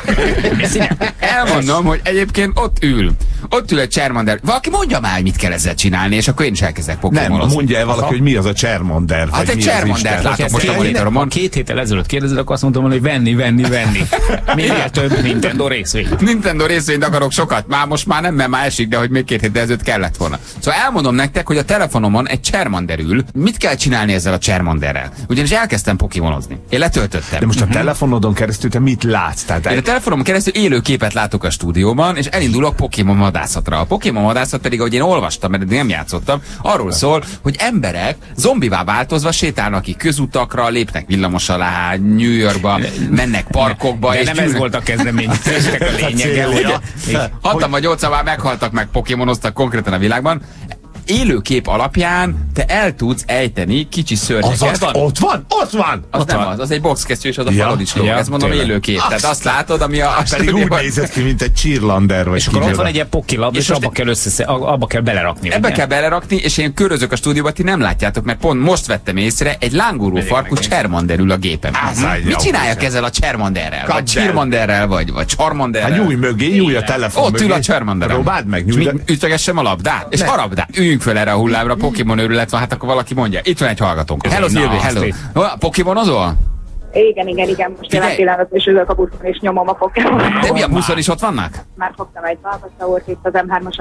Elmondom, hogy egyébként ott ül. Ott ül egy Charmander. Valaki mondja már, mit kell ezzel csinálni, és akkor én is elkezdek Nem, pokémonozni. mondja el valaki, hogy mi az a Charmander. Hát egy Charmander látok most a monitoromon. Ha két héttel ezelőtt kérdezed, akkor azt mondtam, hogy venni, venni, venni. Minél több Nintendo részvény. Nintendo részvényt akarok sokat. Már most már nem, mert már esik, de hogy még két héttel ezelőtt kellett volna. Szóval elmondom nektek, hogy a telefonomon egy Charmander ül. Mit kell csinálni ezzel a Charmanderrel? Ugyanis elkezdtem pokémonozni. Én letöltöttem. De most a telefonodon keresztül te mit látsz? Tehát Én a telefonomon keresztül élő képet látok a stúdióban, és elindulok Pokémon vadászatra. A Pokémon vadászat pedig, ahogy én olvastam, mert nem játszottam, arról szól, hogy emberek zombivá változva sétálnak ki közutakra, lépnek villamos alá, New Yorkba, mennek parkokba. De és nem gyűlnek... ez volt a kezdeményezésnek a lényege, ugye? Hatan vagy nyolcan már meghaltak, meg pokémonoztak konkrétan a világban. Élőkép alapján te el tudsz ejteni kicsi szörnyeket. Az ott van, ott van, ott van! Az ott nem van. az, az egy boxkesztyű, és az a Ja, falon is lóg. ja, Ez mondom tényleg. élőkép. Tehát azt látod, ami a... a Pedig úgy stúdióban- nézett ki, mint egy cheerlander, vagy És akkor ott kicsoda. van egy ilyen pokilabda, és, És és most abba kell, összesze, abba kell belerakni. Ebbe ugye? kell belerakni, és én körözök a stúdióban, ti nem látjátok, mert pont most vettem észre, egy lánguró farkú Charmander ül a gépen. Ászállj, Mit jó, csinálják ezzel a Charmanderrel? Kapd Vagy Charmanderrel, vagy, vagy Charmanderrel? Hát nyújj mögé, nyújj a telefon Ott mögé. ül a Charmanderrel. Próbáld meg, És nyújj. mi- ütögessem a labdát, és Ne. harabdát. Üljünk föl erre a hullámra, Pokémon őrület van, hát akkor valaki mondja. Itt van egy hallgatónk. Hello, Na, Szilvi, azt hello. így. Pokémonozol? Igen, igen, igen, most jelen Figyelj! pillanatban is ülök a buszon és nyomom a Pokémon. De mi a buszon is ott vannak? Már fogtam egy Balbasaurt itt az em hármas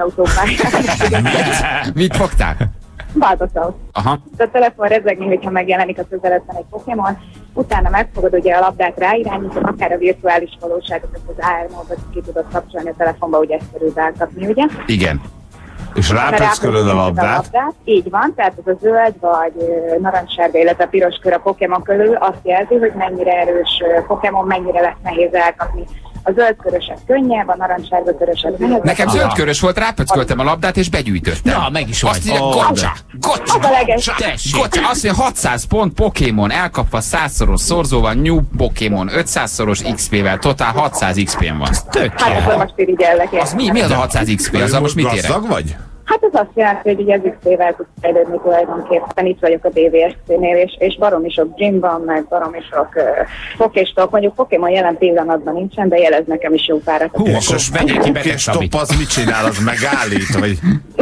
autópályán. Mit fogtál? Balbasaurt. Aha. A telefon rezegni, hogyha megjelenik a közeledben egy Pokémon, utána megfogod ugye a labdát ráirányítod, akár a virtuális valóságot, az álmodot ki tudod kapcsolni a telefonba, ugye ezt kerül beáltatni, ugye? Igen. És rápöckölöd a labdát. Így van, tehát ez a zöld vagy ö, narancssárga, illetve piros kör a Pokémon körül azt jelzi, hogy mennyire erős ö, Pokémon, mennyire lesz nehéz elkapni. A zöld köröset könnyebb, a narancssárga köröset nehezebb. Nekem zöld körös volt, rápöcköltem a labdát, és begyűjtöttem. Na, meg is vagy. Azt mondja, Ó, gocsa, Az gocsa, a leges. tessék. Gocsa, azt mondja, hatszáz pont Pokémon elkapva százszoros szorzóval, New Pokémon ötszázszoros iksz pé-vel, totál hatszáz iksz pén van. Tök Hát akkor most irigyellek. Az mi, mi az a hatszáz iksz pé? Az most mit érek? Gazdag vagy? Hát ez azt jelenti, hogy ugye az iksz pé-vel tudsz fejlődni tulajdonképpen. Itt vagyok a bé vé es cé-nél, és, és baromi sok gym van, meg baromi sok uh, pokéstok. Mondjuk Pokémon jelen pillanatban nincsen, de jelez nekem is jó párat. Hú, akkor vegyél ki beteg És Szabit. top az mit csinál? Az megállít? Vagy...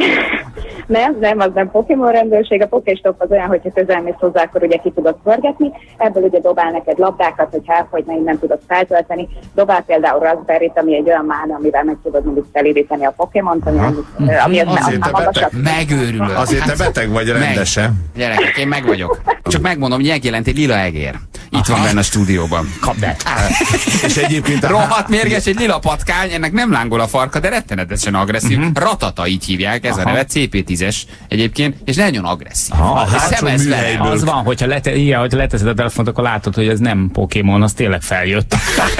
Nem, nem, az nem Pokémon rendőrség. A Pokéstop az olyan, hogyha közel mész hozzá, akkor ugye ki tudod pörgetni. Ebből ugye dobál neked labdákat, hogyha elfogyna, innen tudod feltölteni. Dobál például Raspberryt, ami egy olyan mána, amivel meg tudod mindig felidítani a Pokémont, ami, ami az Azért te magasabb. beteg. Megőrülök. Azért te beteg vagy rendesen. Gyerekek, én meg vagyok. Csak megmondom, hogy megjelent egy lila egér. Itt van benne a stúdióban. Kapd el. És egyébként a Rohadt mérges, egy lila patkány, ennek nem lángol a farka, de rettenetesen agresszív. Uh-huh. Ratata, így hívják, ez Aha. a neve, cé pé tízes egyébként, és nagyon agresszív. Aha, a És hátsó szemezve. műhelyből. Az van, hogyha, lete, ilyen, hogyha leteszed a telefont, akkor látod, hogy ez nem Pokémon, az tényleg feljött.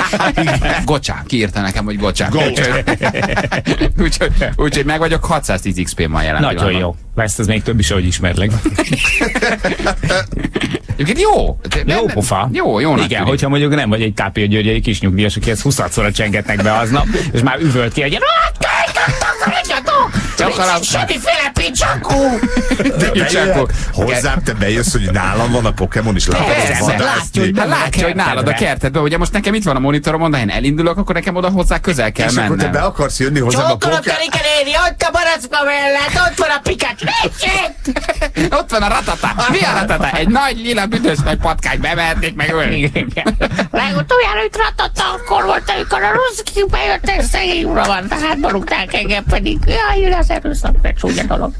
Gocsá, kiírta nekem, hogy gocsá. Go. Úgyhogy úgy, meg vagyok, hatszáztíz iksz pén van jelen Nagyon pillanatban. jó. Ezt az még több is, ahogy ismerlek. Egyébként jó. Jó pofa. Jó, jó. Igen, hogyha mondjuk nem vagy egy Tápia Györgyei kis nyugdíjas, akihez huszadszorra csengetnek be aznap, és már üvölt ki, hogy Semmiféle picsankú! De bejön, hozzám te bejössz, hogy nálam van a Pokémon, és látod Persze, vadászni. látja, hogy, hát látja, hogy nálad a kertedben. Ugye most nekem itt van a monitoromon, de ha én elindulok, akkor nekem oda hozzá közel kell És akkor te mennem. be akarsz jönni hozzám a Csókolom Pokémon. Kerikelényi, ott a baracka mellett, ott van a Pikachu, nincs Ott van a ratata. Mi a ratata? Egy nagy lila büdös nagy patkány, bemehetnék meg ölni. Legutoljára itt ratata, akkor volt, amikor a ruszki bejött, és szegény ura van, tehát barukták engem pedig. Jaj, az erőszak, meg csúnya dolog.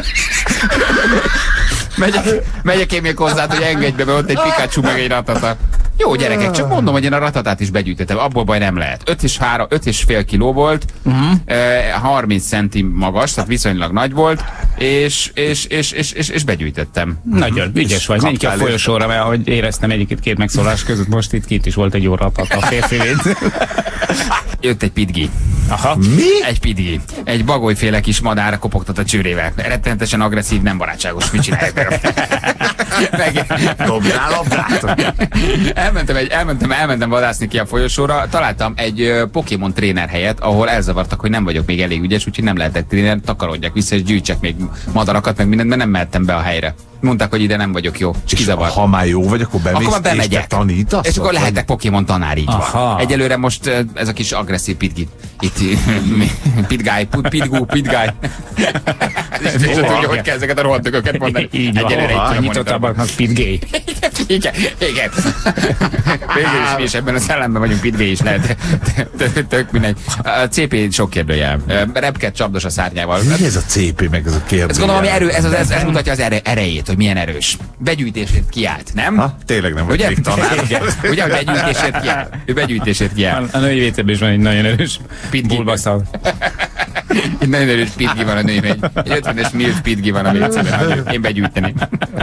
Megyek, megyek én még hozzád, hogy engedj be, mert ott egy Pikachu meg egy ratata. Jó gyerekek, csak mondom, hogy én a ratatát is begyűjtöttem, abból baj nem lehet. öt és három, öt és fél kiló volt, uh-huh. eh, harminc centi magas, tehát viszonylag nagy volt, és, és, és, és, és, és begyűjtöttem. Nagyon ügyes vagy. Menj ki a folyosóra, mert ahogy éreztem egyik két megszólás között, most itt kint is volt egy jó ratat a férfi véd. Jött egy pitgi. Aha. Mi? Egy pidgi. Egy bagolyféle kis madár kopogtat a csőrével. Rettenetesen agresszív, nem barátságos. Mit csinálják? Meg... Dobjál labdát. elmentem, egy, elmentem, elmentem vadászni ki a folyosóra, találtam egy uh, Pokémon tréner helyet, ahol elzavartak, hogy nem vagyok még elég ügyes, úgyhogy nem lehetett tréner, takarodjak vissza és gyűjtsek még madarakat, meg mindent, mert nem mehettem be a helyre. Mondták, hogy ide nem vagyok jó, és kizavart. Ha már jó vagy, akkor bemész, akkor már bemegyek. és te tanítasz? És akkor lehetek Pokémon tanár, így Aha. van. Egyelőre most uh, ez a kis agresszív pitgi. Itt pitgály, pitgú, pitgály. És tudja, hogy kell ezeket a rohadtököket mondani. Így van. Egyelőre itt Nyitott ablaknak pitgay. Igen, igen. Végül is mi is ebben a szellemben vagyunk, pitgay is lehet. Tök mindegy. A cé pé sok kérdőjel. Repket csapdos a szárnyával. Mi ez a cé pé meg ez a kérdőjel? Ez gondolom, ami erő, ez, az, ez, ez mutatja az ere, erejét, hogy milyen erős. Begyűjtését kiállt, nem? Ha, tényleg nem vagy ugye? még tanár. Ugye, hogy begyűjtését kiállt. Ő begyűjtését kiállt. A női vécében is van egy nagyon erős bulbaszal. Egy nagyon erős pitgi van a női, egy, egy ötvenes milt pitgi van a vécében. Én begyűjteném.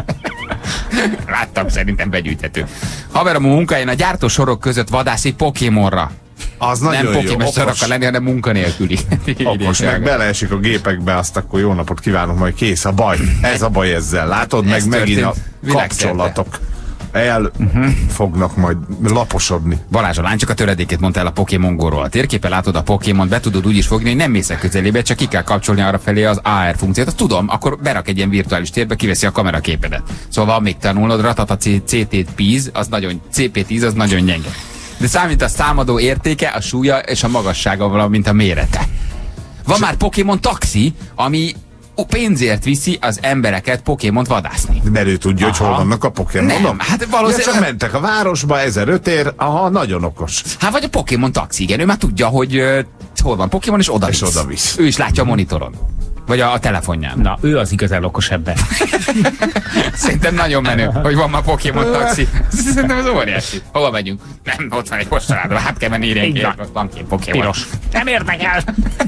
Láttam, szerintem begyűjthető. Haverom a munkáján a gyártósorok között vadászik Pokémonra. Az nem nagyon jó. Nem Pokémon akar lenni, hanem munkanélküli. Okos, meg beleesik a gépekbe, azt akkor jó napot kívánok, majd kész a baj. Ez a baj ezzel. Látod, meg megint a kapcsolatok el uh-huh. fognak majd laposodni. Balázs, a lány csak a töredékét mondta el a Pokémon Go-ról. A térképen látod a Pokémon, be tudod úgy is fogni, hogy nem mész el közelébe, csak ki kell kapcsolni arra felé az á er funkciót. Azt tudom, akkor berak egy ilyen virtuális térbe, kiveszi a kameraképedet. Szóval van még tanulnod, Ratata cé té tíz, az nagyon, cé pé tíz az nagyon gyenge. De számít a számadó értéke, a súlya és a magassága, valamint a mérete. Van már Pokémon taxi, ami pénzért viszi az embereket Pokémont vadászni. Mert ő tudja, aha, hogy hol vannak a Pokémonok? Nem, hát valószínűleg... Ja, csak mentek a városba, ezeröt ér, aha, nagyon okos. Hát vagy a Pokémon taxi, igen, ő már tudja, hogy uh, hol van Pokémon, és oda visz. És oda visz. Ő is látja a monitoron. Vagy a, a telefonján. Na, ő az igazán okos ebben. Szerintem nagyon menő, hogy van már Pokémon taxi. Szerintem ez óriási. Hova megyünk? Nem, ott van egy postaláda, hát kell menni írjánként, ott van két Pokémon. Piros. Nem érdekel.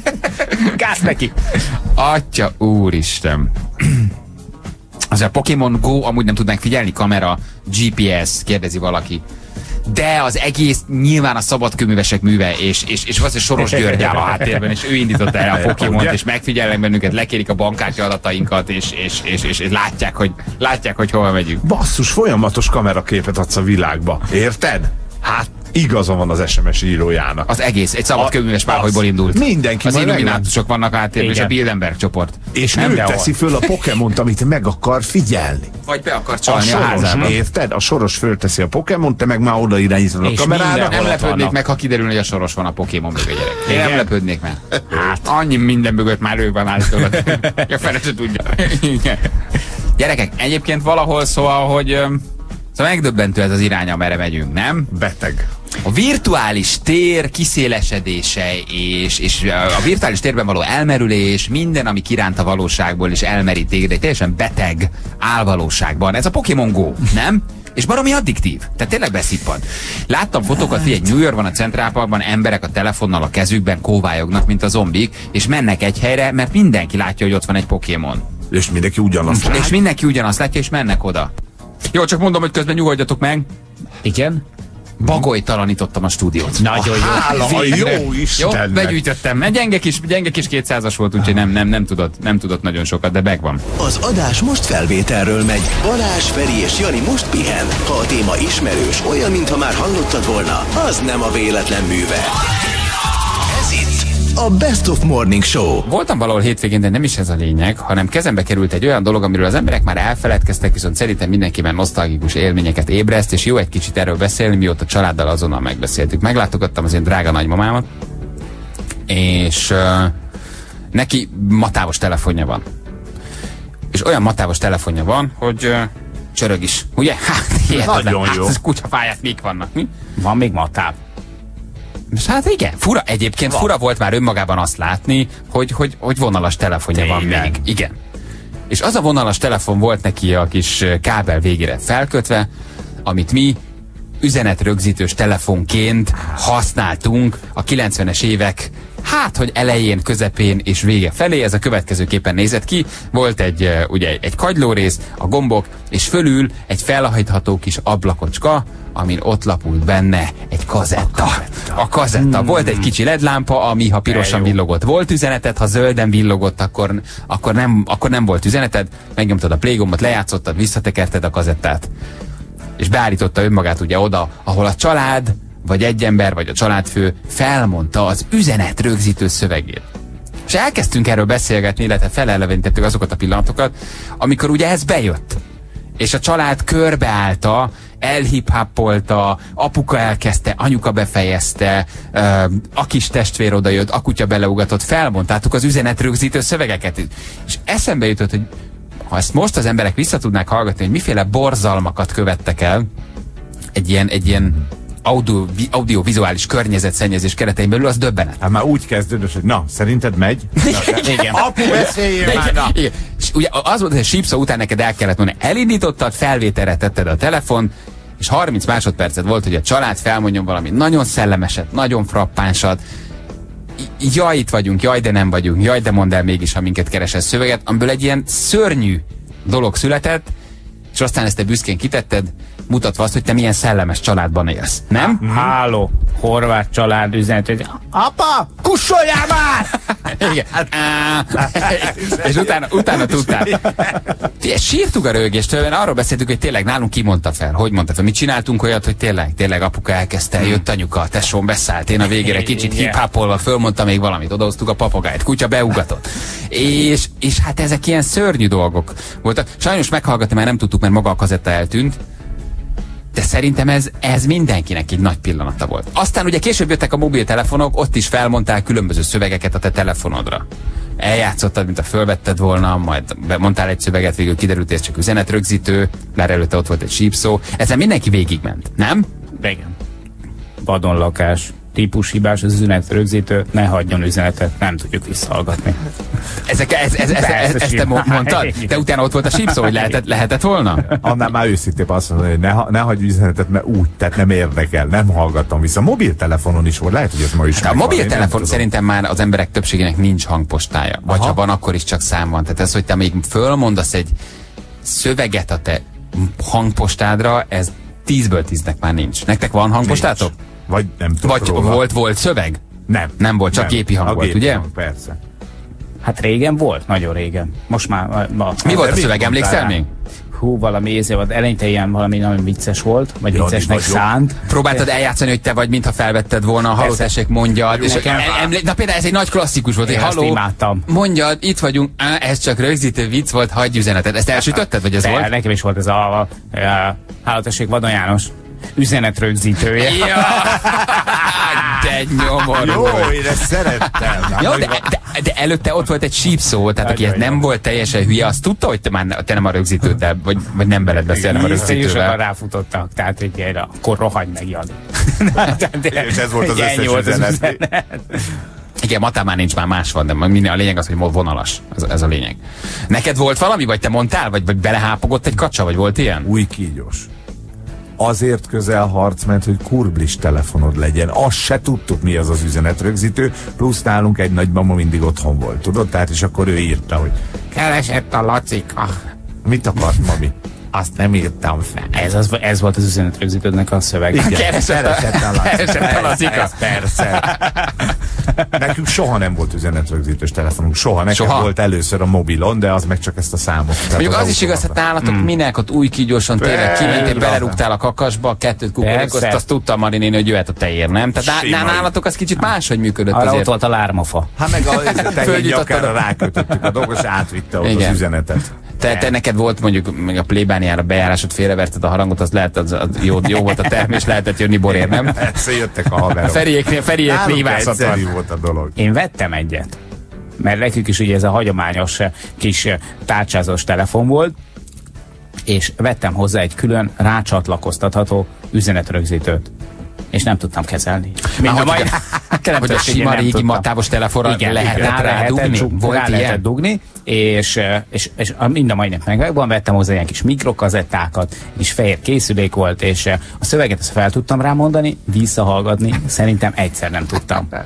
Gáz neki. Atya úristen. Az a Pokémon Go amúgy nem tudnánk figyelni, kamera, gé pé es, kérdezi valaki. De az egész nyilván a szabadkőművesek műve, és, és, és az, hogy Soros György áll a háttérben, és ő indította el a Pokémont, és megfigyelnek bennünket, lekérik a bankkártya adatainkat, és, és, és, és, és látják, hogy, látják, hogy hova megyünk. Basszus, folyamatos kameraképet adsz a világba. Érted? Hát igaza van az es em es írójának. Az egész, egy szabadkőműves párholyból indult. Mindenki. Az illuminátusok vannak háttérben, és a Bilderberg csoport. És nem ő teszi föl a Pokémont, amit meg akar figyelni. Vagy be akar csalni a, a, a házába. Érted? A Soros fölteszi a Pokémont, te meg már oda irányítod a kamerára. Nem lepődnék meg, ha kiderül, hogy a Soros van a Pokémon mögött, gyerek. Én nem lepődnék meg. Hát annyi minden mögött már ő van állítólag. A fele se tudja. Gyerekek, egyébként valahol szóval, hogy szóval megdöbbentő ez az irány, amerre megyünk, nem? Beteg. A virtuális tér kiszélesedése és, és a virtuális térben való elmerülés, minden, ami kiránt a valóságból és elmerít téged egy teljesen beteg álvalóságban. Ez a Pokémon Go, nem? És baromi addiktív. Tehát tényleg beszippant. Láttam fotókat, figyelj, New Yorkban, a Central Parkban emberek a telefonnal a kezükben kóvályognak, mint a zombik, és mennek egy helyre, mert mindenki látja, hogy ott van egy Pokémon. És mindenki ugyanazt látja. És mindenki ugyanazt látja, és mennek oda. Jó, csak mondom, hogy közben nyugodjatok meg. Igen? Bagolytalanítottam a stúdiót. Nagyon jó. Hála, jó Istennek. Jó, begyűjtöttem. Mert gyenge kis, gyenge kis kétszázas volt, úgyhogy nem, nem, nem, tudott, nem tudott nagyon sokat, de megvan. Az adás most felvételről megy. Balázs, Feri és Jani most pihen. Ha a téma ismerős, olyan, mintha már hallottad volna, az nem a véletlen műve. Ez itt a Best of Morning Show. Voltam valahol hétvégén, de nem is ez a lényeg, hanem kezembe került egy olyan dolog, amiről az emberek már elfeledkeztek, viszont szerintem mindenkiben nosztalgikus élményeket ébreszt, és jó egy kicsit erről beszélni, mióta családdal azonnal megbeszéltük. Meglátogattam az én drága nagymamámat, és uh, neki matávos telefonja van. És olyan matávos telefonja van, hogy uh, csörög is. Ugye? Hát, hihetetlen. Nagyon jó. Hát, ez kutyafáját mik vannak. Mi? Van még matáv. És hát igen, fura, egyébként van. Fura volt már önmagában azt látni, hogy, hogy, hogy vonalas telefonja Tényleg. van még. Igen. És az a vonalas telefon volt neki a kis kábel végére felkötve, amit mi üzenetrögzítős telefonként használtunk a kilencvenes évek hát, hogy elején, közepén és vége felé ez a következőképpen nézett ki. Volt egy, uh, ugye, egy kagylórész, a gombok, és fölül egy felhajtható kis ablakocska, amin ott lapult benne egy kazetta. A kazetta. Hmm. Volt egy kicsi led lámpa, ami ha pirosan villogott, volt üzeneted, ha zölden villogott, akkor, akkor, nem, akkor nem volt üzeneted. Megnyomtad a play gombot, lejátszottad, visszatekerted a kazettát. És beállította önmagát ugye oda, ahol a család, vagy egy ember, vagy a családfő felmondta az üzenet rögzítő szövegét. És elkezdtünk erről beszélgetni, illetve felelevenítettük azokat a pillanatokat, amikor ugye ez bejött. És a család körbeállta, elhip-happolta, apuka elkezdte, anyuka befejezte, a kis testvér odajött, a kutya beleugatott, felmondtátok az üzenetrögzítő szövegeket. És eszembe jutott, hogy ha ezt most az emberek vissza tudnák hallgatni, hogy miféle borzalmakat követtek el egy ilyen, egy ilyen audio, audiovizuális környezetszennyezés keretein belül, az döbbenet. Hát már úgy kezdődött, hogy na, szerinted megy? Igen. Apu, beszéljél már, na! Igen. És ugye az volt, hogy a sípszó után neked el kellett mondani, elindítottad, felvételre tetted a telefon, és harminc másodpercet volt, hogy a család felmondjon valami nagyon szellemeset, nagyon frappánsat. Jaj, itt vagyunk, jaj, de nem vagyunk, jaj, de mondd el mégis, ha minket keresel szöveget, amiből egy ilyen szörnyű dolog született, és aztán ezt te büszkén kitetted, mutatva azt, hogy te milyen szellemes családban élsz. Nem? Háló, horvát család üzenet, hogy apa, kussoljál már! Igen. És utána, utána tudtál. Sírtuk a rögéstől, mert arról beszéltük, hogy tényleg nálunk ki mondta fel. Hogy mondta fel? Mi csináltunk olyat, hogy tényleg, tényleg apuka elkezdte, jött anyuka, tesóm beszállt, én a végére kicsit hip-hopolva fölmondta még valamit, odahoztuk a papagájt, kutya beugatott. És, és hát ezek ilyen szörnyű dolgok voltak. Sajnos meghallgatni már nem tudtuk, mert maga a kazetta eltűnt. De szerintem ez, ez mindenkinek egy nagy pillanata volt. Aztán ugye később jöttek a mobiltelefonok, ott is felmondták különböző szövegeket a te telefonodra. Eljátszottad, mint a fölvetted volna, majd mondtál egy szöveget, végül kiderült, ez csak üzenetrögzítő, már előtte ott volt egy sípszó. Ezen mindenki végigment, nem? Igen. Vadonlakás, típushibás, az üzenetrögzítő, ne hagyjon üzenetet, nem tudjuk visszahallgatni. Ezek, ez, ez, ez, ez, ezt te mondtad? De utána ott volt a sípszó, hogy lehetett, lehetett volna? Annál már őszintén azt mondani, hogy ne, ne hagyj üzenetet, mert úgy, tehát nem érdekel, nem hallgatom vissza. Mobiltelefonon is volt, lehet, hogy ez ma is hát a mobiltelefon szerintem már az emberek többségének nincs hangpostája. Vagy aha, ha van, akkor is csak szám van. Tehát ez, hogy te még fölmondasz egy szöveget a te hangpostádra, ez tízből tíznek már nincs. Nektek van hangpostátok? Nincs. Vagy nem tudom. Vagy róla. volt, volt szöveg? Nem. Nem volt, csak nem. Gépi hang a volt, gépi ugye? Hang, persze. Hát régen volt, nagyon régen. Most már... Ma, mi volt a szöveg, emlékszel még? Hú, valami észre volt, eleinte ilyen valami nagyon vicces volt, vagy Jani viccesnek szánt. Próbáltad eljátszani, hogy te vagy, mintha felvetted volna, halló, tessék, mondjad. És emlé- na például ez egy nagy klasszikus volt, hogy halló, mondjad, itt vagyunk, á, ez csak rögzítő vicc volt, hagyj üzenetet. Ezt elsütötted, vagy ez de, volt? Nekem is volt ez a, a, a halló, tessék, Vadon János üzenetrögzítője. Ja, de nyomorú. Jó, én ezt szerettem. Jó, de, de, de előtte ott volt egy sípszó, tehát aki nem volt teljesen hülye, azt tudta, hogy te már te nem a rögzítőd, vagy, vagy nem veled beszélnem a rögzítővel. Ráfutottak, tehát hogy akkor rohagy meg, Jani. És ez volt az összes üzenet. Igen, matán már nincs, már más van, de minden, a lényeg az, hogy vonalas. Ez, ez a lényeg. Neked volt valami, vagy te mondtál, vagy, vagy belehápogott egy kacsa, vagy volt ilyen? Új kígyós. Azért közel harc ment, hogy kurblis telefonod legyen. Azt se tudtuk, mi az az üzenetrögzítő, plusz nálunk egy nagymama mindig otthon volt, tudod? Tehát és akkor ő írta, hogy keresett a Lacika. Mit akart, mami? Azt nem írtam fel. Ez, az, ez volt az üzenetrögzítődnek a szöveg. Igen, keresett a, keresett a Lacika. Persze. Nekünk soha nem volt üzenetrögzítős telefonunk, soha. Nekem soha? Volt először a mobilon, de az meg csak ezt a számot. Mondjuk az, az is igaz, hát nálatok mm. minek ott új kígyósan tényleg kimentél, belerúgtál a kakasba, kettőt kukorikoszt, azt tudtam Marinéni, hogy jöhet a tejér, nem? Tehát ná, nálatok az kicsit máshogy működött arra azért. Ott volt a lármafa. Hát meg a tehén gyakára rákötöttük a dolgot, és átvitte ott az üzenetet. Te, te neked volt mondjuk még a plébániára bejárásod, félreverted a harangot, az lehet, az, az jó, jó volt a termés, lehetett jönni borér, nem? Persze jöttek a haverok. A Feriéknél, Feriéknél hibázhatott. volt a dolog. Én vettem egyet, mert nekünk is ugye ez a hagyományos kis tárcsázós telefon volt, és vettem hozzá egy külön rácsatlakoztatható üzenetrögzítőt. És nem tudtam kezelni. Mind a majd, hogy a sima régi távos telefonra lehetett rádugni? Rá lehetett dugni, és, és, és mind a mai nap megvan, vettem hozzá ilyen kis mikrokazettákat, és fehér készülék volt, és a szöveget ezt fel tudtam rámondani, visszahallgatni, szerintem egyszer nem tudtam.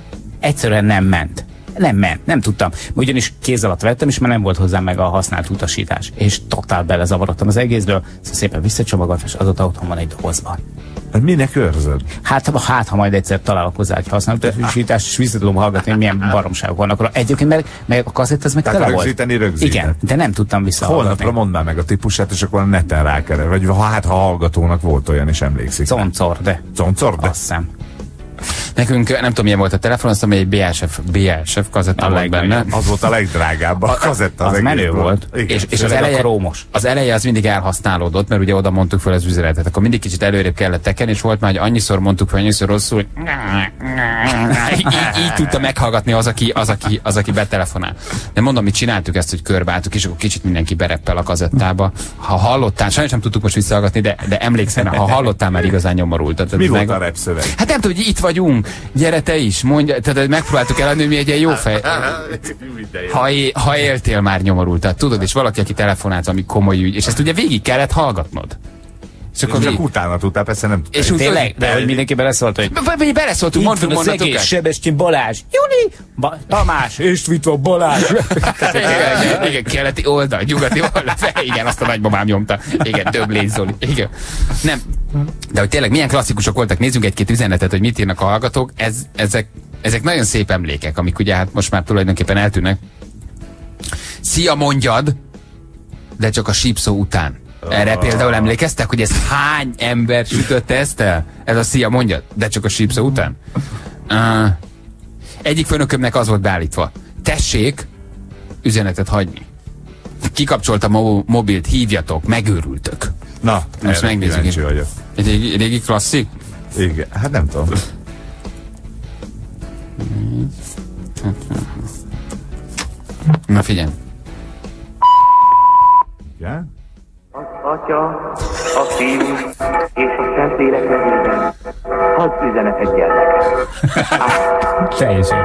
Egyszerűen nem ment. Nem ment, nem tudtam. Ugyanis kéz alatt vettem, és már nem volt hozzám meg a használt utasítás. És totál belezavarodtam az egészből, szóval szépen visszacsomagolt, és azóta otthon van egy dobozban. Hát minek őrzöd? Hát, hát, ha majd egyszer találok hozzá egy használt utasítást, és vissza tudom hallgatni, hogy milyen baromságok vannak. Egyébként meg, meg a kazett, az meg Tehát tele volt. rögzíteni rögzített. Igen, de nem tudtam visszahallgatni. Holnapra mondd már meg a típusát, és akkor a neten rákeres. Vagy ha hát, ha hallgatónak volt olyan, és emlékszik. Concorde. Concorde? Azt hiszem. Nekünk, nem tudom, milyen volt a telefon, azt mondom, hogy egy bé el es ef, bé el es ef kazetta volt benne. Az volt a legdrágább, a kazetta az, az menő volt. Igen. És, és az, eleje, krómos. az eleje az mindig elhasználódott, mert ugye oda mondtuk fel az üzenetet, akkor mindig kicsit előrébb kellett tekerni, és volt már, hogy annyiszor mondtuk fel, annyiszor rosszul, hogy így, így tudta meghallgatni az aki, az, aki, az, aki betelefonál. De mondom, mi csináltuk ezt, hogy körbeálltuk, és akkor kicsit mindenki bereppel a kazettába. Ha hallottál, sajnos nem tudtuk most visszahallgatni, de, de emlékszem, ha hallottál, már igazán nyomorult. Mi volt a rap szöveg? Hát nem tudom, hogy itt vagyunk, gyere te is, mondja, tehát megpróbáltuk eladni, hogy mi egy ilyen jó fej. Ha, é, ha éltél már nyomorultat, tudod, és valaki, aki telefonált, ami komoly ügy, és ezt ugye végig kellett hallgatnod. És akkor csak utána tudtál, persze nem tudtál. És úgy tényleg, de hogy mindenki beleszólt, hogy mi beleszóltunk, mondtuk, mondtuk, mondtuk. Az egész Sebestyén Balázs, Juni, ba Tamás, és itt van Balázs. igen, igen, keleti oldal, nyugati oldal, igen, azt a nagymamám nyomta. Igen, Döblés Zoli. Igen. Nem. De hogy tényleg milyen klasszikusok voltak, nézzünk egy-két üzenetet, hogy mit írnak a hallgatók, ez, ezek, ezek nagyon szép emlékek, amik ugye hát most már tulajdonképpen eltűnnek. Szia, mondjad, de csak a sípszó után. Erre például emlékeztek, hogy ez hány ember sütötte ezt el? Ez a szia, mondjad, de csak a sípszó után. Uh, egyik főnökömnek az volt beállítva. Tessék üzenetet hagyni. Kikapcsolta a mobilt, hívjatok, megőrültök. Na, most megnézzük. Egy régi, régi klasszik? Igen, hát nem tudom. Na figyelj. Igen? Az Atya, a Fiú és a Szentlélek nevében hadd üzenetet gyermekek. Teljesen.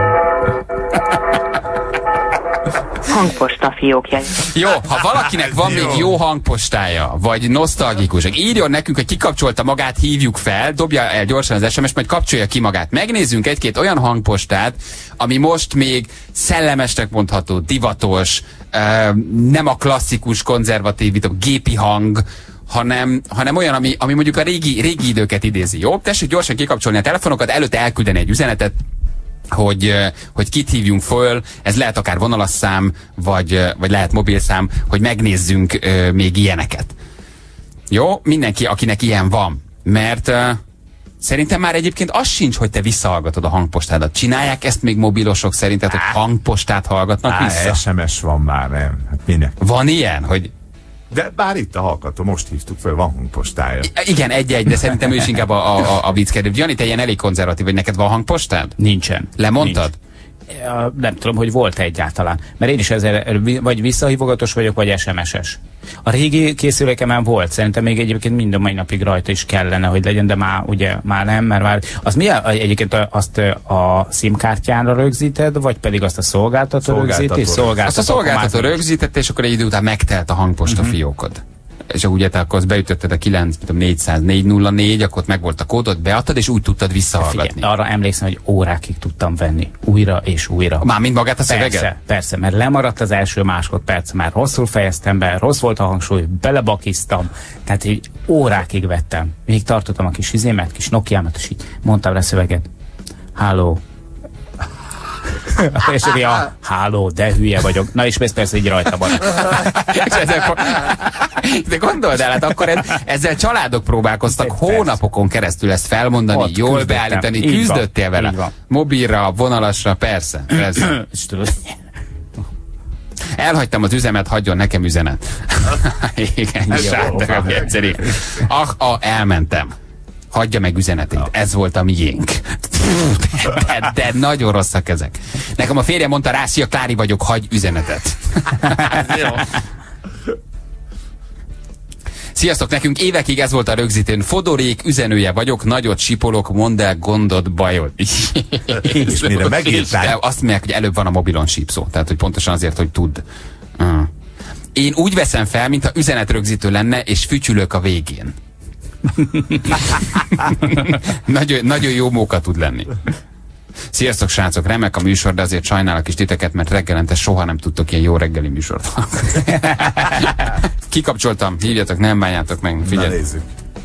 Hangposta fiókja. Jó, ha valakinek van még jó hangpostája, vagy nosztalgikus, írjon nekünk, hogy kikapcsolta magát, hívjuk fel, dobja el gyorsan az es em es, majd kapcsolja ki magát. Megnézzünk egy-két olyan hangpostát, ami most még szellemesnek mondható, divatos, nem a klasszikus, konzervatív, gépi hang, hanem, hanem olyan, ami, ami mondjuk a régi, régi időket idézi. Jó? Tessék gyorsan kikapcsolni a telefonokat, előtte elküldeni egy üzenetet, hogy, hogy kit hívjunk föl, ez lehet akár vonalasszám, vagy, vagy lehet mobilszám, hogy megnézzünk uh, még ilyeneket. Jó? Mindenki, akinek ilyen van. Mert uh, szerintem már egyébként az sincs, hogy te visszahallgatod a hangpostádat. Csinálják ezt még mobilosok szerinted, hogy hangpostát hallgatnak Á, vissza? es em es van már, nem. Hát minek? Van ilyen, hogy... De bár itt a hallgató, most hívtuk föl, van hangpostája. Igen, egy-egy, de szerintem ő is inkább a, a, a vicckedő. Jani, te ilyen elég konzervatív, vagy neked van hangpostád? Nincsen. Lemondtad? Nincs. Nem tudom, hogy volt egyáltalán. Mert én is ezzel vagy visszahívogatos vagyok, vagy es em es-es. A régi készülékemen volt, szerintem még egyébként mind a mai napig rajta is kellene, hogy legyen, de már ugye már nem, mert már az mi a, egyébként azt a SIM-kártyára rögzíted, vagy pedig azt a szolgáltató, szolgáltató rögzíti? Szolgáltató. Azt a szolgáltató rögzítette, és akkor egy idő után megtelt a hangposta uh-huh. fiókod. És ugye te akkor azt beütötted a kilenc négyszáz négy nulla négy, akkor meg volt a kódot, beadtad, és úgy tudtad visszahallgatni. Figyelj, arra emlékszem, hogy órákig tudtam venni. Újra és újra. Már mind magát a szöveget? Persze, persze, mert lemaradt az első másodperc, már rosszul fejeztem be, rossz volt a hangsúly, belebakiztam, tehát így órákig vettem. Még tartottam a kis izémet, kis Nokiámat, és így mondtam rá szöveget. Háló. És ugye a háló, de hülye vagyok. Na és ez persze így rajta van. De gondold el, hát akkor ez, ezzel családok próbálkoztak hónapokon keresztül ezt felmondani, ott jól küzdöttem. Beállítani, így küzdöttél van, vele. Mobilra, vonalasra, persze. persze. Elhagytam az üzemet, hagyjon nekem üzenet. Igen, sátok, egyszerű. Ah, ah, elmentem. Hagyja meg üzenetét. Ez volt a miénk. De, de nagyon rosszak ezek. Nekem a férjem mondta rá, szia, Klári vagyok, hagyj üzenetet. Sziasztok, nekünk évekig ez volt a rögzítőn. Fodorék üzenője vagyok, nagyot sipolok, mondd el gondot, bajod. És mire megírtál? Azt mondják, hogy előbb van a mobilon sípszó. Tehát, hogy pontosan azért, hogy tudd. Uh. Én úgy veszem fel, mintha üzenetrögzítő lenne, és fütyülök a végén. nagyon, nagyon jó móka tud lenni. Sziasztok, srácok, remek a műsor, de azért sajnálok is titeket, mert reggelente soha nem tudtok ilyen jó reggeli műsort. Kikapcsoltam, hívjatok, nem bánjátok meg, figyelj. Na, nézzük.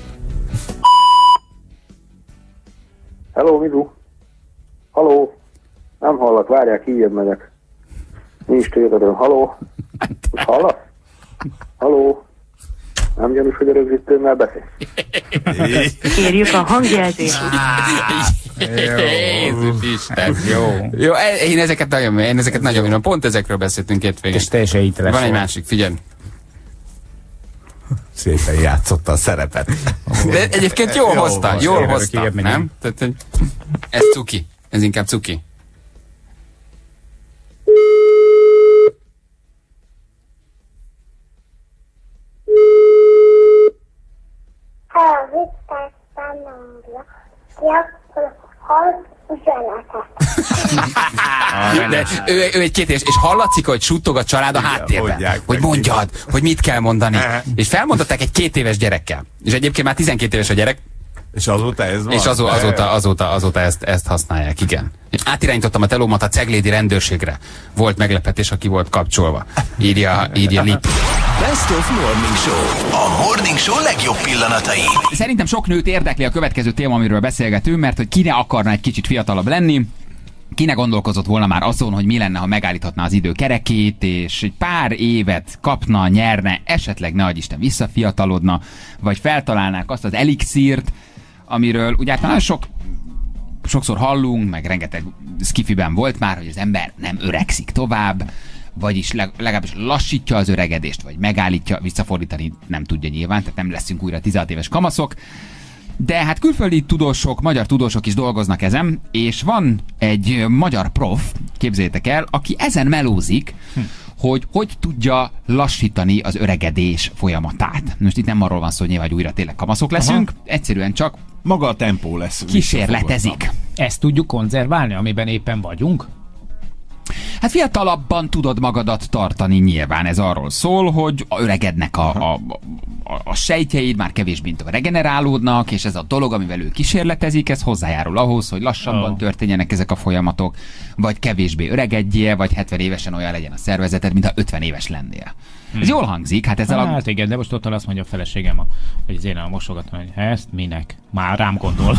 Hello, Midu. Haló. Nem hallak, várják, hívjad megyek. Nincs tőledről. Haló. Most hallasz? Haló. Nem gyanús, hogy a rögzítőmmel beszél. Kérjük a hangjelzést. Jézus Isten, jó. Jó, én ezeket nagyon, én ezeket nagyon bírom. Pont ezekről beszéltünk hétvégén. És teljesen hiteles. Van egy másik, figyelj. Szépen játszotta a szerepet. De egyébként jól hozta, jól hozta, nem? Tehát, ez cuki, ez inkább cuki. De ő, ő egy két éves, és hallatszik, hogy suttog a család a háttérben, hogy mondjad, hogy mit kell mondani. És felmondották egy két éves gyerekkel. És egyébként már tizenkét éves a gyerek. És azóta ez van? És azó, azóta, azóta, azóta ezt, ezt használják, igen. Átirányítottam a telómat a ceglédi rendőrségre. Volt meglepetés, aki volt kapcsolva. Írja, írja Lip. Best of Morning Show. A Morning Show legjobb pillanatai. Szerintem sok nőt érdekli a következő téma, amiről beszélgetünk, mert hogy ki ne akarna egy kicsit fiatalabb lenni, ki ne gondolkozott volna már azon, hogy mi lenne, ha megállíthatná az idő kerekét, és egy pár évet kapna, nyerne, esetleg ne adj Isten visszafiatalodna, vagy feltalálnák azt az elixírt, amiről ugye hát nagyon sok, sokszor hallunk, meg rengeteg skifiben volt már, hogy az ember nem öregszik tovább, vagyis legalábbis lassítja az öregedést, vagy megállítja, visszafordítani nem tudja nyilván, tehát nem leszünk újra tizenhat éves kamaszok. De hát külföldi tudósok, magyar tudósok is dolgoznak ezen, és van egy magyar prof, képzeljétek el, aki ezen melózik, hm. hogy hogy tudja lassítani az öregedés folyamatát. Most itt nem arról van szó, hogy nyilván, hogy újra tényleg kamaszok leszünk, aha. Egyszerűen csak maga a tempó lesz. Kísérletezik. Ezt tudjuk konzerválni, amiben éppen vagyunk? Hát fiatalabban tudod magadat tartani nyilván. Ez arról szól, hogy öregednek a, a, a, a sejtjeid, már kevésbé regenerálódnak, és ez a dolog, amivel ő kísérletezik, ez hozzájárul ahhoz, hogy lassabban oh. történjenek ezek a folyamatok, vagy kevésbé öregedjél, vagy hetven évesen olyan legyen a szervezeted, mint ha ötven éves lennél. Hmm. Ez jól hangzik, hát ezzel hát a... igen, de most ott azt mondja a feleségem, hogy az én a mosogatom, hogy ezt minek? Már rám gondol.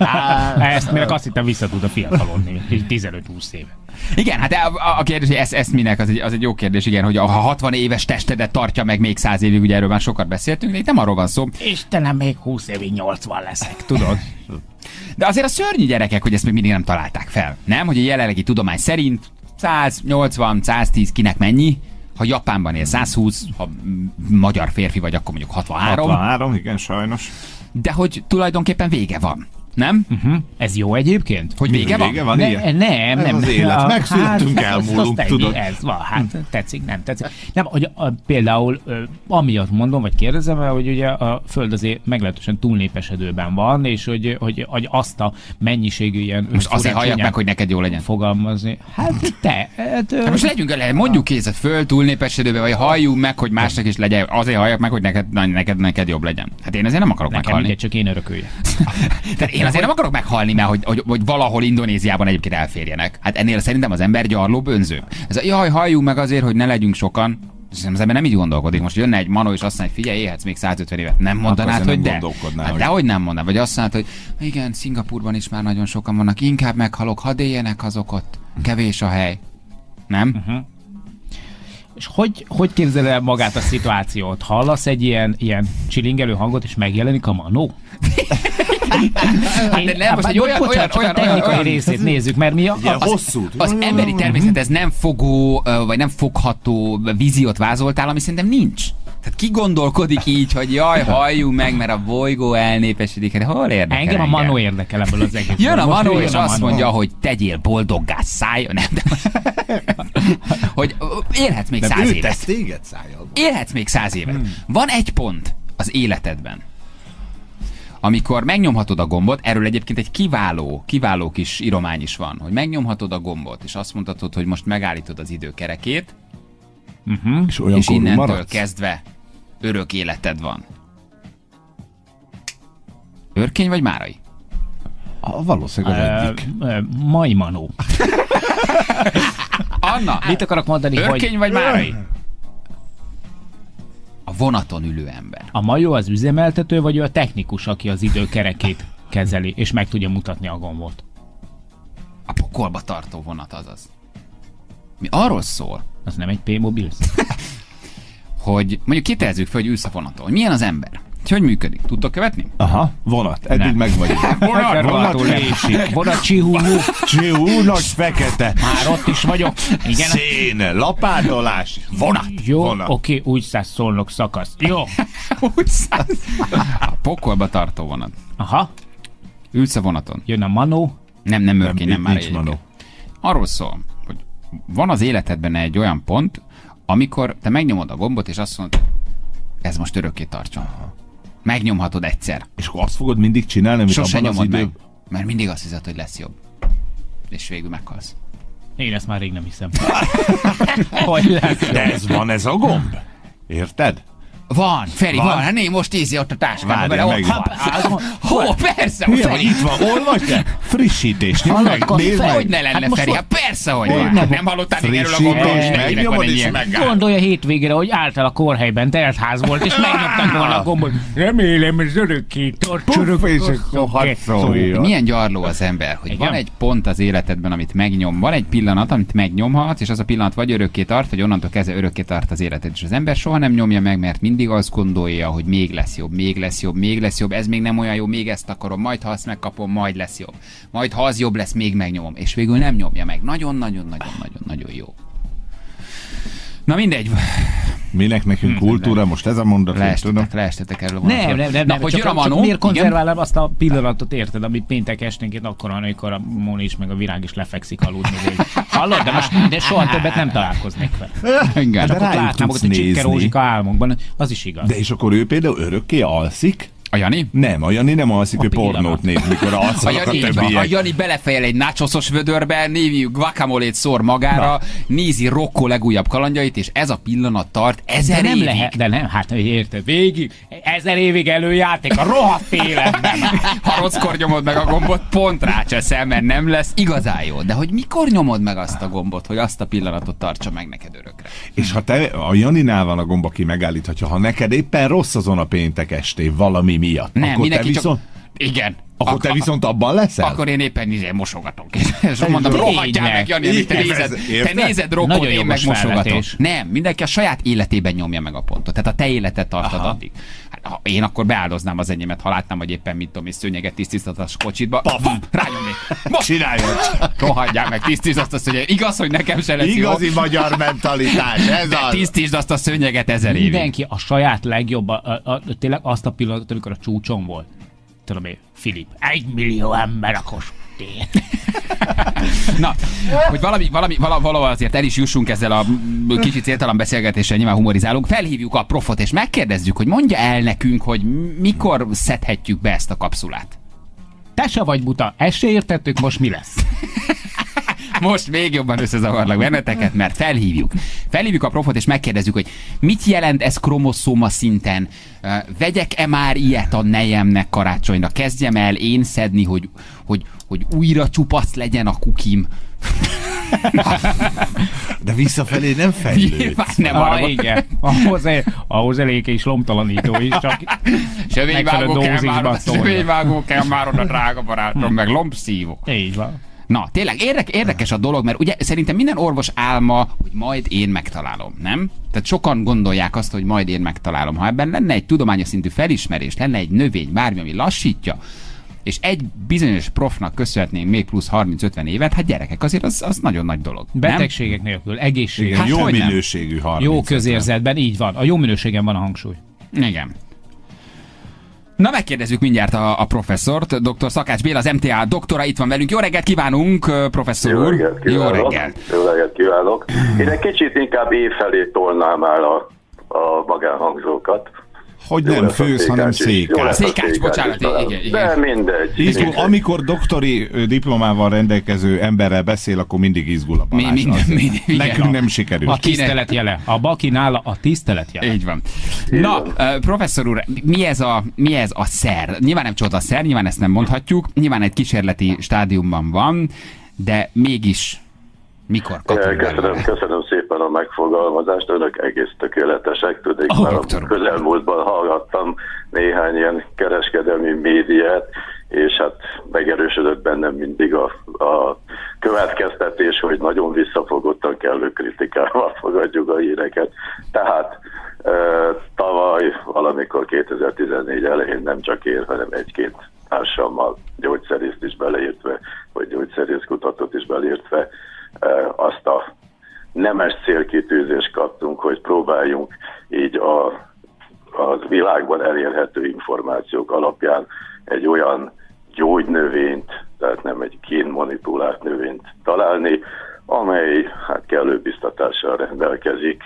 Ezt minek azt hittem vissza tud a fiatalodni, tizenöt-húsz éve. Igen, hát a, a kérdés, hogy ezt, ezt minek, az egy, az egy jó kérdés, igen, hogy ha hatvan éves testedet tartja meg még száz évig, ugye erről már sokat beszéltünk, de itt nem arról van szó. Istenem, még húsz évig nyolcvan leszek, tudod? De azért a szörnyű gyerekek, hogy ezt még mindig nem találták fel, nem? Hogy a jelenlegi tudomány szerint száz nyolcvan, száz tíz kinek mennyi? Ha Japánban él száz húsz, ha magyar férfi vagy, akkor mondjuk hatvanhárom. hatvanhárom, igen, sajnos. De hogy tulajdonképpen vége van. Nem? Uh-huh. Ez jó egyébként? Hogy vége van? Vége van, ne, ilyen? Nem, nem. Ez az élet. Megszülettünk, hát, elmúlunk, tudod. Ez van, hát tetszik, nem tetszik. Nem, hogy a, például amiatt mondom, vagy kérdezem, hogy ugye a Föld azért meglehetősen túlnépesedőben van, és hogy, hogy, hogy azt a mennyiségű ilyen... Most azért halljak meg, hogy neked jó legyen. Fogalmazni. Hát te... Hát, hát most legyünk el, mondjuk kézzel Föld túlnépesedőben, vagy halljunk meg, hogy másnak is legyen. Azért halljak meg, hogy neked, neked, neked jobb legyen. Hát én azért nem akarok nekem meghalni. Nekem csak én örököljek. Tehát én azért nem akarok meghalni, mert hogy, hogy, hogy valahol Indonéziában egyébként elférjenek. Hát ennél szerintem az ember gyarló bönző. Ez a jaj, halljunk meg azért, hogy ne legyünk sokan. Szerintem az ember nem így gondolkodik. Most jönne egy manó és azt mondja, hogy figyelj, élhetsz még százötven évet. Nem mondanád, hogy de. Hát hogy... dehogy nem mondanád. Vagy azt mondod, hogy igen, Szingapurban is már nagyon sokan vannak. Inkább meghalok, hadd éljenek azok ott. Kevés a hely. Nem? Uh-huh. És hogy, hogy képzel el magát a szituációt? Hallasz egy ilyen, ilyen csilingelő hangot, és megjelenik a manó? Hát, de nem, most egy olyan, bocsánat, olyan, olyan, olyan, olyan részét nézzük, mert mi a, az, hosszú. Az emberi természet, ez nem fogó, vagy nem fogható víziót vázoltál, ami szerintem nincs. Tehát ki gondolkodik így, hogy jaj, halljunk meg, mert a bolygó elnépesedik. Hát hol érdekel engem? a manó érdekel ebből az egész. Jön a manó, és azt mondja, hogy tegyél boldoggá, szállj. Nem, de... hogy élhetsz még száz évet. Tesz téged szájjal. Élhetsz még száz évet. Hmm. Van egy pont az életedben, amikor megnyomhatod a gombot, erről egyébként egy kiváló, kiváló kis íromány is van, hogy megnyomhatod a gombot, és azt mondhatod, hogy most megállítod az idő kerekét, uh-huh. és, és innentől maradsz? Kezdve örök életed van. Örkény vagy Márai? A, valószínűleg az egyik. Majmanó. Anna, mit akarok mondani, Örkény hogy... vagy Márai? A vonaton ülő ember. A majó az üzemeltető, vagy ő a technikus, aki az idő kerekét kezeli, és meg tudja mutatni a gombot? A pokolba tartó vonat azaz. Mi arról szól, az nem egy P-mobil, hogy mondjuk kitezzük fel, hogy ülsz a vonaton, hogy milyen az ember. Hogy működik? Tudtok követni? Aha, vonat. Eddig meg vagyok. vonat, vonat lésik. Vonat csihújú. Csihú, nagy fekete. Már ott is vagyok. Igen. Szén, lapátolás, vonat. Jó, oké, úgy száz Szolnok szakasz. Jó. úgy száz. A pokolba tartó vonat. Aha. Ülsz a vonaton. Jön a manó. Nem, nem Örkény, nem, nem már manó. Arról szól, hogy van az életedben egy olyan pont, amikor te megnyomod a gombot, és azt mondod, ez most örökké tartson. Megnyomhatod egyszer. És akkor azt fogod mindig csinálni, amit sose abban az nyomod idő... meg, mert mindig azt hiszed, hogy lesz jobb. És végül meghalsz. Én ezt már rég nem hiszem. Hogy lesz? De ez van, ez a gomb. Érted? Van, Feri, van. van. Hát né, most ízi ott a táskában. Várj, meg van. Hó, persze, hogy van. Itt van, olvasd el. Frissítés. Nézd meg. Hogy ne lenne, hát Feri? Hát persze, hogy van. Nem, nem hallottál még erről a gombról, és megnyomod és megáll. Gondolja hétvégére, hogy által a kórhelyben teltház volt, és megnyomtak volna a gombot. Remélem, ez örökké tartsorok. Milyen gyarló az ember, hogy van egy pont az életedben, amit megnyom. Van egy pillanat, amit megnyomhatsz, és az a pillanat vagy örökké tart, vagy onnantól kezdve örökké tart az életed. És az ember soha nem nyomja meg, mert mindig azt gondolja, hogy még lesz jobb, még lesz jobb, még lesz jobb, ez még nem olyan jó, még ezt akarom, majd ha azt megkapom, majd lesz jobb. Majd ha az jobb lesz, még megnyomom. És végül nem nyomja meg. Nagyon-nagyon-nagyon-nagyon-nagyon jó. Na mindegy. Minek nekünk hmm, kultúra, most ez a mondat, leestetek, leestetek erről a nem, nem, nem, Na, nem, hogy csak, jön a Manó, csak miért konzerválom azt a pillanatot, érted, amit péntek esténként akkor, amikor a Móni is, meg a Virág is lefekszik aludni. Hallod? De most de soha többet nem találkoznék vele. Igen, de rájuk tudsz nézni. Csikke Rózsika álmokban, az is igaz. De és akkor ő például örökké alszik? A Jani? Nem, a Jani nem alszik, ő pornót néz, mikor alszanak a, a többiek. A Jani belefejel egy nachosos vödörbe, némi guacamolét szór magára, na. Nézi Rocco legújabb kalandjait, és ez a pillanat tart ezer de nem évig. Lehet, de nem, hát érted, végig, ezer évig előjáték a rohadt életben. Ha rosszkor nyomod meg a gombot, pont rácseszel, mert nem lesz igazán jó. De hogy mikor nyomod meg azt a gombot, hogy azt a pillanatot tartsa meg neked örökre? És ha te, a Janinál van a gomb, aki megállíthatja, ha neked éppen rossz azon a péntek esté valami miatt. Nem, akkor te csak... viszont... Igen. Akkor Ak- te viszont abban leszel? Akkor én éppen izé mosogatok. És mondom, rohadjál meg, Jani, te nézed, te nézed Rokkot, én meg mosogatok. Nem, mindenki a saját életében nyomja meg a pontot. Tehát a te életet tartad addig. Hát, ha én akkor beáldoznám az enyémet, ha látnám, hogy éppen mit tudom, és szőnyeget tisztítasz kocsidba. Rányomnék. Most csináljad. Rohadjál meg, tisztítsd azt a szőnyeget. Igaz, hogy nekem se lesz jó. Igazi magyar mentalitás, ez az. Tisztítsd azt a szőnyeget ezer évig. Mindenki a saját legjobb, a, a, a, tényleg azt a pillanatot, amikor a csúcson volt. Tudom én, Filip, egy millió ember a Kossuth. Na, hogy valami, valami, valahol azért el is jussunk ezzel a kicsit céltalan beszélgetéssel, nyilván humorizálunk, felhívjuk a profot, és megkérdezzük, hogy mondja el nekünk, hogy mikor szedhetjük be ezt a kapszulát. Te se vagy buta, ezt se értettük, most mi lesz? Most még jobban összezavarlak benneteket, mert felhívjuk. Felhívjuk a profot, és megkérdezzük, hogy mit jelent ez kromoszóma szinten. Uh, vegyek-e már ilyet a nejemnek karácsonyra? Kezdjem el én szedni, hogy, hogy, hogy újra csupasz legyen a kukim. De visszafelé nem fejlődsz. Nem ah, igen. Ahhoz, el, ahhoz elég és lomtalanító is, csak sövényvágó kell már, sövényvágó kell már oda, drága barátom, meg lombszívó. Így van. Na, tényleg érdek, érdekes a dolog, mert ugye szerintem minden orvos álma, hogy majd én megtalálom, nem? Tehát sokan gondolják azt, hogy majd én megtalálom. Ha ebben lenne egy tudományos szintű felismerés, lenne egy növény, bármi, ami lassítja, és egy bizonyos profnak köszönhetnénk még plusz harminc-ötven évet, hát gyerekek, azért az, az nagyon nagy dolog. Betegségek nem? nélkül, egészség. Hát jó minőségű harminc. Jó közérzetben, így van. A jó minőségen van a hangsúly. Igen. Na, megkérdezzük mindjárt a, a professzort, dr. Szakács Béla, az em té á doktora itt van velünk. Jó reggelt kívánunk, professzor úr! Jó reggelt kívánok! Jó reggelt, Jó reggelt kívánok! Én egy kicsit inkább év felé tolnám el a, a magánhangzókat. Hogy nem főz, hanem székács. Székács, bocsánat, igen, igen. De mindegy. Izgul, mindegy. amikor doktori ö, diplomával rendelkező emberrel beszél, akkor mindig izgul a Balázs. Mi- minden- Azért. minden- igen. Nekünk nem sikerül. A tisztelet jele. A baki nála a tisztelet jele. Így van. Na, uh, professzor úr, mi ez, a, mi ez a szer? Nyilván nem csodaszer, nyilván ezt nem mondhatjuk, nyilván egy kísérleti stádiumban van, de mégis mikor kapunk Köszönöm, belőle? köszönöm szépen a megfogalmazást, önök egész tökéletesek, tudnék, Oh, már a doktor. közelmúltban hallgattam néhány ilyen kereskedelmi médiát, és hát megerősödött bennem mindig a, a következtetés, hogy nagyon visszafogottan, kellő kritikával fogadjuk a híreket. Tehát e, tavaly, valamikor kétezer-tizennégy elején nem csak én, hanem egy-két társammal, gyógyszerészt is beleértve, vagy gyógyszerészkutatót is beleértve, azt a nemes célkitűzést kaptunk, hogy próbáljunk így a, a világban elérhető információk alapján egy olyan gyógynövényt, tehát nem egy génmanipulált növényt találni, amely hát kellő biztatással rendelkezik,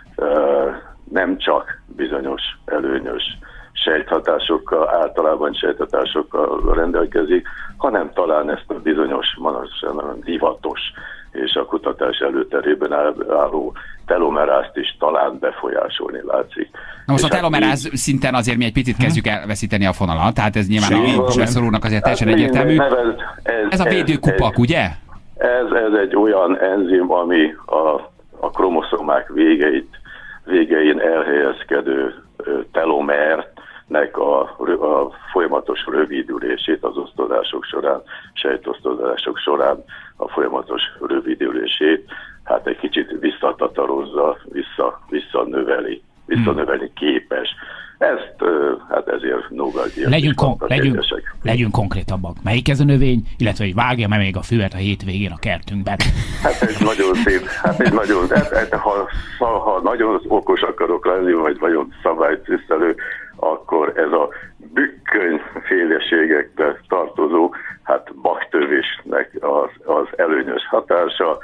nem csak bizonyos előnyös sejthatásokkal, általában sejthatásokkal rendelkezik, hanem talán ezt a bizonyos, manapság divatos és a kutatás előterében álló telomerázt is talán befolyásolni látszik. Na most és a telomeráz hát szinten azért mi egy picit kezdjük elveszíteni a fonalat, tehát ez nyilván Így a van. professzor úrnak azért teljesen Hát egyértelmű. nevez- ez, Ez a védőkupak, ez, ugye? Ez, ez egy olyan enzim, ami a, a kromoszomák végeit, végein elhelyezkedő ö, telomernek a, a folyamatos rövidülését az osztozások során, sejtosztozások során a folyamatos rövidülését, hát egy kicsit visszatatarozza, vissza, visszanöveli, visszanöveli képes. Ezt, ö, hát ezért Nobel-díjat Legyünk, is kon- kaptak legyünk, egyesek. legyünk konkrétabbak. Melyik ez a növény, illetve hogy vágja-e még a füvet a hétvégén a kertünkben? Hát ez nagyon szép, hát ez nagyon, hát, hát, ha, ha, ha nagyon okos akarok lenni, vagy nagyon szabálytisztelő, akkor ez a bükköny féleségekbe tartozó, hát baktövésnek az, az előnyös hatása.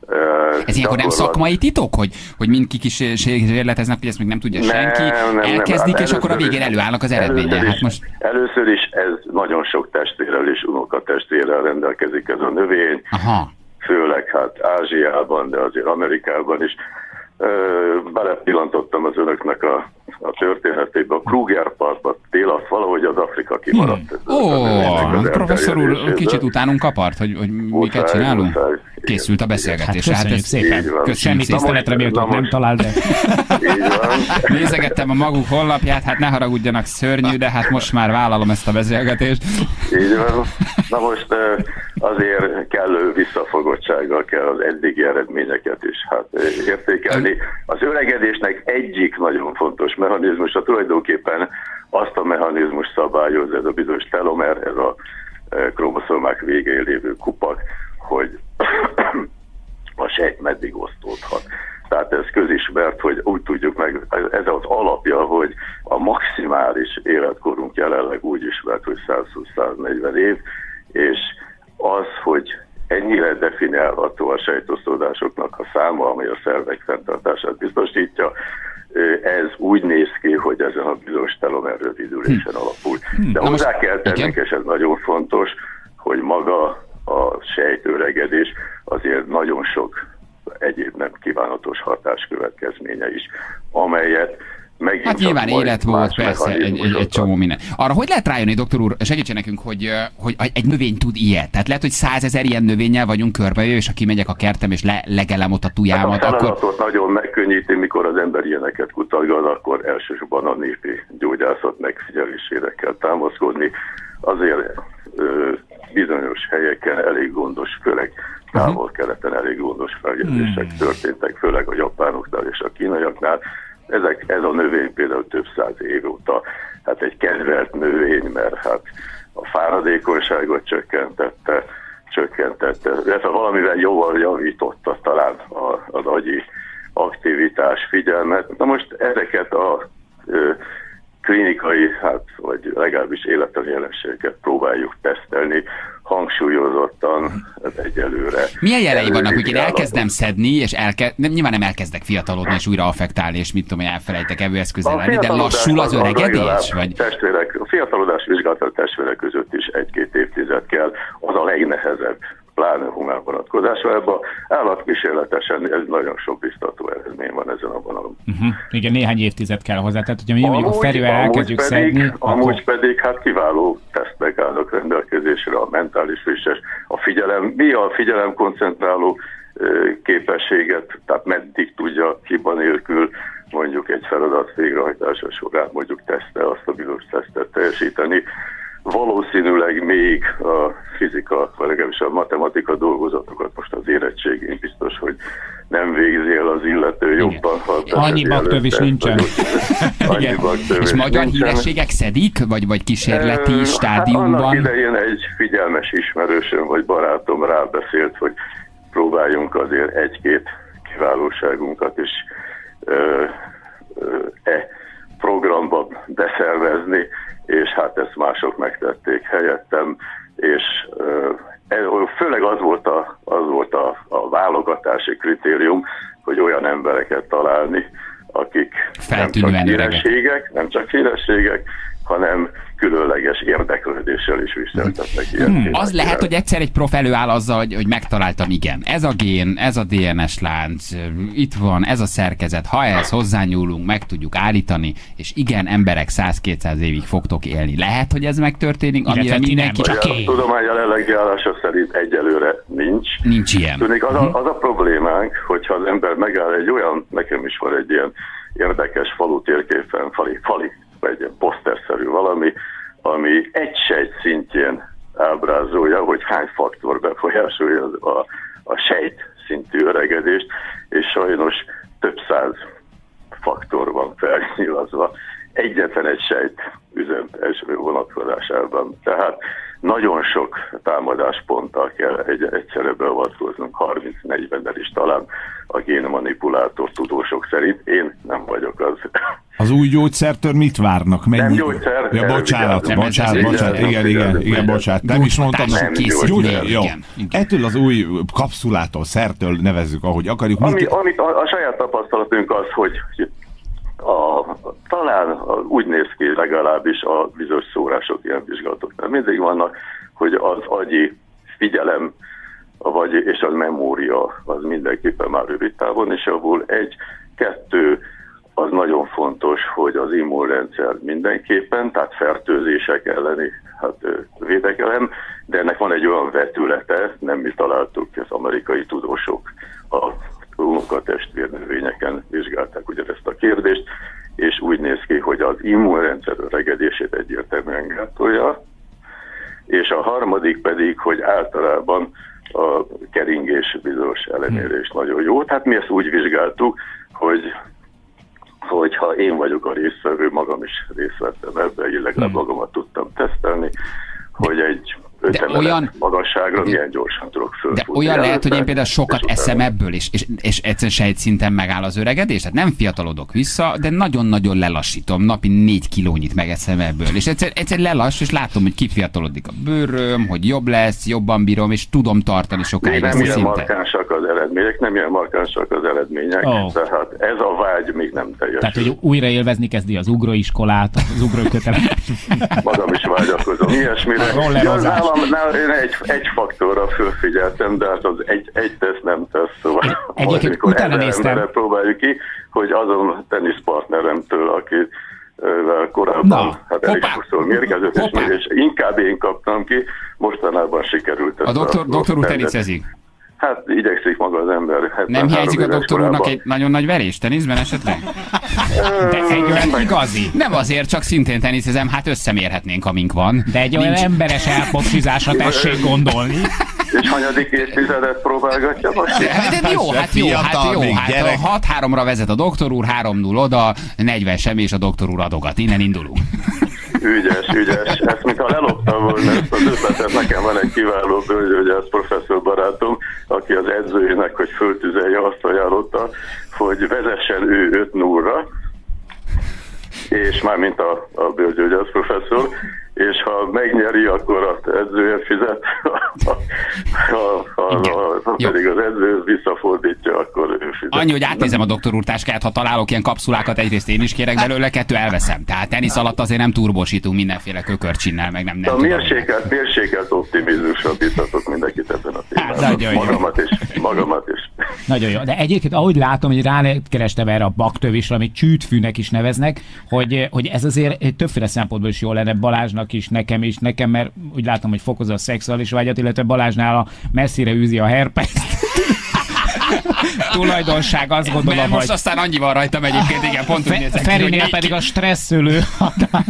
Ez ilyenkor nem szakmai titok, hogy, hogy mind kikísérleteznek, hogy ezt még nem tudja Nem, senki, nem, nem. elkezdik, Hát és akkor a először végén is- előállnak az eredménye. Először Hát is, most először is ez nagyon sok testvérrel és unokatestvérrel rendelkezik ez a növény. Aha. Főleg hát Ázsiában, de azért Amerikában is. Ö, belepillantottam az önöknek a, a történetébe, a Kruger Parkba, tél valahogy az Afrika kimaradt. Ó, oh, professzor úr kicsit utánunk kapart, hogy, hogy miket csinálunk? Készült a beszélgetés. Hát köszönjük szépen. Köszönjük Semmi szépen. tiszteletre méltót nem talál, de... Nézegettem a maguk honlapját, hát ne haragudjanak, szörnyű, de hát most már vállalom ezt a beszélgetést. Így van. Na most ö, azért kellő visszafogottsággal kell az eddigi eredményeket is hát ö, értékelni. Az öregedésnek egyik nagyon fontos mechanizmusa tulajdonképpen azt a mechanizmus szabályoz, ez a bizonyos telomer, ez a ö, kromoszomák végén lévő kupak, hogy a sejt meddig osztódhat. Tehát ez közismert, hogy úgy tudjuk meg, ez az alapja, hogy a maximális életkorunk jelenleg úgy ismert, hogy százhúsz-száznegyven év, és az, hogy ennyire definiálható a sejtosztódásoknak a száma, ami a szervek fenntartását biztosítja, ez úgy néz ki, hogy ezen a bizonyos telomer rövidülésen alapul. De hozzá kell tennünk, és ez nagyon fontos, hogy maga a sejtőregedés azért nagyon sok egyéb nem kívánatos hatás következménye is, amelyet megint Hát nyilván csak élet majd volt, más persze, egy, egy, egy mechanizmusokkal. csomó minden. Arra hogy lehet rájönni, doktor úr, segítsen nekünk, hogy, hogy egy növény tud ilyet? Tehát lehet, hogy százezer ilyen növénnyel vagyunk körbejöve, és ha kimegyek a kertem, és le, legelem ott a tujámat, Hát a akkor... feladatot nagyon megkönnyíti, mikor az ember ilyeneket kutatgat, akkor elsősorban a népi gyógyászat megfigyelésére kell támaszkodni. Azért ö, bizonyos helyeken elég gondos, főleg távol-keleten elég gondos feljegyzések Hmm. történtek, főleg a japánoknál és a kínaiaknál. Ezek, ez a növény például több száz év óta hát egy kedvelt növény, mert hát a fáradékonyságot csökkentette, csökkentette, illetve valamivel jóval javította talán a, az agyi aktivitás, figyelmet. Na most ezeket a ö, klinikai, hát, vagy legalábbis élettani jelenségeket próbáljuk tesztelni, hangsúlyozottan egyelőre. Milyen jelei vannak, hogy én elkezdem szedni, és elke... nem, nyilván nem elkezdek fiatalodni, és újra affektálni, és mit tudom, hogy elfelejtek evőeszközzel lenni, de lassul az öregedés? Vagy... Testvérek, a fiatalodás vizsgálata a testvérek között is egy-két évtized kell, az a legnehezebb, pláne humán vonatkozásra. Ebben állatkísérletesen ez nagyon sok biztató eredmény van ezen a vonalon. Uh-huh. Igen, néhány évtized kell hozzá, tehát hogyha mi mondjuk a felővel elkezdjük pedig, szedni, amúgy akkor... pedig hát kiváló tesztek állnak rendelkezésre, a mentális frissess, a figyelem, mi a figyelem koncentráló képességet, tehát meddig tudja hiba nélkül mondjuk egy feladat végrehajtása során mondjuk tesztel, azt a bizonyos tesztet teljesíteni. Valószínűleg még a fizika, vagy legalábbis a matematika dolgozatokat most az érettségén biztos, hogy nem végzi el az illető jobban. Annyi baktöv is nincsen. Annyi baktöv és magyar hírességek szedik, vagy, vagy kísérleti hát stádiumban? Annak idején egy figyelmes ismerősöm vagy barátom rábeszélt, hogy próbáljunk azért egy-két kiválóságunkat is ö, ö, e programba beszervezni, és hát ezt mások megtették helyettem, és uh, főleg az volt, a, az volt a, a válogatási kritérium, hogy olyan embereket találni, akik nem csak hírességek, nem csak hírességek, hanem különleges érdeklődéssel is viseltetnek ilyen. Hmm, az lehet, hogy egyszer egy prof előáll azzal, hogy, hogy megtaláltam, igen, ez a gén, ez a dé en es lánc, itt van, ez a szerkezet, ha ehhez hozzányúlunk, meg tudjuk állítani, és igen, emberek száz-kétszáz évig fogtok élni. Lehet, hogy ez megtörténik, amire mindenki csak A tudomány jelenlegi állása szerint egyelőre nincs. Nincs ilyen. Tudnék, az, a, az a problémánk, hogyha az ember megáll egy olyan, nekem is van egy ilyen érdekes falu térképen, fali, fali egy ilyen poszterszerű valami, ami egy sejt szintjén ábrázolja, hogy hány faktor befolyásolja a, a sejt szintű öregedést, és sajnos több száz faktor van felnyilazva egyetlen egy sejt üzem első vonatkozásában. Tehát nagyon sok támadásponttal kell egy, egyszerre beavatkoznunk, harminc-negyvennel is talán a génmanipulátor tudósok szerint. Én nem vagyok az. Az új gyógyszertől mit várnak? Mennyi? Nem gyógyszer. Ja, bocsánat, nem, bocsánat, nem, bocsánat, nem, igen, nem, igen, nem, igen, nem, bocsánat. Nem is mondtam. Nem Gyógyszer, jó. Igen, Ettől az új kapszulától, szertől nevezzük, ahogy akarjuk. Ami, mit... amit a, a saját tapasztalatunk az, hogy a, talán a, úgy néz ki legalábbis a bizonyos szórások ilyen vizsgálatoknál mindig vannak, hogy az agyi figyelem vagy, és a memória az mindenképpen már rövid távon is javul. Egy, kettő, az nagyon fontos, hogy az immunrendszer mindenképpen, tehát fertőzések elleni hát, védekelem, de ennek van egy olyan vetülete, nem mi találtuk, az amerikai tudósok a unokatestvérnövényeken vizsgálták ugyanezt a kérdést, és úgy néz ki, hogy az immunrendszer öregedését egyértelműen gátolja, és a harmadik pedig, hogy általában a keringés bizonyos ellenére is nagyon jó. Tehát mi ezt úgy vizsgáltuk, hogy hogyha én vagyok a résztvevő, magam is részt vettem ebben, így legalább magamat tudtam tesztelni, hogy egy öt olyan magasságra milyen gyorsan tudok fölfutni. De olyan lehet, hogy én például sokat eszem ebből, és, és, és egyszerűen sejtszinten megáll az öregedés, tehát nem fiatalodok vissza, de nagyon-nagyon lelassítom, napi négy kilónyit megeszem ebből, és egyszer, egyszer lelass, és látom, hogy kifiatalodik a bőröm, hogy jobb lesz, jobban bírom, és tudom tartani sokáig ezt a szinten. Nem ilyen szinten. markánsak az eredmények, nem ilyen markánsak az eredmények, oh. Tehát ez a vágy még nem teljes. Tehát, hogy újra élvezni kezdi az ugróiskolát, az ugrókötelet. Magam is vágyakozom ilyesmire. Nálam én egy, egy faktorra fölfigyeltem, de hát az egy, egy tesz nem tesz, szóval egyébként utána néztem. Próbáljuk ki, hogy azon teniszpartneremtől, aki korábban Na, hát elég sokszor mérgezett, és, és inkább én kaptam ki, mostanában sikerült. A doktor, doktor úr teniszezik? Hát igyekszik maga az ember. Nem hiányzik a doktor úrnak egy nagyon nagy verés teniszben esetleg? De egy olyan igazi. Nem azért, csak szintén teniszezem, hát összemérhetnénk, amink van. De egy olyan Nincs. emberes elpocizásra tessék gondolni. És hanyadik évtizedet próbálgatja most? De, de jó, hát jó, hát jó, hát hat háromra vezet a doktor úr, három null oda, negyven semmi, és a doktor úr adogat. Innen indulunk. Ügyes, ügyes. Ezt mintha leloptam volna ezt az ötletet. Nekem van egy kiváló bölgyógyász professzor barátom, aki az edzőjének, hogy föltüzelje, azt ajánlotta, hogy vezessen ő öt nullra, és már mint a, a bőrgyógyász professzor, és ha megnyeri, akkor az edzőért fizet, ha, ha, ha, ha pedig az edző visszafordítja, akkor ő fizet. Annyi, hogy átnézem a doktor úr táskáját, ha találok ilyen kapszulákat, egyrészt én is kérek belőle, kettő elveszem. Tehát tenisz alatt azért nem turbosítunk mindenféle kökörcsinnel, meg nem, nem a mérsékelt, mérsékelt optimizmusra biztatok mindenkit ebben a témában. Hát, magamat is, magamat is. Nagyon jó. De egyébként, ahogy látom, hogy rákerestem erre a baktövisre, amit csűtfűnek is neveznek, hogy, hogy ez azért többféle szempontból is jó lenne Balázsnak is, nekem is, nekem, mert úgy látom, hogy fokozza a szexuális vágyat, illetve Balázsnál a messzire űzi a herpeszt. Tulajdonság, azt gondolom, mert most hogy... aztán annyi van rajtam egyébként, igen, pont úgy nézek ki, Ferinél hogy pedig a stresszülő hatás.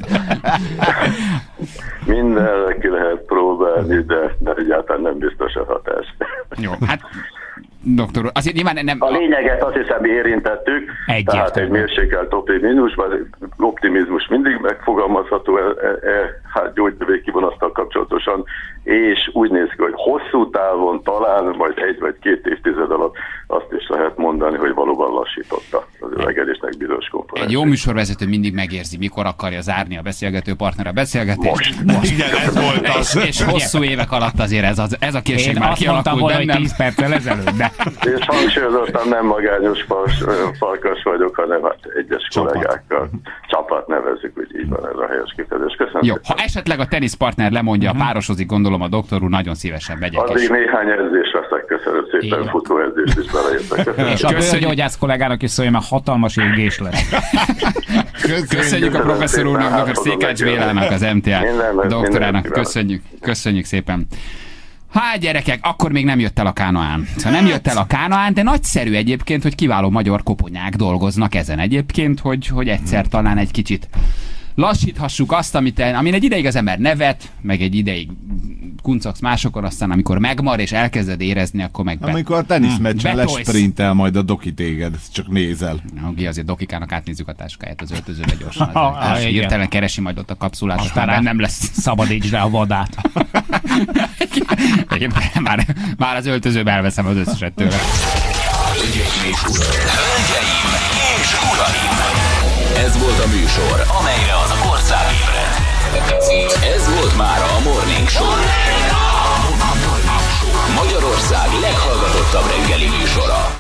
Mindenre ki lehet próbálni, de, de egyáltalán nem biztos a hatás. Jó, hát doktor úr, azért nyilván nem... A lényeget azt hiszem érintettük, tehát egy mérsékelt optimizmus, optimizmus mindig megfogalmazható e, e, hát gyógynövény kivonattal kapcsolatosan, és úgy néz ki, hogy hosszú távon talán majd egy vagy két évtized alatt azt is lehet mondani, hogy valóban lassította az öregedésnek bizonyos komponens. Egy jó műsorvezető mindig megérzi, mikor akarja zárni a beszélgető partner a beszélgetést. Most. Most. Igen, ez volt az. És, és hosszú évek alatt azért ez, az, ez a készség Én már azt mondtam kialakult volna, hogy bennem. tíz perccel ezelőtt, de... És hangsúlyozottan nem magányos fals, farkas vagyok, hanem hát egyes Csapat. kollégákkal. Csapat nevezzük, úgy így van ez a helyes kifejezés. Köszönöm. Jó, ha esetleg a teniszpartner lemondja, uh-huh. párosozik, gondolom a doktor úr, nagyon szívesen megyek. Addig És... néhány edzés veszek, köszönöm szépen, futóedzést is beleértek. És a bőrgyógyász kollégának is szólja, mert hatalmas égés lesz. Köszönjük a professzor úrnak, dr. Székács Bélának, az em té á doktorának. Köszönjük, köszönjük szépen. Hát gyerekek, akkor még nem jött el a Kánaán. Szóval nem jött el a Kánaán, de nagyszerű egyébként, hogy kiváló magyar koponyák dolgoznak ezen egyébként, hogy, hogy egyszer talán egy kicsit lassíthassuk azt, amit, amin egy ideig az ember nevet, meg egy ideig kuncogsz másokon, aztán amikor megmar és elkezded érezni, akkor meg... Be... Amikor a teniszmeccsen Betolsz. lesprintel majd a doki téged, csak nézel. Oké, azért Dokikának átnézzük a táskáját az öltözőbe gyorsan. Ah, Az, igen. hirtelen keresi majd ott a kapszulát, Aztán aztán nem lesz. Szabadítsd rá a vadát. már, már az öltözőbe elveszem az összeset tőle. Hölgyeim és uraim! Ez volt a műsor, amelyre az ország ébredt. Ez volt már a Morning Show. Magyarország leghallgatottabb reggeli műsora.